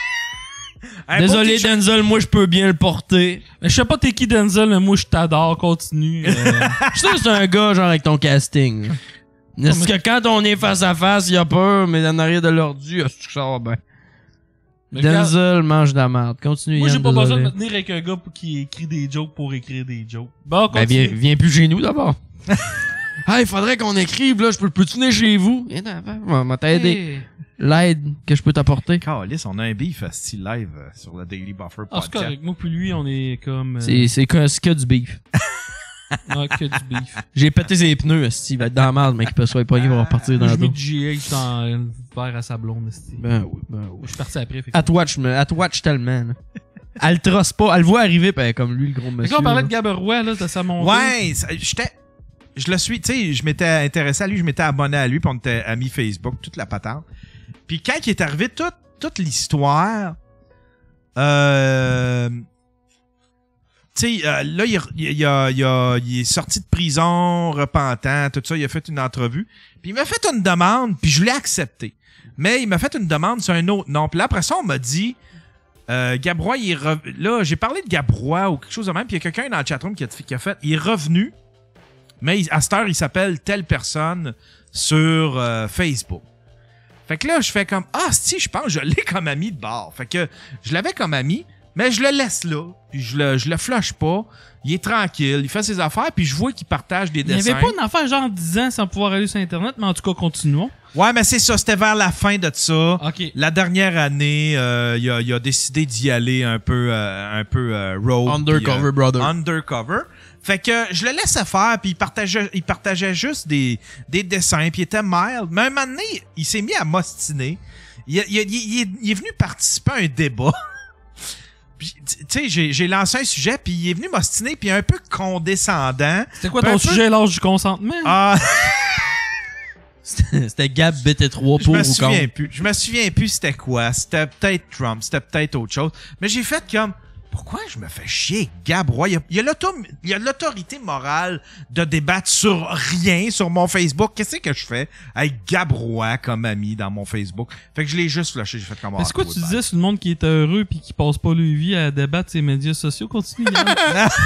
Un beau désolé t-shirt. Denzel, moi je peux bien le porter. Mais je sais pas t'es qui Denzel, mais moi je t'adore, continue. euh. Je suis sûr que c'est un gars genre avec ton casting. Est-ce que quand on est face à face, il a peur, mais en arrière de l'ordu, est-ce que ça va bien? Mais Denzel mange de la merde. Continue, Moi Yann, j'ai pas besoin de désolé. me tenir avec un gars pour- qui écrit des jokes pour écrire des jokes. Bon, Ben, continue. viens, viens plus chez nous d'abord. Ah, il faudrait qu'on écrive, là. Je peux, peux-tu venir chez vous? Viens d'avant, on va t'aider. Hey. L'aide que je peux t'apporter. Calice, on a un beef euh, style live euh, sur le Daily Buffer Ah, c'est podcast. correct. Moi puis lui, on est comme... euh, C'est, c'est que, c'est que du beef. ouais, que du beef. J'ai pété ses pneus, esti. Il va être dans la merde, mais qu'il peut se faire pogner, il va repartir dans Moi, le je mets dos. du G H dans le verre à sa blonde, esti. Ben oui, ben oui. Je suis parti après. fait que- Elle te watch, me- elle te watch tellement, là. Elle le trosse pas. Elle le voit arriver, ben, comme lui, le gros Fait monsieur. que là, on parlait là. de Gaberois, là, de sa montée. Ouais, ça- j'étais. Je le suis, tu sais, je m'étais intéressé à lui, je m'étais abonné à lui, puis on était amis Facebook, toute la patente. Puis quand il est arrivé, toute, toute l'histoire, euh, tu sais, euh, là, il, il, il a- il a- il est sorti de prison, repentant, tout ça, il a fait une entrevue. Puis il m'a fait une demande, puis je l'ai accepté. Mais il m'a fait une demande sur un autre nom. Puis là, après ça, on m'a dit, euh, Gabrois, il est re- là, j'ai parlé de Gabrois ou quelque chose de même, puis il y a quelqu'un dans le chatroom qui a, qui a fait, il est revenu, mais il- à cette heure, il s'appelle telle personne sur euh, Facebook. Fait que là, je fais comme, ah, si, je pense, que je l'ai comme ami de bord. Fait que je l'avais comme ami, mais je le laisse là, puis je le, je le flush pas. Il est tranquille, il fait ses affaires, puis je vois qu'il partage des Il n'y dessins. avait pas une affaire genre dix ans sans pouvoir aller sur Internet, mais en tout cas, continuons. Ouais, mais c'est ça, c'était vers la fin de ça. OK. La dernière année, euh, il, a, il a décidé d'y aller un peu, euh, un peu euh, rogue. Undercover puis, euh, brother. Undercover. Fait que je le laissais faire, puis il partageait, il partageait juste des, des dessins, puis il était mild. Mais un moment donné, il s'est mis à m'ostiner. Il, il, il, il est, il est venu participer à un débat. Puis, tu sais, j'ai, j'ai lancé un sujet, puis il est venu m'ostiner, puis un peu condescendant. C'était quoi Puis ton un peu- sujet, l'âge du consentement? Ah... C'était c'était Gab B T trois Je pour me ou souviens contre. plus. Je me souviens plus c'était quoi. C'était peut-être Trump, c'était peut-être autre chose. Mais j'ai fait comme, pourquoi je me fais chier avec Gab Roy? Il y a, il y a l'auto- il y a l'autorité morale de débattre sur rien sur mon Facebook. Qu'est-ce que je fais avec Gab Roy comme ami dans mon Facebook? Fait que je l'ai juste lâché. J'ai fait comme, Mais c'est quoi tu disais sur le monde qui est heureux puis qui passe pas leur vie à débattre ses médias sociaux? Continue, Yann.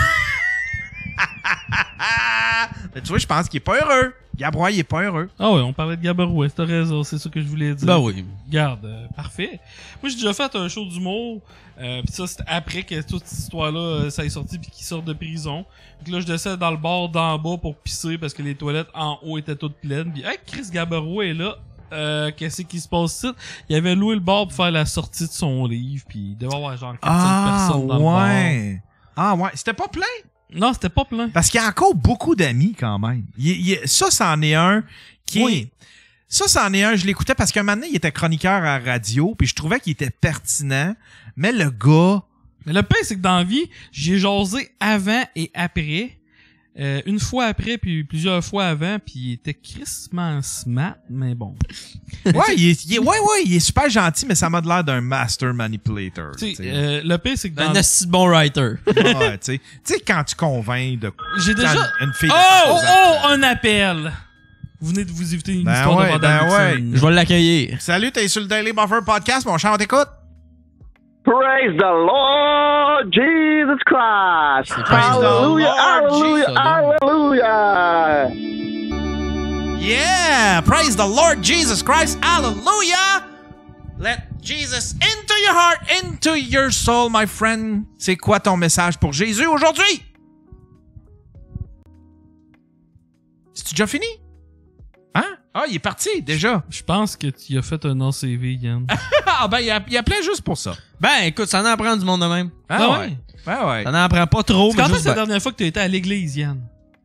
Mais tu vois, je pense qu'il est pas heureux. Gab Roy, il est pas heureux. Ah ouais, on parlait de Gaberois, t'as raison, c'est ça que je voulais dire. Ben oui. Garde, euh, parfait. Moi, j'ai déjà fait un show d'humour, euh, pis ça, c'était après que toute cette histoire-là, euh, ça est sorti pis qu'il sort de prison. Donc là, je descends dans le bar d'en bas pour pisser parce que les toilettes en haut étaient toutes pleines. Pis, hey, Chris Gaberois est là. Euh, qu'est-ce qui se passe ici? Il avait loué le bar pour faire la sortie de son livre, pis il devait y avoir genre quatre cinq personnes dans le bar. ouais. Ah ouais. C'était pas plein? Non, c'était pas plein. Parce qu'il y a encore beaucoup d'amis quand même. Il, il- ça, c'en est un qui Oui. est... Ça, c'en est un, je l'écoutais parce qu'un moment donné, il était chroniqueur à radio, puis je trouvais qu'il était pertinent, mais le gars, Mais le pire, c'est que dans la vie, j'ai jasé avant et après. Euh, une fois après, puis plusieurs fois avant, puis il était crissement smart, mais bon. Ouais, il est, il est, ouais, ouais, il est super gentil, mais ça m'a l'air d'un master manipulator. Tu sais, euh, le pire, c'est que dans... Un assez bon writer. Ouais, tu sais. Tu sais, quand tu convaincs de... J'ai déjà... Une fille oh, oh, oh, un appel! Vous venez de vous éviter une ben histoire ouais, de Vandal ben ouais. Nixon. Je vais l'accueillir. Salut, t'es sur le Daily Buffer Podcast, mon cher, on t'écoute? Praise the Lord Jesus Christ! Praise the Hallelujah! Lord Hallelujah! Jesus. Hallelujah! Yeah! Praise the Lord Jesus Christ! Hallelujah! Let Jesus into your heart, into your soul, my friend. C'est quoi ton message pour Jésus aujourd'hui? C'est-tu déjà fini? Hein? Ah, il est parti, déjà. Je pense que tu as fait un A C V, Yann. Ah, ben, il, a, il appelait juste pour ça. Ben, écoute, ça en apprend du monde de même. Ah, Ah ouais. ouais? Ben, ouais. Ça n'en apprend pas trop, mais Quand juste est-ce la ben. dernière fois que tu as été à l'église, Yann?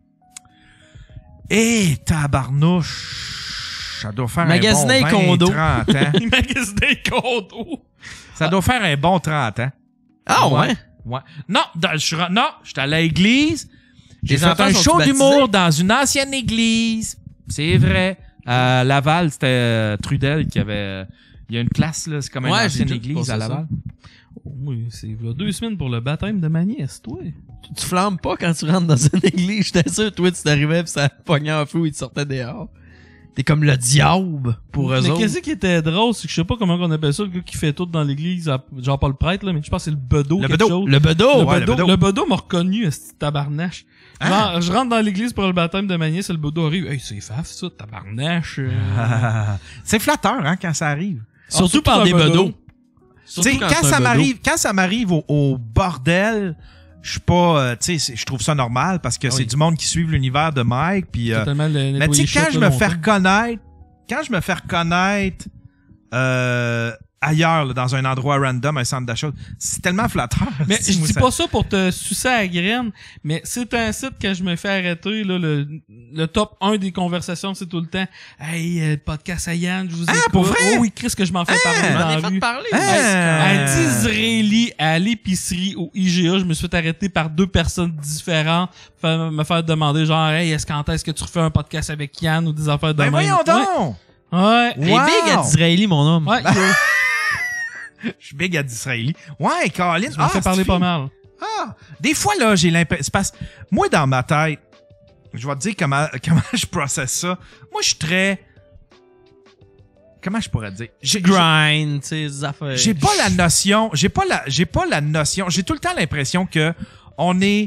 Eh, tabarnouche. Ça doit faire Magasiner un bon vingt, condo. trente ans. Il magasiner condo. Ça doit faire un bon trente ans. Ah ouais? Ouais. Non, dans- je suis ren- non, j'étais à l'église. J'ai Les fait enfants un sont-ils show baptisés? d'humour dans une ancienne église. C'est vrai. À Laval, c'était euh, Trudel qui avait... euh, Il y a une place, là. C'est comme une Ouais, j'ai ancienne déjà église passé à ça. Laval. Oh, oui, c'est il y a deux semaines pour le baptême de ma nièce, toi. Tu flammes pas quand tu rentres dans une église, j'étais sûr, toi, tu t'arrivais pis ça pognait en fou et tu sortais dehors. T'es comme le diable pour eux Mais autres. qu'est-ce qui était drôle, c'est que je sais pas comment on appelle ça, le gars qui fait tout dans l'église, genre pas le prêtre, là, mais je pense que c'est le bedeau. Le quelque bedeau. chose. Le bedeau! Le Ouais, le bedeau, bedeau. le bedeau m'a reconnu, ce tabarnache. Hein? Genre, je rentre dans l'église pour le baptême de ma nièce et le bedeau arrive. Hey, c'est faf, ça, tabarnache. euh. C'est flatteur, hein, quand ça arrive. Surtout surtout par un des bedeau. bedeaux. Tu Surtout sais, quand quand, c'est un ça bedeau. m'arrive, quand ça m'arrive au, au bordel, je suis pas, euh, tu sais, c'est- je trouve ça normal parce que Ah c'est oui. du monde qui suit l'univers de Mike, puis. euh, Totalement le mais tu nettoyer sais, quand shit, je là, me fais longtemps. reconnaître, quand je me fais reconnaître euh, ailleurs, là, dans un endroit random, un centre d'achat, c'est tellement flatteur. Mais Si, je moi, dis ça- pas ça pour te sucer à la graine, mais c'est un site que je me fais arrêter, là, le, le top un des conversations, c'est tout le temps, hey, euh, podcast à Yann, je vous Ah, écoute. pour vrai? Oh oui, Chris, que je m'en fais Ah, parler On en dans est la fait rue. parler. Ah. Hey, à Disraeli, à l'épicerie, au I G A, je me suis fait arrêter par deux personnes différentes, fa- me faire demander genre, hey, est-ce quand est-ce que tu refais un podcast avec Yann ou des affaires de Ben même? voyons donc! Ouais. Ouais. T'es Wow! big à Disraeli, mon homme. Ouais, Je suis big à d'Israéli. Ouais, Colin. je me fais parler pas mal. Ah! Des fois, là, j'ai l'impression. c'est parce- Moi, dans ma tête, je vais te dire comment, comment je processe ça. Moi, je suis très. Comment je pourrais te dire? J'ai- Grind, tu sais, des affaires. J'ai pas la notion, j'ai pas la, j'ai pas la notion, j'ai tout le temps l'impression que on est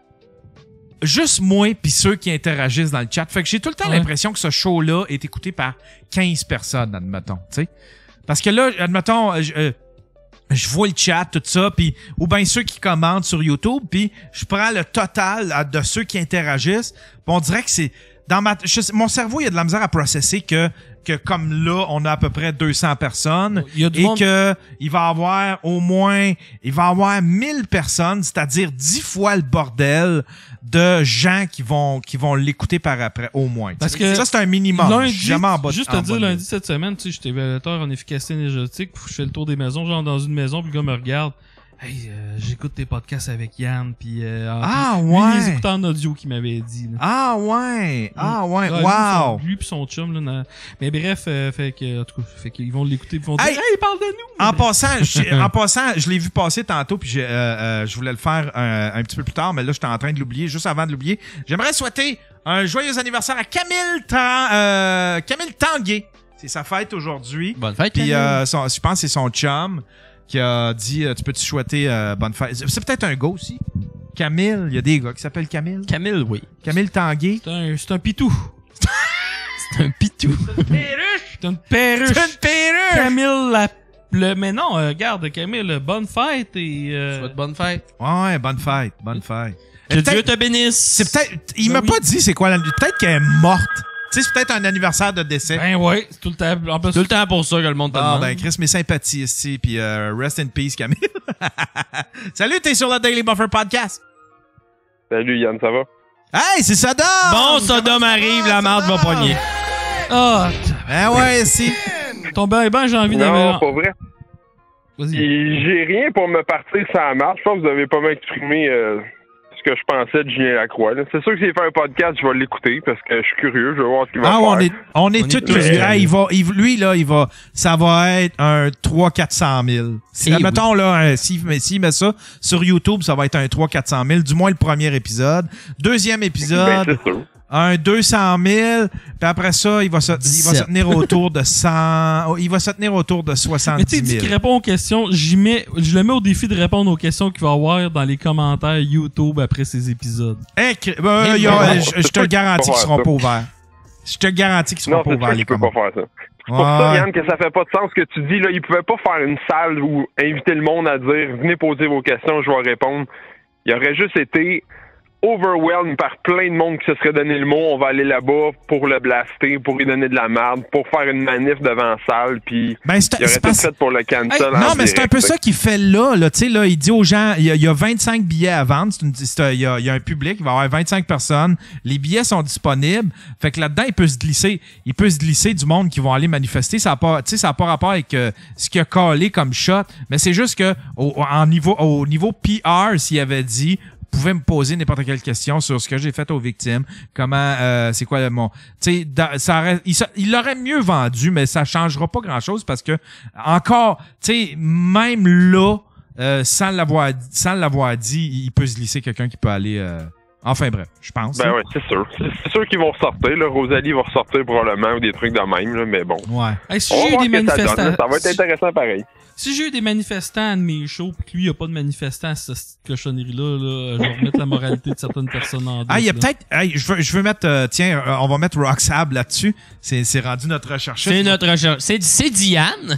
juste moi puis ceux qui interagissent dans le chat. Fait que j'ai tout le temps Ouais. l'impression que ce show-là est écouté par quinze personnes, admettons, tu sais. Parce que là, admettons, je, euh, je vois le chat, tout ça, puis ou bien ceux qui commentent sur YouTube, puis je prends le total euh, de ceux qui interagissent, puis on dirait que c'est dans ma, je sais- mon cerveau, il y a de la misère à processer que que comme là, on a à peu près deux cents personnes Il y a du et monde- que il va avoir au moins, il va avoir mille personnes, c'est-à-dire dix fois le bordel de gens qui vont qui vont l'écouter par après, au moins. Parce Tu que sais, ça, c'est un minimum. Lundi, Jamais en bas de- juste en te dire, bas de lundi cette semaine, tu sais, j'étais évaluateur en efficacité énergétique, je fais le tour des maisons, genre dans une maison, puis le gars me regarde. Hey, euh, j'écoute tes podcasts avec Yann, puis euh, en- Ah, lui, ouais. les écouteurs en audio qu'il m'avait dit. Là. Ah ouais, ah ouais, lui, wow. son- Lui pis son chum, là. dans- Mais bref, euh, fait que, en tout cas, fait qu'ils vont l'écouter, ils vont dire, Hey! hey, parle de nous! En passant, j'ai- en passant, je l'ai vu passer tantôt, puis j'ai, euh, euh, je voulais le faire un, un petit peu plus tard, mais là, j'étais en train de l'oublier, juste avant de l'oublier. J'aimerais souhaiter un joyeux anniversaire à Camille, Tan- euh, Camille Tanguay. C'est sa fête aujourd'hui. Bonne fête, Puis Camille. euh, son- je pense que c'est son chum qui a dit euh, tu peux-tu souhaiter euh, bonne fête. C'est c'est peut-être un gars aussi. Camille, il y a des gars qui s'appellent Camille. Camille, oui. Camille Tanguay. C'est un, c'est un pitou. C'est un pitou. C'est une perruche. C'est une perruche. Camille, la, le, mais non, euh, regarde, Camille, bonne fête et, euh, Souhaite bonne fête. Ouais, ouais, bonne fête, bonne fête. Que Mais Dieu peut-être- te bénisse. C'est peut-être. Il Ben m'a oui. pas dit c'est quoi la. Peut-être qu'elle est morte. Tu sais, c'est peut-être un anniversaire de décès. ben ouais, c'est tout le temps, en plus, Tout le temps pour ça que le monde te Ah, demande. ben, Chris, mes sympathies ici, puis euh, rest in peace, Camille. Salut, t'es sur le Daily Buffer Podcast. Salut Yann, ça va? Hey, c'est Sodom! Bon, Sodome arrive, la marde va pogner. ah, Ben ouais, si. ton ben, ben, j'ai envie Non, d'avoir, pas vrai. Et j'ai rien pour me partir sans marche. Je pense que vous avez pas mal exprimé euh, ce que je pensais de Julien Lacroix. Là. C'est sûr que s'il fait un podcast, je vais l'écouter parce que je suis curieux. Je vais voir ce qu'il va ah, faire. On est, on est, on est tous curieux. Ah, il va, il, lui, là, il va, ça va être un trois cents à quatre cent mille. Si, Eh mettons, oui. là, s'il si, si met ça sur YouTube, ça va être un trois cents à quatre cent mille. Du moins le premier épisode. Deuxième épisode. Ben, c'est sûr. Un deux cent mille, puis après ça, il va se, il va se tenir autour de cent, il va se tenir autour de soixante-dix mille. Mais tu sais, dit qu'il répond aux questions, j'y mets, je le mets au défi de répondre aux questions qu'il va avoir dans les commentaires YouTube après ces épisodes. Hey, ben, y a, je, je te garantis qu'ils seront pas ouverts. Je te garantis qu'ils seront non, pas ouverts, les commentaires. Non, c'est sûr que je peux pas faire ça. C'est pour ouais. ça, Yann, que ça fait pas de sens ce que tu dis, là. Ils pouvaient pas faire une salle où inviter le monde à dire, venez poser vos questions, je vais répondre. Il aurait juste été overwhelmed par plein de monde qui se serait donné le mot, on va aller là-bas pour le blaster, pour lui donner de la merde, pour faire une manif devant la salle, puis ben, il aurait tout pas... fait pour le cancel. Hey, non, mais c'est un peu ça qu'il fait là, là, tu sais, là, il dit aux gens, il y a, il y a vingt-cinq billets à vendre, c'est une, c'est, il, y a, il y a un public, il va y avoir vingt-cinq personnes, les billets sont disponibles, fait que là-dedans, il peut se glisser, il peut se glisser du monde qui vont aller manifester, ça n'a pas, tu sais, ça n'a pas rapport avec euh, ce qu'il a collé comme shot, mais c'est juste que au, en niveau, au niveau P R, s'il avait dit, pouvez me poser n'importe quelle question sur ce que j'ai fait aux victimes, comment, euh, c'est quoi mon, tu sais, ça aurait, il, il l'aurait mieux vendu, mais ça changera pas grand chose parce que encore, tu sais, même là, euh, sans l'avoir, sans l'avoir dit, il peut se glisser quelqu'un qui peut aller. Euh, enfin bref, je pense. Ben oui, c'est sûr. C'est, c'est sûr qu'ils vont ressortir. Là. Rosalie va ressortir probablement ou des trucs de même, là, mais bon. Ouais. Hey, si j'ai eu des manifestants, ça, ça va être intéressant pareil. Si j'ai eu des manifestants à de mes shows pis que lui, il n'y a pas de manifestants à cette cochonnerie-là, là, je vais remettre la moralité de certaines personnes en doute. Ah, il y a peut-être, hey, je veux, je veux mettre, euh, tiens, euh, on va mettre Roxab là-dessus. C'est, c'est rendu notre recherche. C'est notre recherche. C'est, c'est Diane.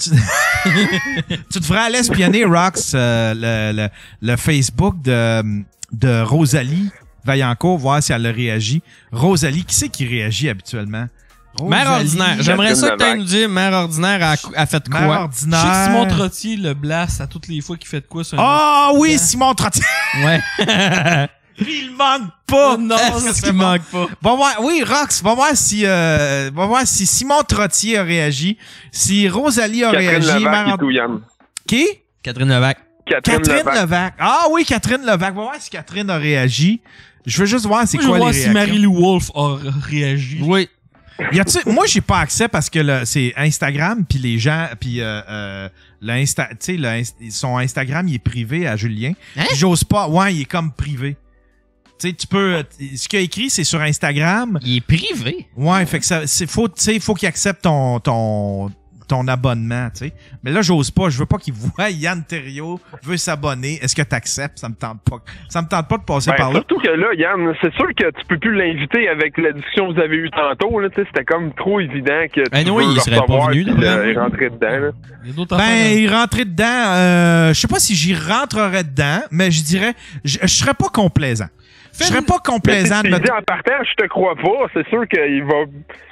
Tu devrais aller espionner, Rox, euh, le, le, le Facebook de, de Rosalie Vaillancourt, voir si elle a réagi. Rosalie, qui c'est qui réagit habituellement? Rosalie, Mère ordinaire. J'aimerais ça que tu nous dire, Mère ordinaire a, a fait quoi? Mère ordinaire. Je sais que Simon Trottier le blast à toutes les fois qu'il fait de quoi sur un Ah oh, oui, Simon Trottier! Ouais. Il manque pas! Non, c'est ce qu'il manque pas. Bon, voir, oui, Rox, va voir si, euh, va voir si Simon Trottier a réagi, si Rosalie a Catherine réagi. Levac Mère... et tout, Yann. Qui? Catherine Levac. Catherine, Catherine Levac. Levac. Ah oui, Catherine Levac. Va voir si Catherine a réagi. Je veux juste voir c'est Moi, quoi je veux les voir réactions. si Marie-Lou Wolfe a réagi. Oui. Y a-tu, moi, j'ai pas accès parce que le, c'est Instagram, puis les gens, puis euh, euh, l'insta, tu sais, le, son Instagram, il est privé à Julien. Hein? J'ose pas. Ouais, il est comme privé. Tu sais, tu peux. Ce qu'il a écrit, c'est sur Instagram. Il est privé. Ouais, fait que ça, c'est faut, tu sais, faut qu'il accepte ton, ton, ton abonnement, tu sais. Mais là, j'ose pas. Je veux pas qu'il voit Yann Terriot veut s'abonner. Est-ce que t'acceptes? Ça me tente pas. Ça me tente pas de passer Ben, par là. surtout que là, Yann, c'est sûr que tu peux plus l'inviter avec la discussion que vous avez eue tantôt. Là, c'était comme trop évident que tu Ben non, veux il le serait pas recevoir venu, puis, là. euh, il rentrait dedans. Là. Il y a d'autres Ben, affaires. il rentrait dedans. Euh, je sais pas si j'y rentrerais dedans, mais je dirais, je je serais pas complaisant. Je serais pas complaisant Mais de si tu dis en partant, je te crois pas. C'est sûr qu'il va.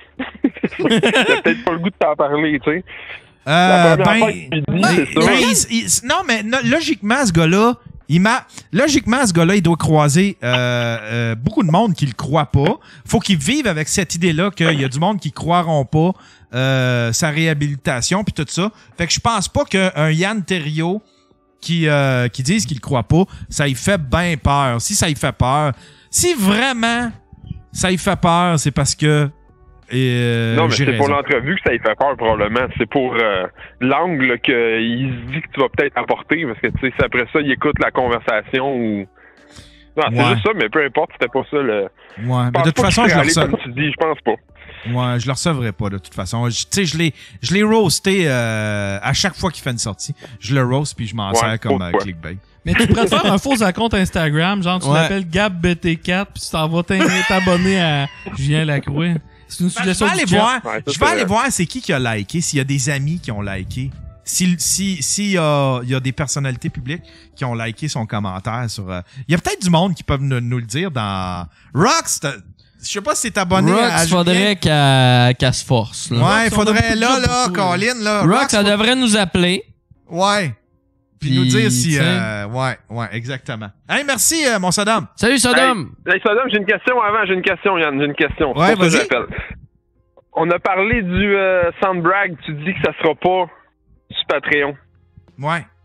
T'as peut-être pas le goût de t'en parler, tu sais. Euh, La première ben, fois qu'il dit, ben, c'est ça. ben, il- il- non, mais no- logiquement, ce gars-là, il m'a, logiquement, ce gars-là, il doit croiser euh, euh, beaucoup de monde qui le croit pas. Faut qu'il vive avec cette idée-là qu'il y a du monde qui croiront pas euh, sa réhabilitation puis tout ça. Fait que je pense pas qu'un Yann Terriot qui euh, qui dise qu'il le croit pas, ça lui fait bien peur. Si ça lui fait peur, si vraiment ça lui fait peur, c'est parce que Euh, non, mais j'ai c'est pour raison. l'entrevue que ça lui fait peur, probablement. C'est pour euh, l'angle qu'il se dit que tu vas peut-être apporter, parce que, tu sais, c'est après ça, il écoute la conversation ou... Non, c'est Ouais. juste ça, mais peu importe, c'était pas ça le... Ouais, Je mais pense de toute pas façon, qu'il je le serait allé recevrai. comme tu dis, je pense pas. Ouais, je le recevrai pas de toute façon. Je- Tu sais, je l'ai, je l'ai roasté euh, à chaque fois qu'il fait une sortie. Je le roast puis je m'en Ouais, sers comme faut euh, pas. clickbait. Mais tu pourrais te faire un faux compte Instagram, genre tu Ouais. l'appelles Gab B T quatre puis tu t'en vas t'in- t'abonner à Julien Lacroix. C'est une Ben, je suggestion vais aller du chat. voir, Ouais, ça, je c'est vais aller vrai. voir c'est qui qui a liké, s'il y a des amis qui ont liké. Si si s'il y a, il y a des personnalités publiques qui ont liké son commentaire sur euh, il y a peut-être du monde qui peuvent nous, nous le dire dans Rox, t'as- je sais pas si t'es abonné à Rox, Julien. faudrait qu'elle qu'elle se force. Là. Ouais, Rox, on a faudrait beaucoup de là job là pour toi, Colin là. Rox, Rox, elle faut- devrait nous appeler. Ouais. Puis Puis, nous dire si tu sais. euh, ouais, ouais, exactement. Hey, merci euh, mon Saddam. Salut, Sodom! Hey, hey, Sodom, j'ai une question avant, j'ai une question, Yann, j'ai une question. Ouais, C'est pour ça que vas-y. j'appelle. On a parlé du euh, Soundbrag, tu dis que ça sera pas sur Patreon. Ouais.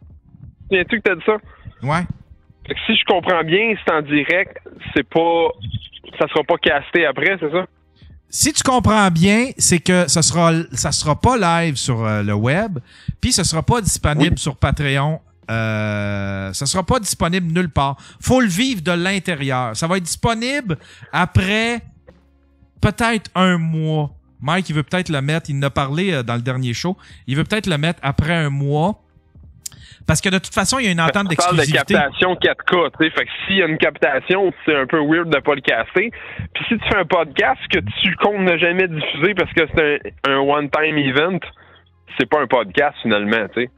Viens-tu que t'as dit ça? Ouais. Fait que si je comprends bien, c'est en direct, c'est pas... Ça sera pas casté après, c'est ça? Si tu comprends bien, c'est que ça sera ça sera pas live sur euh, le web, puis ce sera pas disponible oui. sur Patreon. Euh, ça sera pas disponible nulle part. Faut le vivre de l'intérieur. Ça va être disponible après peut-être un mois. Mike, il veut peut-être le mettre, il en a parlé euh, dans le dernier show, il veut peut-être le mettre après un mois. Parce que de toute façon, il y a une entente d'exclusivité. On parle de captation quatre K, tu sais. Fait que s'il y a une captation, c'est un peu weird de pas le caster. Puis si tu fais un podcast que tu comptes ne jamais diffuser parce que c'est un, un one-time event, c'est pas un podcast finalement, tu sais.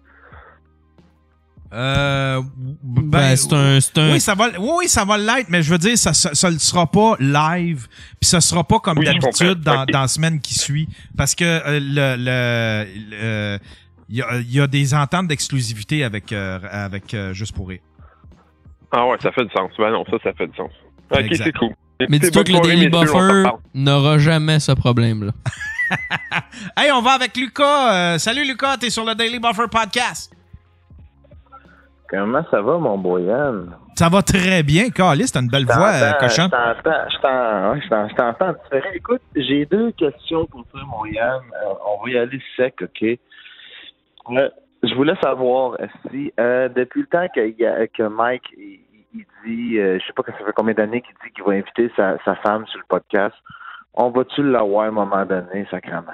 Euh, ben, ben c'est un, c'est un... Oui, ça va, oui, ça va l'être, mais je veux dire, ça, ça, ça ne sera pas live, puis ça sera pas comme oui, d'habitude dans, okay. dans la semaine qui suit, parce que euh, le, le, le il y a, y a des ententes d'exclusivité avec euh, avec euh, Juste pour rire. Ah ouais, ça fait du sens. Ben non, ça, ça fait du sens. Ok, exact. C'est cool. Mais dis-toi que le Daily Buffer n'aura jamais ce problème-là. Hey, on va avec Lucas. Euh, salut Lucas, t'es sur le Daily Buffer Podcast. Comment ça va, mon Boyan? Ça va très bien, Carlis, t'as une belle voix, euh, cochon. Je t'entends, je t'entends, ouais, je t'entends différent. Écoute, j'ai deux questions pour toi, mon Yann. Euh, on va y aller sec, OK? Euh, je voulais savoir si, euh, depuis le temps que, que Mike, il, il dit, euh, je sais pas que ça fait combien d'années qu'il dit qu'il va inviter sa, sa femme sur le podcast, on va-tu l'avoir à un moment donné, sacrément?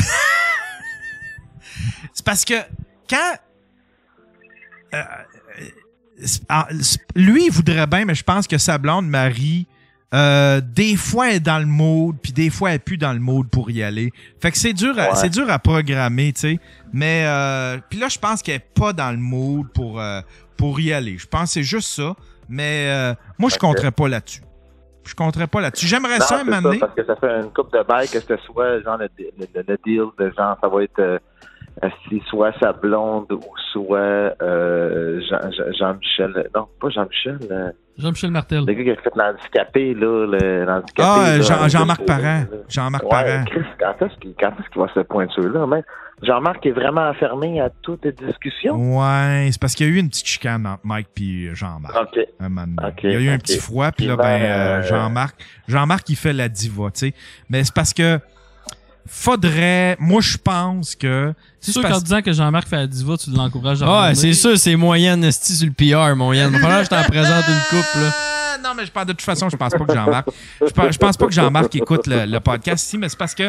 C'est parce que quand... Euh, lui, il voudrait bien, mais je pense que sa blonde, Marie, euh, des fois, elle est dans le mood, puis des fois, elle est plus dans le mood pour y aller. Fait que c'est dur à, ouais. c'est dur à programmer, tu sais. Mais, euh, puis là, je pense qu'elle est pas dans le mood pour, euh, pour y aller. Je pense que c'est juste ça. Mais euh, moi, je okay. compterais pas là-dessus. Je compterais pas là-dessus. J'aimerais non, ça un moment donné. Parce que ça fait une couple de bails que ce soit genre le, le, le, le deal de genre, ça va être... Euh, si soit sa blonde ou soit euh, Jean, Jean, Jean-Michel... Non, pas Jean-Michel. Euh, Jean-Michel Martel. Le gars qui a fait l'handicapé, là. Le, l'handicapé, ah, là, Jean, Jean-Marc Parent. Jean-Marc ouais, Parent. Chris, quand est-ce qu'il, quand est-ce qu'il va se pointer là, même? Jean-Marc est vraiment fermé à toutes les discussions. Ouais, c'est parce qu'il y a eu une petite chicane entre Mike et Jean-Marc. OK. Un moment okay, il y a eu un okay. petit froid, puis là, ben, euh, Jean-Marc, Jean-Marc, il fait la diva, tu sais. Mais c'est parce que faudrait, moi, je pense que... C'est sûr qu'en disant que Jean-Marc fait la diva, tu l'encourages à Ouais, revenir. c'est sûr, c'est moyen esti sur le P R, mon Yann. Il va falloir que je t'en présente une couple, là. Non, mais je pense, de toute façon, je pense pas que Jean-Marc... Je pense, je pense pas que Jean-Marc écoute le, le podcast ici, mais c'est parce que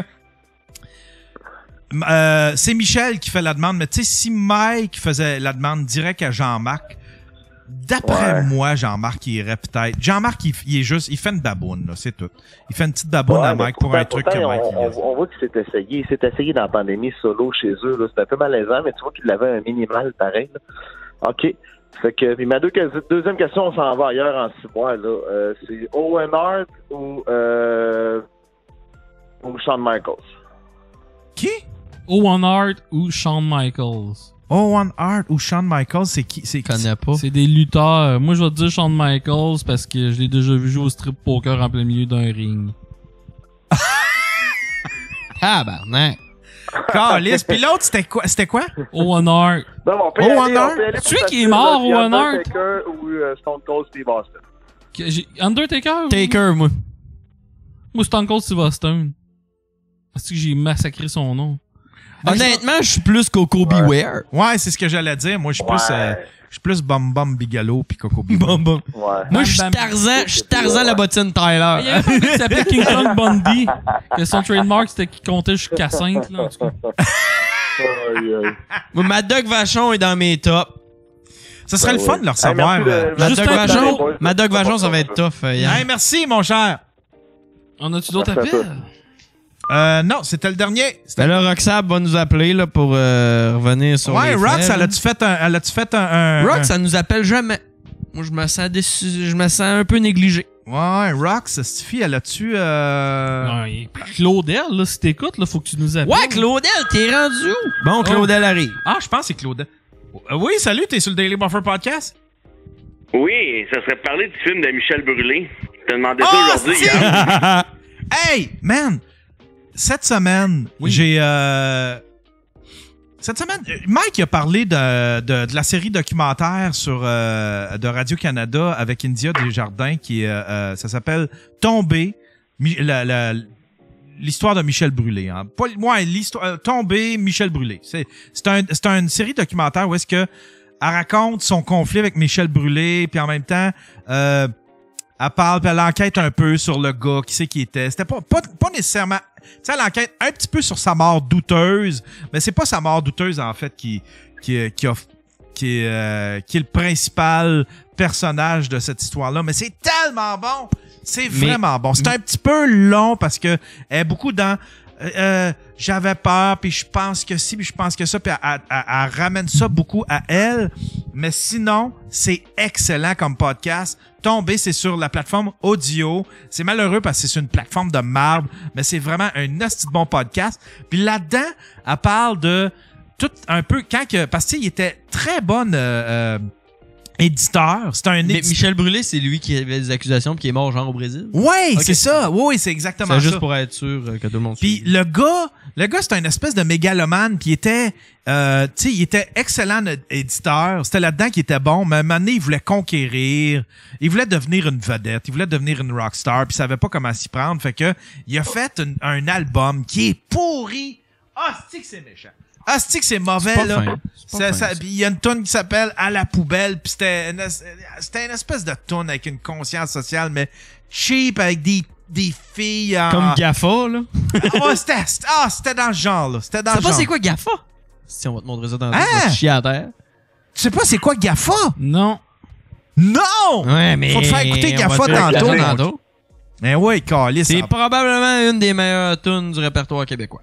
euh, c'est Michel qui fait la demande, mais tu sais, si Mike faisait la demande direct à Jean-Marc, d'après ouais. moi, Jean-Marc, il irait peut-être... Jean-Marc, il, il est juste... Il fait une daboune, là, c'est tout. Il fait une petite daboune ouais, à Mike pour un truc que Mike... On, on, on voit qu'il s'est essayé. Il s'est essayé dans la pandémie solo chez eux. Là. C'était un peu malaisant, mais tu vois qu'il avait un minimal pareil. Là. OK. Fait que, puis ma deux, deuxième question, on s'en va ailleurs en ciboire. Là. Euh, c'est Owen Hart ou, euh, ou Shawn Michaels? Qui? Owen Hart ou Shawn Michaels? Owen Hart ou Shawn Michaels, c'est qui? C'est, connais pas. C'est des lutteurs. Moi, je vais te dire Shawn Michaels parce que je l'ai déjà vu jouer au strip poker en plein milieu d'un ring. Ah, ben, non. Carlis. Puis l'autre, c'était quoi? C'était quoi? Owen Hart. Non, on peut Owen aller, Hart? on peut aller Celui qui est mort, Owen Hart? Undertaker ou euh, Stone Cold Steve Austin? Que j'ai... Undertaker? Taker, moi. Moi, Stone Cold Steve Austin. Est-ce que j'ai massacré son nom? Honnêtement, je suis plus Coco ouais. Beware. Ouais, c'est ce que j'allais dire. Moi, je suis ouais. plus, euh, je suis plus Bum Bum Bigelow puis Coco Beware. Bum Bum. Ouais. Moi, je suis Tarzan, je suis Tarzan la bottine Tyler. Il y a un gars qui s'appelait King Kong Bundy. Que son trademark, c'était qu'il comptait jusqu'à cinq, là, en tout cas. Moi, Mad Dog Vachon est dans mes tops. Ça serait ben le fun oui. de le recevoir. Hey, euh, Mad Dog Vachon, Mad Dog Vachon, ça va être tough. Euh, hey, merci, mon cher. On a-tu d'autres appels? Euh, non, c'était le dernier. C'était... Ben là, Roxab va nous appeler là, pour euh, revenir sur ouais, les Rox, faits, elle a-tu fait un... Elle a-tu fait un, un Rox, un... ça nous appelle jamais. Moi, je me sens déçu, je me sens un peu négligé. Ouais, Rox, cette fille, elle a-tu... Euh... Ouais, Claudel, là, si t'écoutes, là, faut que tu nous appelles. Ouais, Claudel, t'es rendu où? Bon, Claudel oh. arrive. Ah, je pense que c'est Claudel. Oui, salut, t'es sur le Daily Buffer Podcast? Oui, ça serait parler du film de Michel Brûlé. Je te demandais oh, ça aujourd'hui, hier. Hey, man! Cette semaine, oui. j'ai... Euh... Cette semaine, Mike a parlé de, de, de la série documentaire sur euh, de Radio-Canada avec India Desjardins qui euh, euh, ça s'appelle Tomber, la, la, l'histoire de Michel Brûlé. Hein. Pas, ouais, l'histoire euh, Tomber, Michel Brûlé. C'est c'est un c'est une série documentaire où est-ce que elle raconte son conflit avec Michel Brûlé, puis en même temps euh, elle parle, puis elle enquête un peu sur le gars, qui c'est qui était. C'était pas, pas, pas nécessairement... Tu sais, elle enquête un petit peu sur sa mort douteuse, mais c'est pas sa mort douteuse, en fait, qui, qui, qui, a, qui, est, euh, qui est le principal personnage de cette histoire-là. Mais c'est tellement bon! C'est vraiment mais, bon. C'est un petit peu long parce que elle est beaucoup dans... Euh, j'avais peur, puis je pense que si, puis je pense que ça, puis elle, elle, elle, elle ramène ça beaucoup à elle. Mais sinon, c'est excellent comme podcast. Tomber, c'est sur la plateforme audio. C'est malheureux parce que c'est sur une plateforme de marbre, mais c'est vraiment un hostie de bon podcast. Puis là-dedans, elle parle de tout un peu quand que parce que il était très bonne euh, euh, éditeur. C'était un éditeur. Mais Michel Brûlé, c'est lui qui avait des accusations puis qui est mort genre au Brésil. Ouais, okay. c'est ça. Oui, oui, c'est exactement c'est ça. Juste pour être sûr que tout le monde. Puis le gars, le gars, c'était une espèce de mégalomane. Puis il était, euh, tu sais, il était excellent éditeur. C'était là-dedans qu'il était bon. Mais à un moment donné, il voulait conquérir. Il voulait devenir une vedette. Il voulait devenir une rockstar. Puis il savait pas comment s'y prendre. Fait que il a fait un, un album qui est pourri. Ah, c'est que c'est méchant. Ah, c'est que c'est mauvais, c'est là. Ça, ça, il y a une toune qui s'appelle À la poubelle, puis c'était une, c'était une espèce de toune avec une conscience sociale, mais cheap, avec des, des filles en... Comme Gaffa, là. ah, c'était, ah, c'était dans le genre, là. C'était dans le genre. Tu sais pas c'est quoi Gaffa? Si on va te montrer ça dans le hein? chier à terre. Tu sais pas c'est quoi Gaffa? Non. Non! Ouais, mais... Faut te faire écouter Gaffa tantôt. tantôt. Mais oui, calice. C'est probablement une des meilleures tunes du répertoire québécois.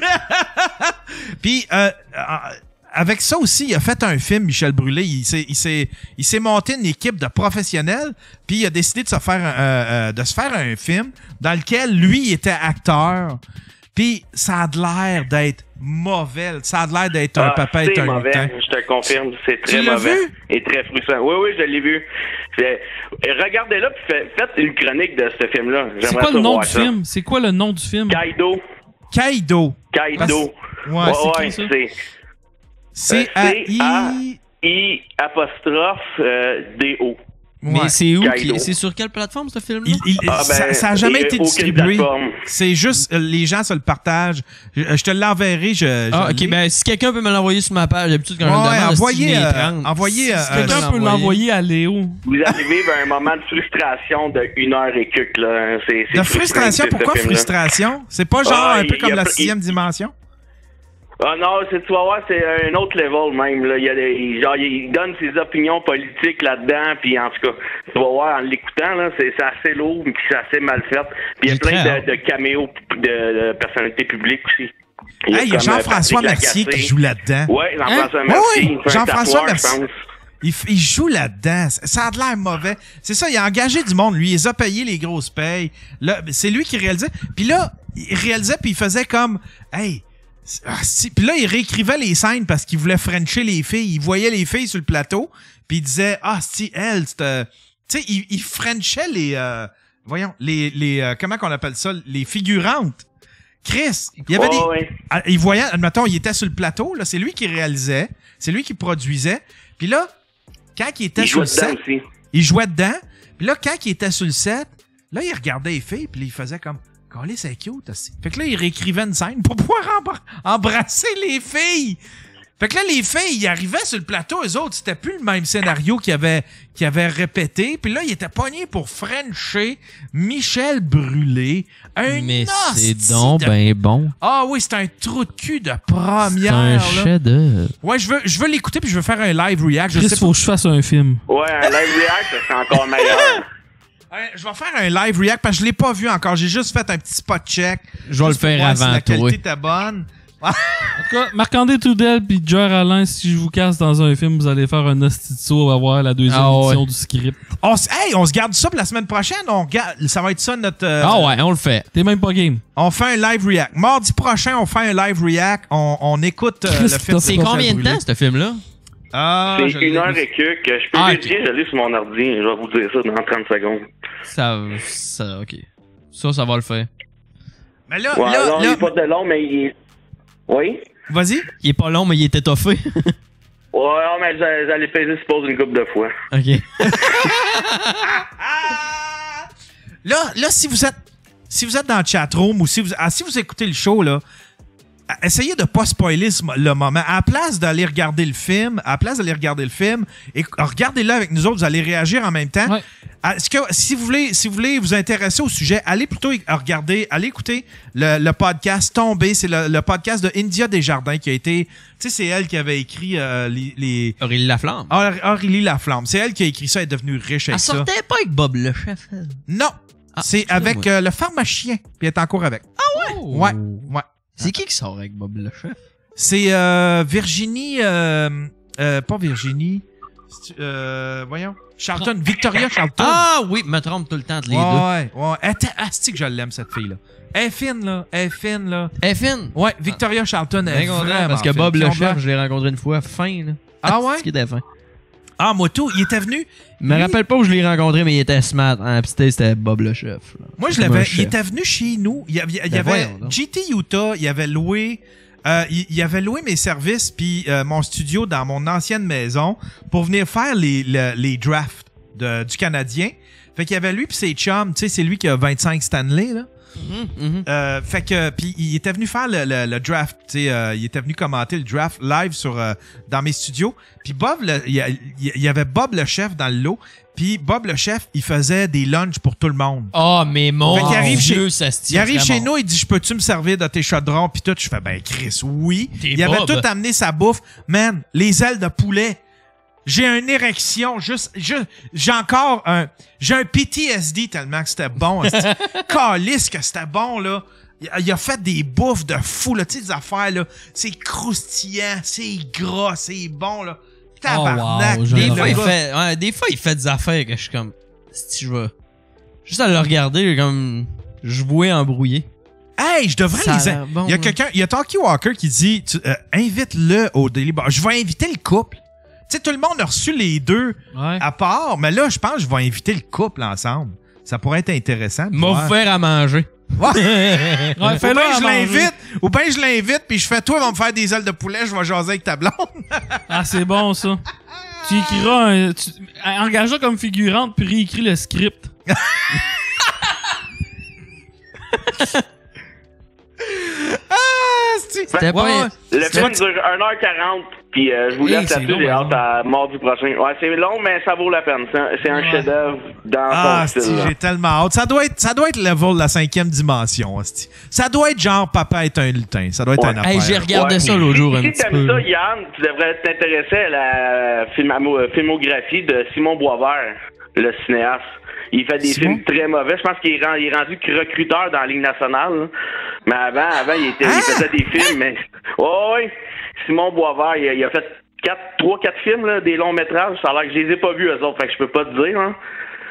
Puis, euh, avec ça aussi, il a fait un film, Michel Brûlé. Il s'est, il s'est, il s'est monté une équipe de professionnels, puis il a décidé de se faire, euh, euh, de se faire un film dans lequel lui il était acteur. Puis ça a de l'air d'être mauvais. Ça a de l'air d'être un ah, papa et un mauvais, lutin. Je te confirme, c'est très tu l'as mauvais vu? Et très frustrant. Oui, oui, je l'ai vu. C'est... Regardez-le puis faites une chronique de ce film-là. J'aimerais c'est quoi le nom du ça. film? C'est quoi le nom du film? Kaido. Kaido. Kaido. Ouais, ouais, c'est, ouais, c'est... c'est A I I apostrophe euh, D O. Mais ouais. c'est où? Qui, c'est sur quelle plateforme, ce film-là? Il, il, ah, ben, ça, ça a jamais été distribué. Plateforme. C'est juste, euh, les gens se le partagent. Je, je te l'enverrai. Je, ah, je ok, l'ai. ben, si quelqu'un peut me l'envoyer sur ma page, d'habitude, quand ouais, je me demande, envoyez, euh, euh, envoyez, si euh, quelqu'un peut l'envoyer à Léo. Vous arrivez vers un moment de frustration de une heure et quelques, là. C'est, c'est de frustration? Pourquoi frustration? C'est pas genre ah, un peu comme la sixième dimension? Ah non, c'est, tu vas voir, c'est un autre level même. Là. Il, y a des, genre, il donne ses opinions politiques là-dedans, puis en tout cas, tu vas voir en l'écoutant, là, c'est, c'est assez lourd, puis c'est assez mal fait. Puis il y a plein de, de caméos de, de personnalités publiques aussi. Il y a, hey, il y a Jean-François Mercier qui joue là-dedans. Oui, Jean-François hein? Mercier. Oui, oui. Jean-François Mercier. Il, il joue là-dedans. Ça a de l'air mauvais. C'est ça, il a engagé du monde. Lui, il a payé les grosses payes. Là, c'est lui qui réalisait. Puis là, il réalisait, puis il faisait comme... Hey, ah, si. Puis là, il réécrivait les scènes parce qu'il voulait frencher les filles. Il voyait les filles sur le plateau, puis il disait « Ah, si, elle, c'était... » Tu sais, il, il frenchait les... Euh, voyons, les... les euh, comment qu'on appelle ça? Les figurantes. Chris, il y avait oh, des... Oui. Il voyait... Admettons, il était sur le plateau, là. C'est lui qui réalisait. C'est lui qui produisait. Puis là, quand il était il sur le set... Aussi. Il jouait dedans. Puis là, quand il était sur le set, là, il regardait les filles, puis il faisait comme... Calé, c'est cute aussi. Fait que là, il réécrivait une scène pour pouvoir embr- embrasser les filles. Fait que là, les filles, ils arrivaient sur le plateau, eux autres, c'était plus le même scénario qu'ils avaient, qu'ils avaient répété. Puis là, ils étaient pognés pour frencher Michel Brûlé. Un Mais hostie c'est donc de... ben bon. Ah oui, c'est un trou de cul de première. C'est un là. chef-d'œuvre. Ouais, je veux, je veux l'écouter puis je veux faire un live react. Je Chris, sais faut pas... que je fasse un film. Ouais, un live react, ça serait encore meilleur. Ouais, je vais faire un live react parce que je l'ai pas vu encore. J'ai juste fait un petit spot check. Je vais le faire avant si la toi. qualité était bonne. En tout cas, Marc-André Trudel puis Jer Alain, si je vous casse dans un film, vous allez faire un hostie de saut à voir la deuxième ah, édition ouais. du script. On s- hey, on se garde ça pour la semaine prochaine. On garde, ça va être ça notre... euh, Ah ouais, on le fait. T'es même pas game. On fait un live react. Mardi prochain, on fait un live react. On, on écoute euh, le Christophe, film. C'est combien de temps, ce film-là? Ah, c'est je une l'ai- heure et quelques. Je peux Ah, vérifier, je l'ai sur mon ordi. Je vais vous dire ça dans trente secondes. Ça, ça, ok. Ça, ça va le faire. Mais là, Ouais, là, non, là, il est pas de long, mais il est... Oui? Vas-y. Il est pas long, mais il est étoffé. Ouais, non, mais j'allais j'allais peser, suppose, une couple de fois. OK. Là, là, si vous êtes si vous êtes dans le chatroom ou si vous, ah, si vous écoutez le show, là, essayez de pas spoiler ce, le moment. À la place d'aller regarder le film, à la place d'aller regarder le film, et regardez-le avec nous autres, vous allez réagir en même temps. Ouais. Est-ce que si vous voulez, si vous voulez vous intéresser au sujet, allez plutôt regarder, allez écouter le, le podcast Tombé. C'est le, le podcast de India Desjardins qui a été, tu sais, c'est elle qui avait écrit euh, les, les... Aurélie Laflamme. Or, Aurélie Laflamme. C'est elle qui a écrit ça. Elle est devenue riche avec Elle ça. sortait pas avec Bob le chef. Elle. Non. Ah, c'est avec euh, le pharmacien. Puis elle est en cours avec. Ah ouais? Ouais. Ouais. C'est qui qui sort avec Bob le chef? C'est euh, Virginie... Euh, euh, pas Virginie. Euh, voyons. Charlton. Victoria Charlton. Ah oui, me trompe tout le temps entre les ouais, deux. Ouais, ouais. Elle était asti que je l'aime, cette fille-là. Elle est fine, là. Elle est fine, là. Elle est fine? Ouais, Victoria Charlton, elle est Bien content, vraiment parce que Bob fine. le Son blanc. chef, je l'ai rencontré une fois, fin, là. Ah ouais? C'est qui était fin. Ah, Moto, il était venu... Je me rappelle pas où je l'ai rencontré, mais il était smart. Hein, pis c'était, c'était Bob le chef. Là. Moi, je Comme l'avais... un Il chef. était venu chez nous. Il y avait... Il y Ben avait voyons donc. G T Utah, il avait loué... Euh, il, il avait loué mes services puis euh, mon studio dans mon ancienne maison pour venir faire les, les, les drafts de, du Canadien. Fait qu'il y avait lui puis ses chums. Tu sais, c'est lui qui a vingt-cinq Stanley, là. Mm-hmm, mm-hmm. Euh, fait que puis il était venu faire le, le, le draft, tu sais, euh, il était venu commenter le draft live sur euh, dans mes studios. Puis Bob, le, il, y a- il y avait Bob le chef dans le lot. Puis Bob le chef, il faisait des lunchs pour tout le monde. Oh, mais mon Fait qu'il arrive Dieu, chez, ça se il tient arrive chez vraiment. nous, il dit je peux-tu me servir de tes chaudrons puis tout. Je fais ben Chris, oui. T'es Il avait Bob. tout amené sa bouffe, man. Les ailes de poulet. J'ai une érection, juste, juste j'ai encore un, j'ai un P T S D tellement que c'était bon. esti. Calisse que c'était bon là. Il a, il a fait des bouffes de fou là, tu sais des affaires là. C'est croustillant, c'est gras, c'est bon là. Tabarnak. Oh, wow, Des Le fois, il gars. fait, ouais, des fois, il fait des affaires que je suis comme, si je vais, juste à le regarder, comme, je vois embrouillé. Hey, je devrais Ça a les. l'air bon, il y a hein. quelqu'un, il y a Talkie Walker qui dit tu- euh, invite-le au Daily Bar. Je vais inviter le couple. Tu sais, tout le monde a reçu les deux Ouais. à part, mais là, je pense que je vais inviter le couple ensemble. Ça pourrait être intéressant. de M'a voir. faire à manger. Ouais. Ouais, ou fais-le bien à je manger. l'invite, ou bien je l'invite, puis je fais toi, va me faire des ailes de poulet, je vais jaser avec ta blonde. Ah, c'est bon, ça. Tu écriras un... Tu, engage-la comme figurante, puis réécris le script. Ah, c'est- C'était pas- ouais, ouais. Le C'était- film dure une heure quarante, puis euh, je vous Hey, laisse c'est là-dessus, long, j'ai hein. hâte à mardi prochain. Ouais, c'est long, mais ça vaut la peine. C'est un, c'est un Ouais. chef-d'œuvre dans Ah, son asti, style. là. j'ai tellement hâte. Ça doit être, ça doit être level de la cinquième dimension, asti. Ça doit être genre papa est un lutin. Ça doit être Ouais. un affaire. Hey, j'ai regardé Ouais. ça l'autre jour un Si petit t'aimes peu. ça, Yann, tu devrais t'intéresser à la filmamo- filmographie de Simon Boisvert, le cinéaste. Il fait des Simon? films très mauvais. Je pense qu'il est, rend- il est rendu que recruteur dans la Ligue nationale. là. Mais avant, avant il, était, il faisait des films. Mais... Oh, oui, Simon Boisvert, il a, il a fait quatre, trois, quatre films, là, des longs métrages. Ça a l'air que je les ai pas vus, eux autres, fait que je peux pas te dire. Hein.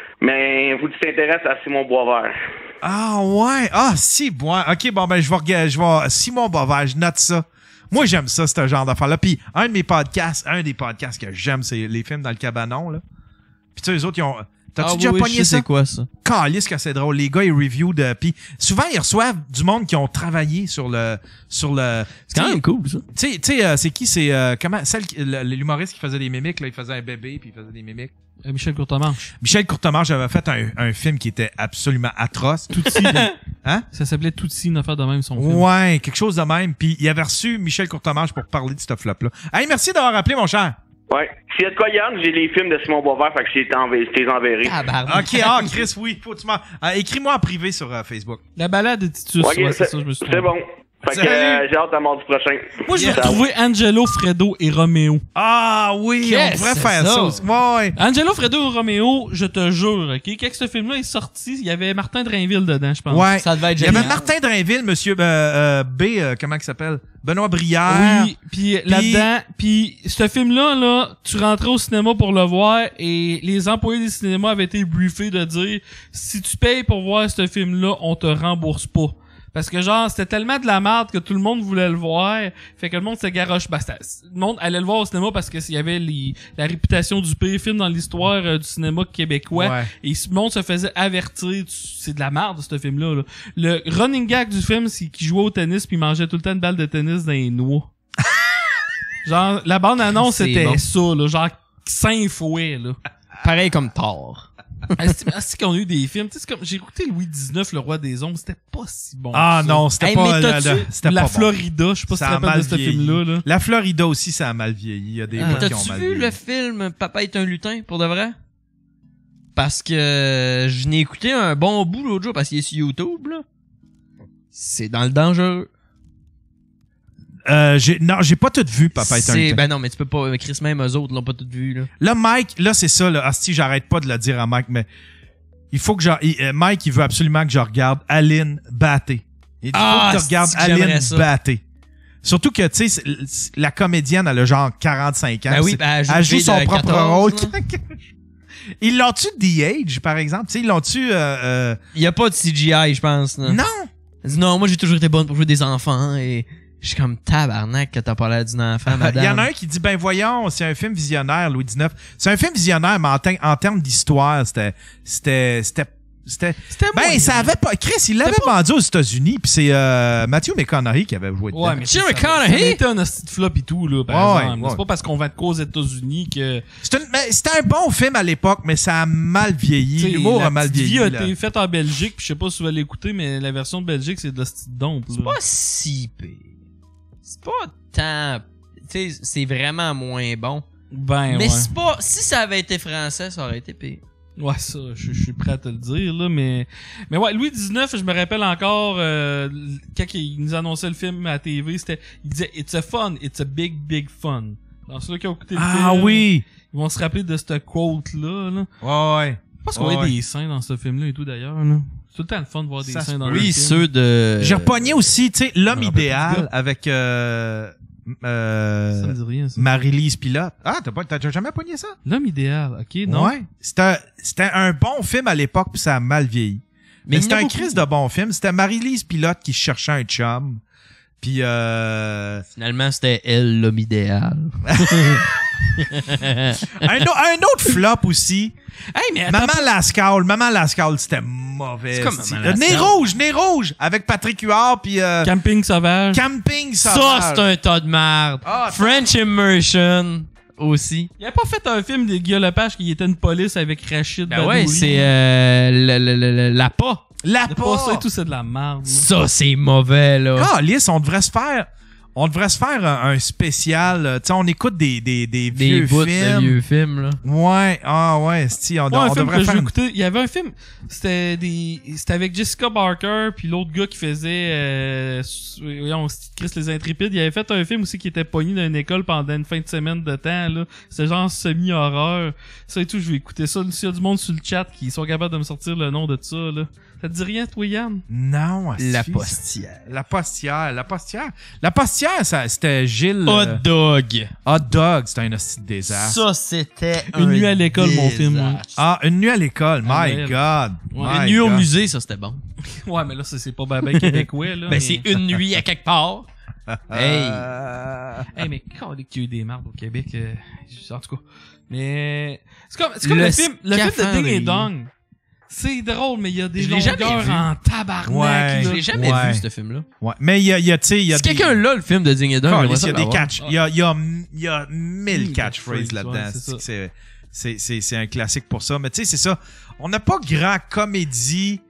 Mais faut que tu t'intéresses à Simon Boisvert. Ah ouais, ah si, bon, ok, bon ben je vais regarder, je vais Simon Bovard, je note ça. Moi j'aime ça, ce genre d'affaires-là. Puis un de mes podcasts, un des podcasts que j'aime, c'est les films dans le cabanon là. Puis tu sais les autres ils ont, t'as-tu Ah déjà oui, pogné je sais ça? c'est quoi ça? Calisse que c'est drôle, les gars ils review de, puis souvent ils reçoivent du monde qui ont travaillé sur le, sur le. C'est quand même cool, ça. Tu sais, tu sais, euh, c'est qui, c'est euh, comment, celle, qui- le- l'humoriste qui faisait des mimiques là, il faisait un bébé puis il faisait des mimiques. Euh, Michel Courtemanche. Michel Courtemanche avait fait un, un film qui était absolument atroce. Tootsie. Hein? Ça s'appelait Tootsie, une affaire de même, son film. Ouais, quelque chose de même. Puis il avait reçu Michel Courtemanche pour parler de ce flop-là. Hey, merci d'avoir appelé, mon cher. Ouais. S'il y a de quoi, Yann, j'ai les films de Simon Boisvert, fait que je t'ai env- je t'ai enverré. OK, ah, Chris, oui. Faut que tu m'en- euh, écris-moi en privé sur euh, Facebook. La balade de Titus, Ok, ouais, c'est c'est ça, je me suis c'est trompé. bon. Fait que Salut. euh, j'ai hâte à mardi prochain. Moi, je vais Ciao. retrouver Angelo, Fredo et Roméo. Ah oui, on Qu'est-ce devrait que faire c'est ça, ça? aussi. Ouais. Angelo, Fredo et Roméo, je te jure, OK? Quand ce film-là est sorti, il y avait Martin Drainville dedans, je pense. Ouais. Ça devait être Il y avait génial. Martin Drainville, monsieur euh, euh, B, euh, comment il s'appelle? Benoît Brière. Oui, puis là-dedans, puis ce film-là, là, tu rentrais au cinéma pour le voir et les employés des cinémas avaient été briefés de dire si tu payes pour voir ce film-là, on te rembourse pas. Parce que genre, c'était tellement de la merde que tout le monde voulait le voir. Fait que le monde se garoche. Ben, c'était- le monde allait le voir au cinéma parce que s'il y avait les, la réputation du pire film dans l'histoire euh, du cinéma québécois. Ouais. Et le monde se faisait avertir. tu- C'est de la merde, ce film-là. Là. Le running gag du film, c'est qu'il jouait au tennis puis il mangeait tout le temps une balle de tennis dans les noix. Genre, la bande-annonce, C'est c'était bon. ça, là. Genre, cinq fouets, là. Pareil comme Thor. Est-ce qu'on a eu des films? Tu sais, c'est comme, j'ai écouté Louis dix-neuf, le roi des ombres, c'était pas si bon. Ah que ça. non, c'était Hey, pas... mais La, t'as-tu- la- c'était La pas bon. Florida, je sais pas si Ça tu a te rappelles de mal ce vieilli. film-là, là. La Florida aussi, ça a mal vieilli. Il y a des Ah, bouts qui ont t'as-tu mal vu vieilli. le film Papa est un lutin, pour de vrai? Parce que je n'ai écouté un bon bout l'autre jour, parce qu'il est sur YouTube, là. C'est dans le dangereux. Euh, j'ai, non, j'ai pas tout vu, Papa est un C'est- lutin. Ben non, mais tu peux pas... Chris, même eux autres l'ont pas tout vu, là. Là, Mike, là, c'est ça, là. Asti, j'arrête pas de le dire à Mike, mais il faut que je... il- euh, Mike, il veut absolument que je regarde Aline Batté. Il dit, Ah, faut que tu regardes c'est que j'aimerais Aline ça. Batté. Surtout que, tu sais, c'est- c'est- la comédienne, elle a genre quarante-cinq ans. Ben oui, C'est- ben, elle joue elle une joue fille son de propre quatorze, rôle. Ils l'ont-tu de-age, par exemple? Tu sais, ils l'ont-tu... Euh, euh... Il y a pas de C G I, je pense, là. Non! Elle dit, non, moi, j'ai toujours été bonne pour jouer des enfants, et je suis comme tabarnak que t'as pas l'air d'une enfant, madame. Il y en a un qui dit, ben voyons, c'est un film visionnaire, Louis dix-neuf. C'est un film visionnaire, mais en, te- en termes d'histoire, c'était... C'était... C'était... C'était... Ben, moyen. ça avait pas... Chris, il l'avait vendu aux États-Unis, puis c'est euh, Matthew McConaughey qui avait joué dedans. Ouais, mais Matthew McConaughey était un hostie de flop et tout, là, par Ouais, exemple. ouais. C'est pas parce qu'on va de quoi aux États-Unis que... C'est une- mais C'était un bon film à l'époque, mais ça a mal vieilli. T'sais, L'humour la a mal petite vieilli. vie a là. été faite en Belgique, puis je sais pas si vous allez l'écouter, mais la version de Belgique, c'est de l'hostie de dompe, C'est pas si pire. C'est pas tant... Tu sais, c'est vraiment moins bon. Ben, mais ouais. c'est pas... Si ça avait été français, ça aurait été pire. Ouais, ça, je, je suis prêt à te le dire, là, mais... Mais ouais, Louis dix-neuf, je me rappelle encore, euh, quand il nous annonçait le film à la T V, c'était... Il disait « It's a fun, it's a big, big fun ». Dans ceux qui ont écouté le Ah film... oui! Ils vont se rappeler de cette quote-là, là. Ouais, ouais. Je pense qu'on Ouais, voit ouais. des seins dans ce film-là et tout, d'ailleurs, là. C'est tout le temps le fun de voir des Ça se seins dans peut. le Oui, film. ceux de... J'ai repogné aussi, tu sais, L'homme Je me rappelle plus du idéal gars. avec euh, euh, Ça me dit rien, ça. Marie-Lise Pilote. Ah, t'as, pas, t'as jamais pogné ça? L'homme idéal, ok, non? Ouais. C'était, c'était un bon film à l'époque, puis ça a mal vieilli. Mais Mais, il y c'était en a un beaucoup. crise de bon film. C'était Marie-Lise Pilote qui cherchait un chum. Puis euh... Finalement, c'était elle, l'homme idéal. un, o- un autre flop aussi. Hey, mais attends, Maman Lascaux. Maman Lascaux, c'était mauvais. C'est comme esti. Maman Euh, Nez Lascaux. rouge, Nez rouge, avec Patrick Huard, puis euh, Camping sauvage. Camping Ça, Sauvage. c'est un tas de merde. Ah, French Immersion, aussi. Il a pas fait un film de Guillaume Lepage qui était une police avec Rachid Ben Badouri. ouais, c'est euh, le, le, le, le- la pas. La C'est pas ça et tout, c'est de la merde. là. Ça, c'est mauvais, là. Ah, Lys, on devrait se faire... On devrait se faire un, un spécial. euh, Tu sais, on écoute des, des, des Des vieux bouts films. de vieux films, là. Ouais, ah ouais, c'ti, on, Ouais, on un film devrait que faire... j'ai une- écouté, il y avait un film, c'était des, c'était avec Jessica Barker puis l'autre gars qui faisait, euh, s- voyons, c'est Chris les Intrépides. Il avait fait un film aussi qui était pogné dans une école pendant une fin de semaine de temps, là. C'était genre semi-horreur. Ça et tout, je vais écouter ça. S'il y a du monde sur le chat qui sont capables de me sortir le nom de ça, là. Ça te dit rien, toi, Yann? Non, La asti, postière. La postière, la postière. La postière, ça, c'était Gilles... Hot euh, dog. Hot Dog, c'était un hostie de désastre. Ça, c'était Une nuit à l'école, mon film, ouais. Ah, Une nuit à l'école, Ah, my ouais. God. Ouais, my Une nuit au God. musée, ça, c'était bon. Ouais, mais là, ça, c'est pas ben, ben québécois, là. Ben, mais- c'est une nuit à quelque part. Hey. Euh, Hey, mais quand qu'il y a eu des mardes au Québec, euh, en tout cas. Mais c'est comme, c'est comme Le le, film, le film de scaphandrier. Ding et Dong. C'est drôle, mais il y a des Je l'ai jamais longueurs vu. en tabarnak. Ouais. là. Je l'ai jamais Ouais. vu, ce film-là. Ouais, mais il y a, il y a, tu sais, il y a Si des... quelqu'un l'a, le film de Ding et Dong, Ah, j'aimerais il ça y a des l'avoir. catch. Il y a, il y a, il y a mille Mille catchphrases catchphrases, là-dedans. ouais, c'est C'est- ça. c'est, c'est, c'est, c'est un classique pour ça. Mais tu sais, c'est ça. On n'a pas grand comédie.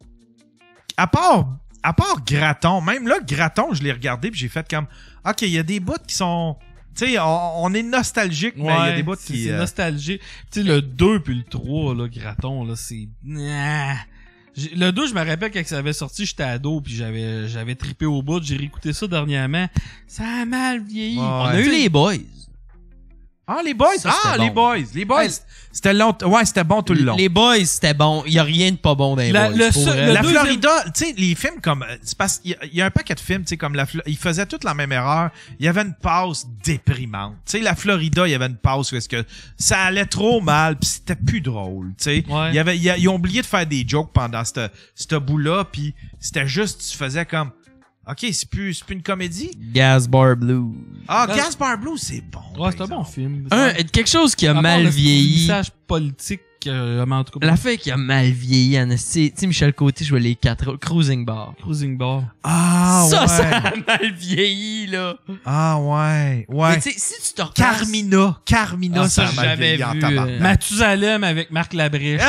À part, à part Graton. Même là, Graton, je l'ai regardé puis j'ai fait comme, OK, il y a des bouts qui sont... Tu sais, on, on est nostalgique, mais il y a Ouais, des bouts c'est- qui... C'est euh, nostalgique. Tu sais, le deux puis le trois, là, Graton, là, c'est... Nah. J'ai- Le deux, je me rappelle quand ça avait sorti, j'étais ado, puis j'avais j'avais trippé au bout. J'ai réécouté ça dernièrement. Ça a mal vieilli. Ouais. On a eu les boys. Ah, les boys! Ça, ah, c'était les bon. boys! Les boys! Hey. C'était long. Ouais, c'était bon tout le long. Les boys, c'était bon. Il y a rien de pas bon dans les La- boys. le pour seul- vrai. le La deuxième- Florida, tu sais, les films comme... C'est parce qu'il y, a- il y a un paquet de films, tu sais, comme la Flo- ils faisaient toute la même erreur. Il y avait une passe déprimante. Tu sais, la Florida, il y avait une passe où est-ce que ça allait trop mal, puis c'était plus drôle, tu sais. Ouais. Il y avait, il y a- ils ont oublié de faire des jokes pendant ce ce bout-là, puis c'était juste, tu faisais comme... OK, c'est plus, c'est plus une comédie? Gas Bar Blues. Ah, Gas- Gas Bar Blues, c'est bon. Ouais, c'est un bon film. Un, quelque chose qui a À part mal le vieilli. message politique, euh, mais en tout cas. La fait qui a mal vieilli, en esti. Tu sais, Michel Côté, je vois les quatre. Cruising Bar. Cruising Bar. Ah, ça, ouais. ça a mal vieilli, là. Ah, ouais. Ouais. Mais tu sais, si tu te replaces... Carmina. Carmina, Ah, ça, ça, a mal j'avais vieilli en vu, tabarnak. euh, Mathusalem avec Marc Labrèche.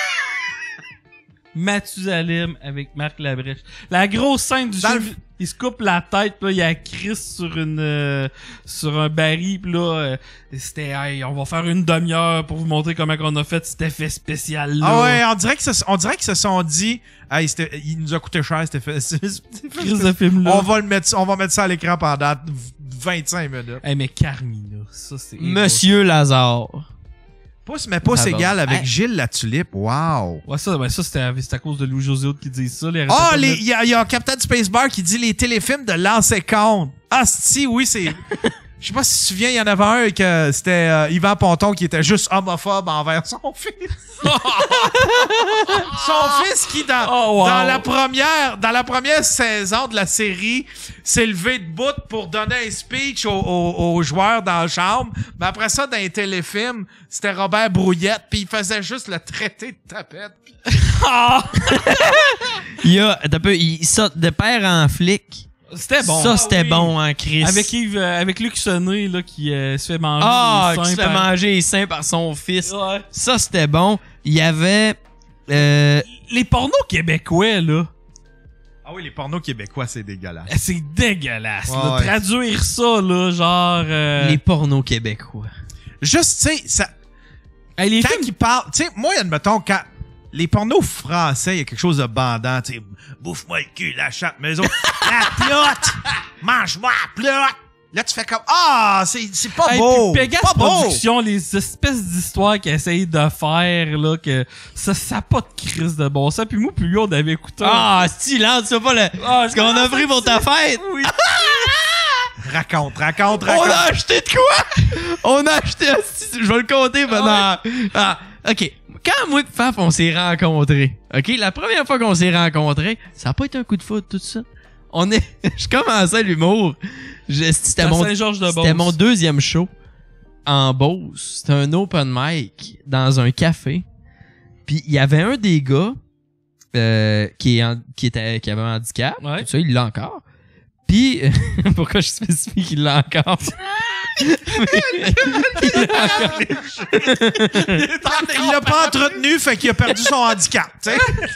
Mathusalem avec Marc Labrèche. La grosse scène du Dans film, le- il se coupe la tête, pis là, il y a Chris sur une euh, sur un baril, pis là, euh, c'était hey, on va faire une demi-heure pour vous montrer comment on a fait cet effet spécial là. Ah ouais, on dirait que se, on dirait qu'ils se sont dit, hey, c'était- il nous a coûté cher cet effet. Chris de film là. On va le mettre, on va mettre ça à l'écran pendant vingt-cinq minutes. Hey, mais Carmina, ça c'est Monsieur Lazare. Pouce mais pouce Ça va. égal avec Hey. Gilles la Tulipe. Wow. Ouais, ça, ben ça c'était c'est à cause de Louis-José Hood qui dit ça. Les Ah, les- il y, a- il y a Captain Spacebar qui dit les téléfilms de Lancé Compte. Ah, si, oui, c'est. Je sais pas si tu te souviens, il y en avait un que c'était euh, Yvan Ponton qui était juste homophobe envers son fils. Son fils qui, dans, Oh, wow. dans, la première, dans la première saison de la série, s'est levé de bout pour donner un speech aux, aux- aux joueurs dans la chambre. Mais après ça, dans les téléfilms, c'était Robert Brouillette, puis il faisait juste le traité de tapette. Il y a, t'as peu, il saute de père en flic. C'était bon. Ça, Ah c'était oui. bon, hein, Chris. Avec Yves, euh, avec Luc Sonnet là qui euh, se fait manger. Ah, les qui seins se fait par- manger les seins par son fils. Ouais. Ça, c'était bon. Il y avait... Euh, Les pornos québécois là. Ah oui, les pornos québécois, c'est dégueulasse. Eh, C'est dégueulasse. Ouais, là. ouais. Traduire ça, là, genre... euh, les pornos québécois. Juste, tu sais, ça. hey, les Quand films... ils parlent, tu sais, moi, admettons, quand les pornos français, il y a quelque chose de bandant, tu sais, bouffe-moi le cul, la chatte, mais eux autres, la plotte, mange-moi la plotte. Là, tu fais comme, ah, c'est, c'est pas Hey, beau. puis Pegasus Pas beau. Productions, les espèces d'histoires qu'ils essayent de faire, là, que ça n'a pas de crise de bon sens. Puis moi, puis lui, on avait écouté... Ah, style, hein, tu sais pas le... Ah, ce qu'on a pris pour ta fête. Oui. Raconte, raconte, On raconte. a acheté de quoi? On a acheté... Je vais le compter pendant... Ah, OK. Quand moi et Faf, on s'est rencontrés, OK? La première fois qu'on s'est rencontrés, ça a pas été un coup de foudre, tout ça. On est... Je commençais l'humour. Je- C'était À mon... Saint-Georges-de-Beauce. C'était mon deuxième show en Beauce. C'était un open mic dans un café. Puis il y avait un des gars euh, qui, est en- qui, était, qui avait un handicap. Ouais. Tout ça, il l'a encore. Puis, pourquoi je spécifie qu'il l'a encore? il l'a encore. Il l'a pas entretenu, fait qu'il a perdu son handicap, tu sais.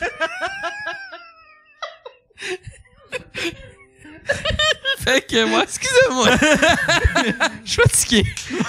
Fait que moi... Excusez-moi. Je suis fatigué.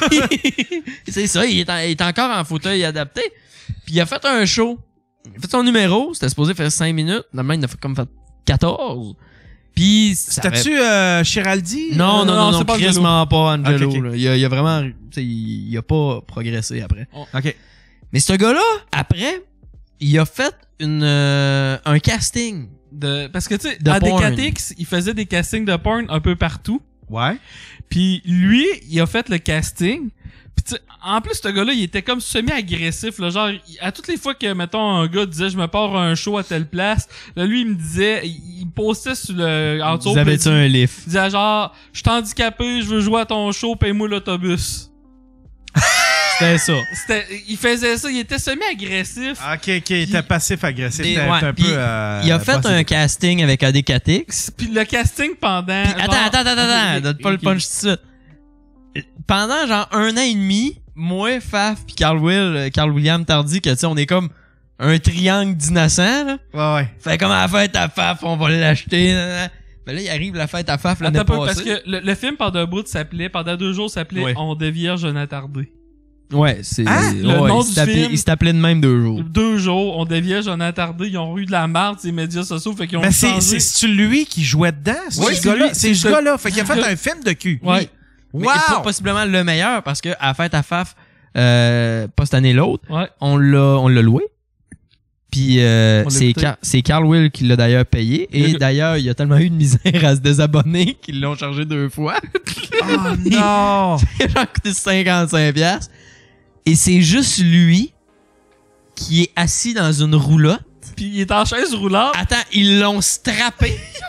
C'est ça, il est, en- il est encore en fauteuil adapté. Puis il a fait un show. Il a fait son numéro. C'était supposé faire cinq minutes. Normalement, il en a fait comme fait quatorze. Puis... ça avait- C'était-tu euh, Chiraldi? Non, non, non, non, c'est pas quasiment pas Angelo. Ok, ok. là. Il, a, il a vraiment... tu sais, Il, il a pas progressé après. OK. Mais ce gars-là, après, il a fait une, euh, un casting. De... Parce que, tu sais, De à porn. D K T X, il faisait des castings de porn un peu partout. Ouais. Puis lui, il a fait le casting. Puis tu sais, en plus, ce gars-là, il était comme semi-agressif. Là, genre, il- à toutes les fois que, mettons, un gars disait « Je me pars un show à telle place », là, lui, il me disait... Il, il postait sur le... En dessous, Vous avez-tu puis il- un lift? Il disait genre « Je suis handicapé, je veux jouer à ton show, paye-moi l'autobus. » C'était ça. C'était, il faisait ça, il était semi-agressif. OK, OK, il était passif-agressif. Des- C'était ouais, un peu... puis euh, il a fait bossé. un casting avec A D K T X. Puis le casting pendant... Puis, attends, genre- attends, attends, attends, donne pas le Ok. punch tout de suite. Pendant genre un an et demi, moi, Faf, puis Carl Will, euh, Carl William Tardy, que tu sais, on est comme un triangle d'innocents, là. Ouais, ouais. Fait comme à la fête à Faf, on va l'acheter. nan, nan. Mais là, il arrive la fête à Faf l'année Attends un peu, passée. parce que le, le film pendant un bout s'appelait, pendant deux jours s'appelait Ouais. On de vierge un attardé. Ouais, c'est. Hein? Le ouais, nom il du s'appelait- film- Il s'appelait de même deux jours. Deux jours, On de vierge un attardé, ils ont eu de la marde, ces médias sociaux, fait qu'ils ont Mais c'est, changé. c'est, c'est lui qui jouait dedans? C'est Oui, ce c'est gars-là? lui, C'est c'est ce le- gars-là. Fait qu'il a c'est fait le- un film de cul. Ouais. Mais Wow! pas possiblement le meilleur parce que à la fête à Faf, euh, pas cette année l'autre, Ouais. on l'a on l'a loué. Puis euh, On l'a c'est écouté. Car- c'est Carl Will qui l'a d'ailleurs payé et Le- d'ailleurs il y a tellement eu de misère à se désabonner qu'ils l'ont chargé deux fois. Oh non! Il a coûté cinquante-cinq piastres. Et c'est juste lui qui est assis dans une roulotte. Puis il est en chaise roulante. Attends, ils l'ont strappé. Il a fallu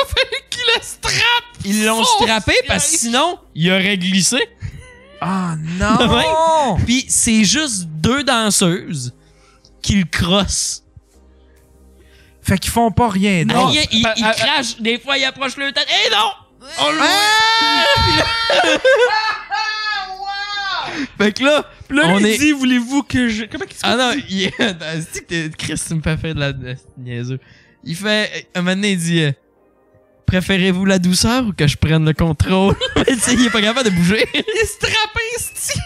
qui le strappe! Ils l'ont Oh, strappé parce que sinon, il aurait glissé. Ah non! Ouais. Puis c'est juste deux danseuses qui le crossent. Fait qu'ils font pas rien Non, d'autre. rien, ils, Ah, ils ah, crachent, des fois ils approchent le tête. Eh non! On le Fait que là, Puis là, on il est... dit, voulez-vous que je... Comment qu'il se Ah non, dit? il est... C'est que t'es- Chris, tu me fais faire de la de- niaiseux. Il fait... Un moment donné, il dit... euh, Préférez-vous la douceur ou que je prenne le contrôle? Mais tu sais, il est pas capable de bouger. Il est strappé, stick!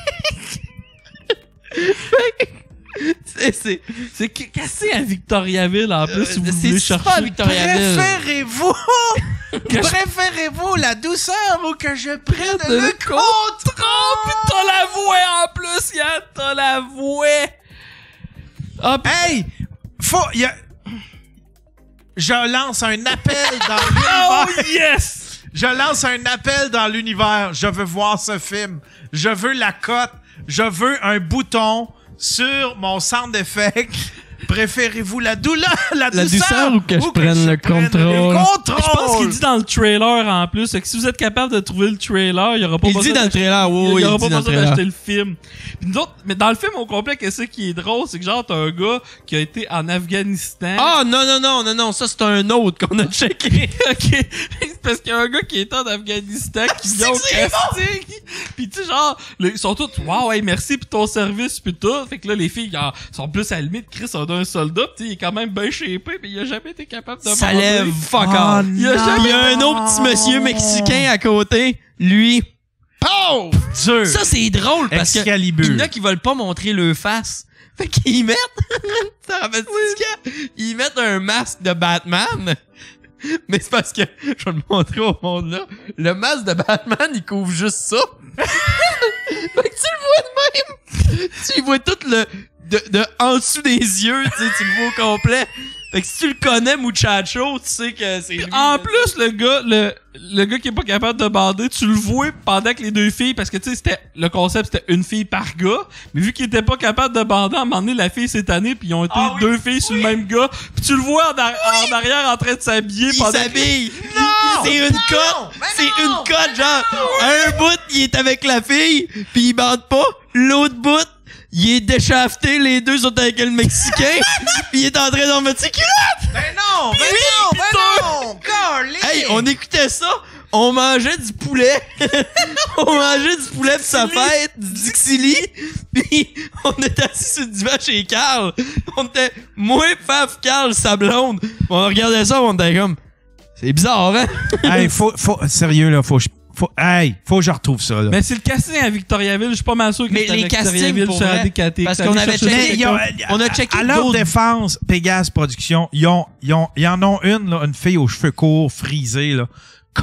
C'est, c'est, c'est cassé à Victoriaville, en plus, Euh, si vous c'est voulez super chercher. Victoriaville. Préférez-vous Que je- Préférez-vous la douceur ou que je prenne de le le contrôle? Oh, pis t'as la voix en plus, Yann! T'as la voix! Ah, pis- Hey! Faut... Y a... Je lance un appel dans Oh l'univers. yes! Je lance un appel dans l'univers. Je veux voir ce film. Je veux la cote. Je veux un bouton sur mon sound effect. Préférez-vous la douleur, la, La douceur, douceur ou que je prenne le contrôle? Le contrôle. Je pense qu'il dit dans le trailer en plus. Fait que si vous êtes capable de trouver le trailer, il y aura pas Il besoin dit dans le d'acheter- trailer, oui, il oui, y aura il pas dit dans le besoin trailer. d'acheter le film. Puis nous autres, mais dans le film au complet, qu'est-ce qui est drôle, c'est que genre t'as un gars qui a été en Afghanistan. Ah non, non, non, non, non, ça c'est un autre qu'on a checké. Ok, c'est parce qu'il y a un gars qui est en Afghanistan qui vient au casting. Pis tu sais genre, le- ils sont tous waouh, hey, merci pour ton service pis tout. Fait que là les filles genre, sont plus à la limite. Chris on a un soldat, pis tu sais, il est quand même bien shapé, mais il a jamais été capable de Ça bander. lève fuck Oh, off. Il y a non. jamais- Il y a un autre petit monsieur mexicain à côté, lui. Pow! Dur. Ça c'est drôle parce que Excalibur. il y en a qui veulent pas montrer le face. Fait qu'ils mettent ça rappelle oui. Ils mettent un masque de Batman. Mais c'est parce que je vais le montrer au monde là. Le masque de Batman, il couvre juste ça. Fait que tu le vois de même. Tu y vois tout le de, de en dessous des yeux, tu sais, tu le vois au complet. Fait que si tu le connais, Muchacho, tu sais que c'est lui. En plus, le gars, le, le gars qui est pas capable de bander, tu le vois pendant que les deux filles, parce que tu sais, c'était, le concept c'était une fille par gars, mais vu qu'il était pas capable de bander, à un moment donné, la fille s'est tannée, pis ils ont été Ah oui, deux filles sur le même gars, pis tu le vois en, ar- en arrière en train de s'habiller Il pendant s'habille. Non! C'est une cote. C'est une cote, genre. Un bout, il est avec la fille, puis il bande pas. L'autre bout, il est déchafté. Les deux sont avec le Mexicain, puis il est en train d'en mettre ses culottes. Ben non! Ben Oui, non! Ben putain! non! Golly! Hey, on écoutait ça. On mangeait du poulet. On mangeait du poulet de sa fête, du Dixili. Puis on était assis sur le divan chez Carl. On était, moi, Faf, Carl, sa blonde. On regardait ça, on était comme, c'est bizarre, hein? Hey, faut, faut, sérieux, là, faut, que je- faut, hey, faut que je retrouve ça, là. Mais c'est le casting à Victoriaville, je suis pas mal sûr que Mais c'était à les castings, Victoriaville pour sur vrai, A D K T. parce Ça qu'on allait avait chercher checké- Mais ils ont- quelqu'un. on a checké à leur d'autres- défense, Pégase Productions, ils ont, ils ont, ils en ont une, là, une fille aux cheveux courts, frisés, là.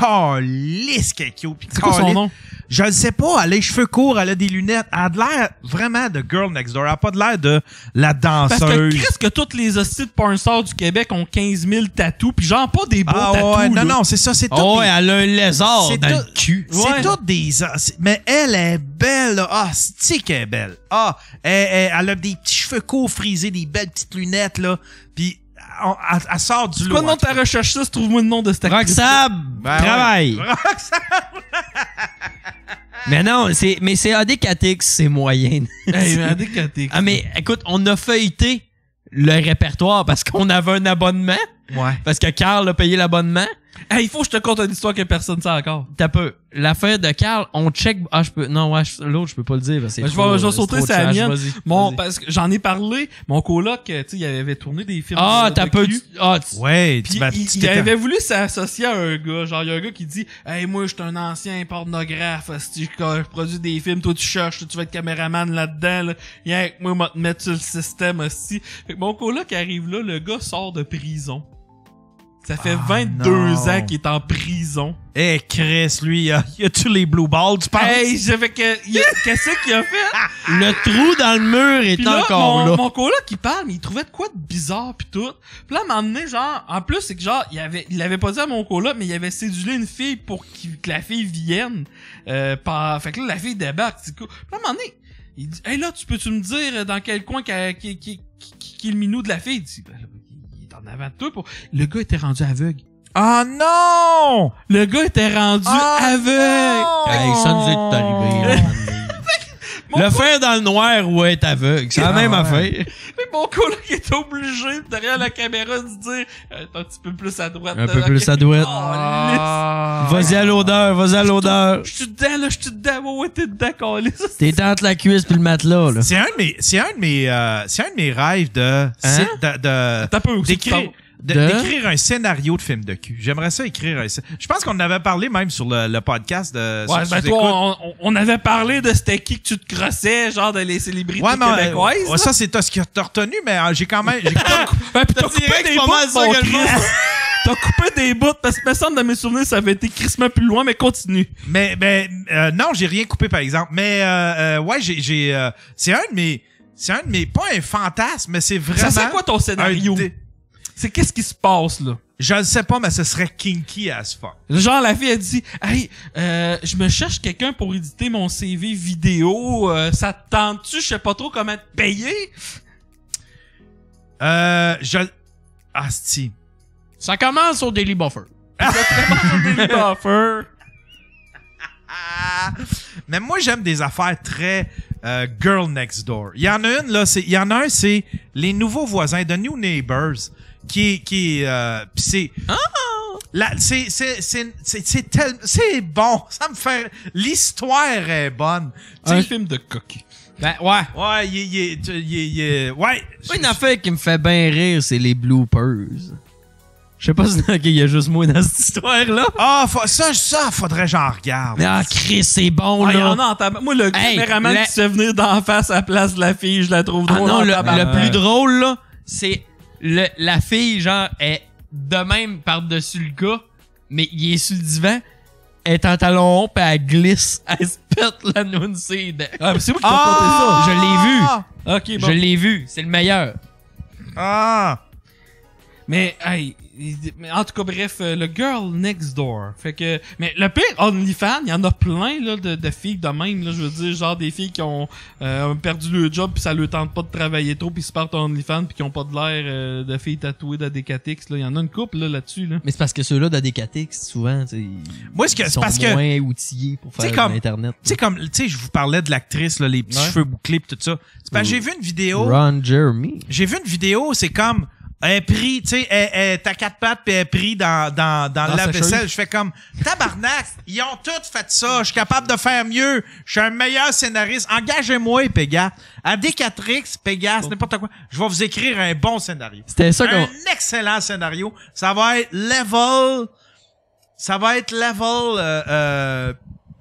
Calisse qu'elle est cute, pis C'est quoi son calisse- nom? Je le sais pas, elle a les cheveux courts, elle a des lunettes, elle a de l'air vraiment de Girl Next Door, elle a pas de l'air de la Parce que danseuse. Chris, que toutes les hosties de porn stars du Québec ont quinze mille tatous, pis genre pas des beaux Ah tatous, ouais, là. non, non, c'est ça, c'est tout. Oh, des- elle a un lézard c'est dans tout- le cul. C'est Ouais. toutes des... c'est- Mais elle est belle, là. Ah, c'est qu'elle est belle. Ah, elle, elle- elle a des petits cheveux courts frisés, des belles petites lunettes, là. Puis, on- elle, elle sort du C'est lot. quoi le nom de ta recherche ça? Trouve-moi le nom de cette actrice. Roxab, Ben travaille. ouais. Roxane! Mais non, c'est, mais c'est A D K T X, c'est moyen. Hey, mais A D K T. Ah, mais écoute, on a feuilleté le répertoire parce qu'on avait un abonnement. Ouais. Parce que Carl a payé l'abonnement. Hey, il faut que je te conte une histoire que personne sait encore. T'as peu. L'affaire de Carl, on check. Ah, je peux. Non, ouais, je- l'autre, je peux pas le dire. Parce que c'est Ben, je trop, vais, je vais euh, sauter c'est trop sa trash. mienne. Vas-y, Mon, vas-y. parce que j'en ai parlé, mon coloc, tu sais, il avait tourné des films. Ah, de- t'as de peu. cul. Ah, tu- Ouais, Puis tu m'as- il, tu il t'étais- avait voulu s'associer à un gars. Genre, il y a un gars qui dit hey, moi, je suis un ancien pornographe. Si je, je produis des films, toi, tu cherches, tu vas être caméraman là-dedans. Là. Rien que moi, moi, te mettre sur le système aussi. Fait que mon coloc arrive là, le gars sort de prison. Ça fait Ah, vingt-deux non. ans qu'il est en prison. Eh, Chris, lui, il a, il a tous les blue balls, tu penses? Hey, j'avais que. il a- Qu'est-ce qu'il a fait? Le trou dans le mur est Puis là, encore mon, là. mon coloc qui parle, mais il trouvait de quoi de bizarre pis tout. Puis là, à un moment donné, genre, en plus, c'est que genre, il avait, il avait pas dit à mon coloc, mais il avait sédulé une fille pour qu'il- que la fille vienne. Euh, par, fait que là, la fille débarque, c'est cool. Puis là, à un moment donné, il dit, hey là, tu peux-tu me dire dans quel coin qui, qui, qui, qui, qui est le minou de la fille? Il dit, ben, là, il est en avant de toi pour... Le gars était rendu aveugle. Oh non! Le gars était rendu oh aveugle. Hey, ça nous est tout arrivé. Là. Le faire dans le noir ou être aveugle, c'est la Ah, même ouais. affaire. Mais mon coloc est obligé, derrière la caméra, de dire euh, un petit peu plus à droite. Un peu plus à droite. Ah. Vas-y à l'odeur, vas-y à l'odeur. Je suis dedans, là, je suis dedans. Ouais, ouais, t'es dedans, câlisse. T'es entre la cuisse puis le matelas, là. C'est un de mes, c'est un de mes, euh, c'est un de mes rêves de, c'est de, de, T'as peu aussi. d'écrire, de- De? d'écrire un scénario de film de cul. J'aimerais ça écrire un, scé- je pense qu'on en avait parlé même sur le, le podcast de, Ouais, sur ben Sous-Écoute. toi, on, on- on avait parlé de c'était qui que tu te crossais, genre de les célébrités Ouais, mais euh, québécoises. ouais, là. ça c'est toi ce que t'as retenu, mais euh, j'ai quand même, j'ai quand même, Ben, pis t'as coupé dirais que des c'est pas bouts, mal ça mon que le Chris. monde- T'as coupé des bouts, parce que me semble, dans mes souvenirs, ça avait été crissement plus loin, mais continue. mais, mais euh, non, j'ai rien coupé par exemple, mais euh, euh, ouais, j'ai, j'ai, euh, c'est un de mes, c'est un de mes, pas un fantasme, mais c'est vraiment. Ça serait quoi ton scénario? un dé- C'est qu'est-ce qui se passe, là? Je le sais pas, mais ce serait kinky as fuck. Genre, la fille, elle dit, hey, euh, je me cherche quelqu'un pour éditer mon C V vidéo, euh, ça te tente-tu? Je sais pas trop comment te payer. Euh, je, asti. Ça commence au Daily Buffer. Buffer. Ah! Mais moi, j'aime des affaires très euh, girl next door. Il y en a une, là, c'est, il y en a un, c'est les nouveaux voisins, The New Neighbors, qui, qui, euh, pis c'est, là, c'est, c'est, c'est, c'est, c'est tel, c'est bon. Ça me fait, l'histoire est bonne. Tu Un sais, film de coq. Ben, ouais. ouais, il, il, il, il, il- il- ouais. Une affaire qui me fait bien rire, c'est les bloopers. Je sais pas si il y a juste moi dans cette histoire-là. Ah, faut- ça, ça, faudrait que j'en regarde. Mais ah, Chris, c'est bon, Ah, là. y en a en tabac. Moi, le Hey, caméraman la- qui se fait venir d'en face à la place de la fille, je la trouve Ah drôle. non, en le, tabac. le plus drôle, là, c'est le, la fille, genre, est de même par-dessus le gars, mais il est sur le divan, elle est en talon haut, pis elle glisse, elle se pète la noune ses dents. Ah, mais c'est moi qui t'ai Ah! raconté Je l'ai vu. ça. Ok, bon. Je l'ai vu, c'est le meilleur. Ah! Mais, hey, il- mais en tout cas, bref, euh, le Girl Next Door. Fait que, mais le pire, OnlyFans, il y en a plein, là, de, de filles de même, là, je veux dire, genre des filles qui ont euh, perdu leur job pis ça leur tente pas de travailler trop pis se partent en OnlyFans pis qui ont pas de l'air euh, de filles tatouées d'Adécatix, là. Il y en a une couple, là, là-dessus, là. Mais c'est parce que ceux-là d'Adécatix, souvent, tu sais, Moi, ce que- ils c'est sont parce que- moins outillés pour Tu sais, faire comme- de l'Internet. Tu sais, comme, tu sais, je vous parlais de l'actrice, là, les petits Ouais. cheveux bouclés pis tout ça. C'est parce que j'ai vu une vidéo. Ron Jeremy. J'ai vu une vidéo, c'est comme, elle est pris, tu sais, elle, elle est à quatre pattes pis elle est pris dans, dans, dans, Dans la sa vaisselle. chemise. Je fais comme, tabarnak, ils ont tous fait ça. Je suis capable de faire mieux. Je suis un meilleur scénariste. Engagez-moi, Pégas. À Décatrix, Pégas, n'importe quoi. Je vais vous écrire un bon scénario. C'était ça qu'on... Un excellent scénario. Ça va être level, ça va être level, euh, euh,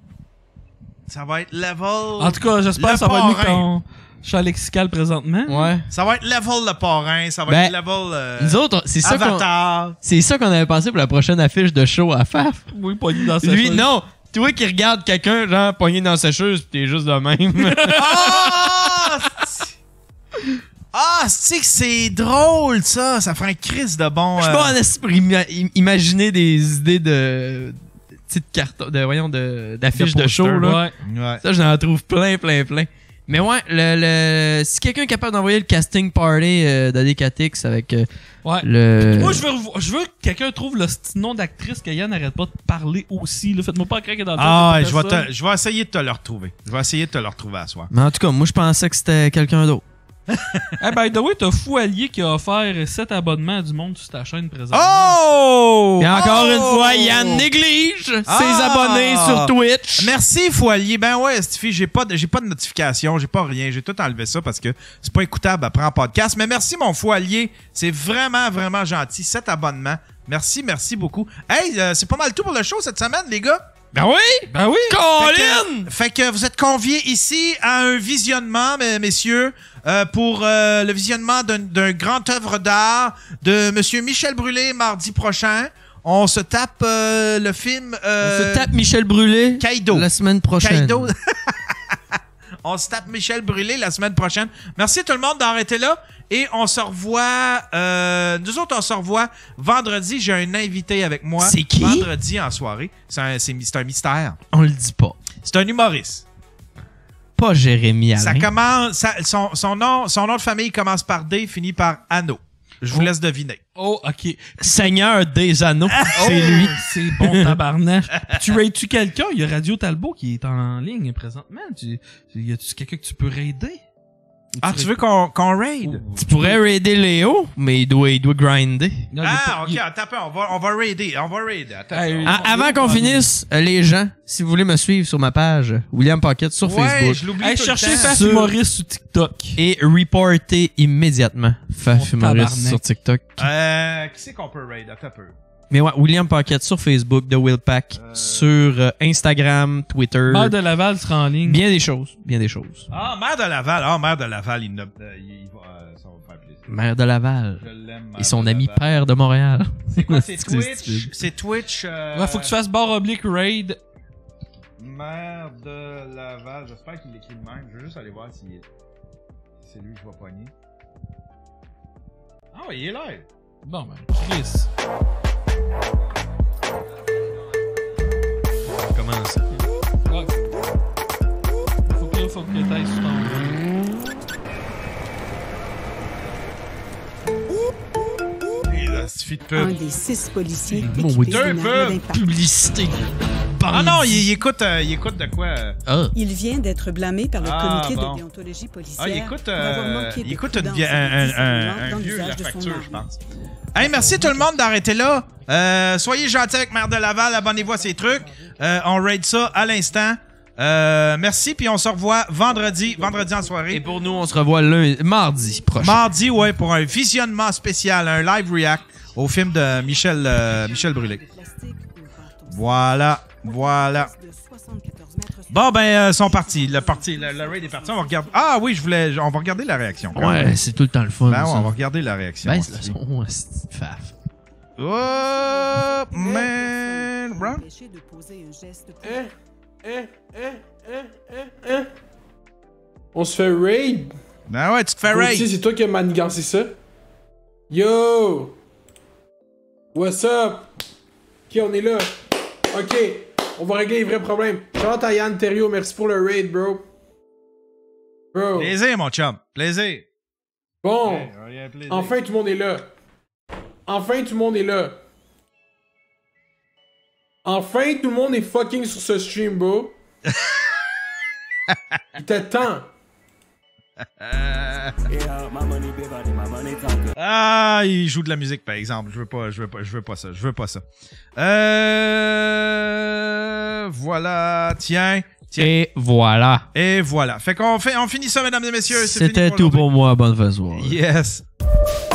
ça va être level. En tout cas, j'espère le que ça va être mieux parrain. qu'on champ lexical présentement. Ouais. Ça va être level le parrain, ça va Ben, être level euh, Nous autres, c'est ça qu'on... Avatar. C'est ça qu'on avait pensé pour la prochaine affiche de show à Faf. Oui, pogné dans sa Lui, chaise. non. Toi qui regardes quelqu'un, genre, pogné dans sa cheuse, pis t'es juste de même. Ah! c'est- Ah, c'est que c'est drôle, ça. Ça ferait un crise de bon. Je suis euh, pas en esti pour ima- im- imaginer des idées de... petites cartons, de, voyons, de, d'affiches de, poster, show, là. Ouais. Ouais. Ça, j'en trouve plein, plein, plein. Mais ouais, le, le, si quelqu'un est capable d'envoyer le casting party euh, d'Adécatix avec euh, Ouais. le... Moi, je veux, revo- je veux que quelqu'un trouve le petit nom d'actrice que Yann n'arrête pas de parler aussi. Là. Faites-moi pas craquer dans le Ah, tête de je vais, personne. te- je vais essayer de te le retrouver. Je vais essayer de te le retrouver à soir. Mais en tout cas, moi, je pensais que c'était quelqu'un d'autre. Hey, by the way, t'as Fou Allier qui a offert sept abonnements à du monde sur ta chaîne présentement. Oh! Et encore Oh! une fois, Yann néglige Ah! ses abonnés sur Twitch. Merci, Foilier. Ben ouais, Stifi, j'ai pas de, j'ai pas de notification, j'ai pas rien. J'ai tout enlevé ça parce que c'est pas écoutable après en podcast. Mais merci, mon Foilier. C'est vraiment, vraiment gentil. Cet abonnement. Merci, merci beaucoup. Hey, euh, c'est pas mal tout pour le show cette semaine, les gars. Ben oui! Ben oui! Colin! Fait que, fait que vous êtes conviés ici à un visionnement, mes- messieurs, euh, pour euh, le visionnement d'un, d'un grand œuvre d'art de Monsieur Michel Brûlé mardi prochain. On se tape euh, le film... euh, On se tape Michel Brûlé Kaido. la semaine prochaine. Kaido. On se tape Michel Brûlé la semaine prochaine. Merci à tout le monde d'avoir été là. Et on se revoit... Euh, nous autres, on se revoit vendredi. J'ai un invité avec moi. C'est qui? Vendredi en soirée. C'est un, c'est, c'est un mystère. On le dit pas. C'est un humoriste. Pas Jérémy Alain. Ça commence... ça- son, son, nom, son nom de famille commence par D, finit par Anno. Je vous laisse deviner. Oh, OK. Seigneur des Anneaux, c'est Oh, lui. C'est bon tabarnache. Tu raides-tu quelqu'un? Il y a Radio Talbot qui est en ligne présentement. Tu, y a-tu quelqu'un que tu peux raider? Ah, tu veux qu'on qu'on raid? Tu pourrais raider Léo, mais il doit, il doit grinder. Non, il est Ah, pas- ok, il- attends un peu, on va, on va raider, on va raider. Attends. Hey, Ah, avant qu'on finisse, euh, les gens, si vous voulez me suivre sur ma page, William Pocket sur Ouais, Facebook. je l'oublie Hey, tout le cherchez temps. Faf Sur- Humoriste sur TikTok. Et reporter immédiatement Faf Oh, Humoriste tabarnak. sur TikTok. Euh, qui c'est qu'on peut raid? Attends un peu. Mais ouais, William Pocket sur Facebook, The Will Pack, sur euh, Instagram, Twitter. Maire de Laval sera en ligne. Bien des choses, bien des choses. Ah, maire de Laval. Ah, maire de Laval, il, ne- euh, il va, euh, ça va me faire plaisir. Maire de Laval. Je l'aime, maire Et son de ami Laval. père de Montréal. C'est quoi, c'est C'est Twitch? stupide. C'est Twitch. Euh, Ouais, faut que tu fasses barre oblique raid. Maire de Laval. J'espère qu'il l'écrit de même. Je veux juste aller voir si si c'est lui que je vais pogner. Ah ouais, il est live. Bon, ben, Chris. Comment ça? Ouais. Faut que, faut que t'ailles sur ton... Il a suffi de Un pub. des six policiers Bon, équipés deux d'une pubs. arme d'impact. Publicité. Ah non, il, il écoute, euh, il écoute de quoi? euh? Ah. Il vient d'être blâmé par le Ah, comité bon. de déontologie policière Ah, il écoute, pour avoir euh, manqué de il écoute une prudence vie- et de un, un, discernement un, dans un vieux l'usage la de son facture, arme. je pense. Hey, merci tout le monde d'arrêter là. Euh, soyez gentils avec Maire de Laval, abonnez-vous à ces trucs. Euh, on raid ça à l'instant. Euh, merci, puis on se revoit vendredi, vendredi en soirée. Et pour nous, on se revoit lundi, mardi prochain. Mardi, ouais, pour un visionnement spécial, un live react au film de Michel, euh, Michel Brûlé. Voilà, voilà. Bon, ben, euh, ils sont partis. Le, parti, le, le raid est parti. On va regarder. Ah oui, je voulais. On va regarder la réaction. quand Ouais, même. c'est tout le temps le fun. Ben, ouais, ça. on va regarder la réaction. Baisse le aussi. son, c'est faf. Oh, man. Bro. Hein? Hein? Hein? Hein? Hein? Hein? On se fait raid? Ben ouais, tu te fais Gauthier, raid. c'est toi qui as manigancé ça? Yo! What's up? Ok, on est là. Ok, on va régler les vrais problèmes. Shout à Yann Thériault, merci pour le raid, bro. Bro. Plaisir, mon chum. Plaisir. Bon. Ouais, ouais, un plaisir. Enfin, tout le monde est là. Enfin, tout le monde est là. Enfin, tout le monde est fucking sur ce stream, bro. Il était temps. Ah, il joue de la musique, par exemple. Je veux pas, je veux pas, je veux pas ça. Je veux pas ça. Euh, voilà. Tiens. Tiens. Et voilà. Et voilà. Fait qu'on fait, on finit ça, mesdames et messieurs. C'est fini C'était pour tout aujourd'hui. pour moi. Bonne fin de soirée. Yes.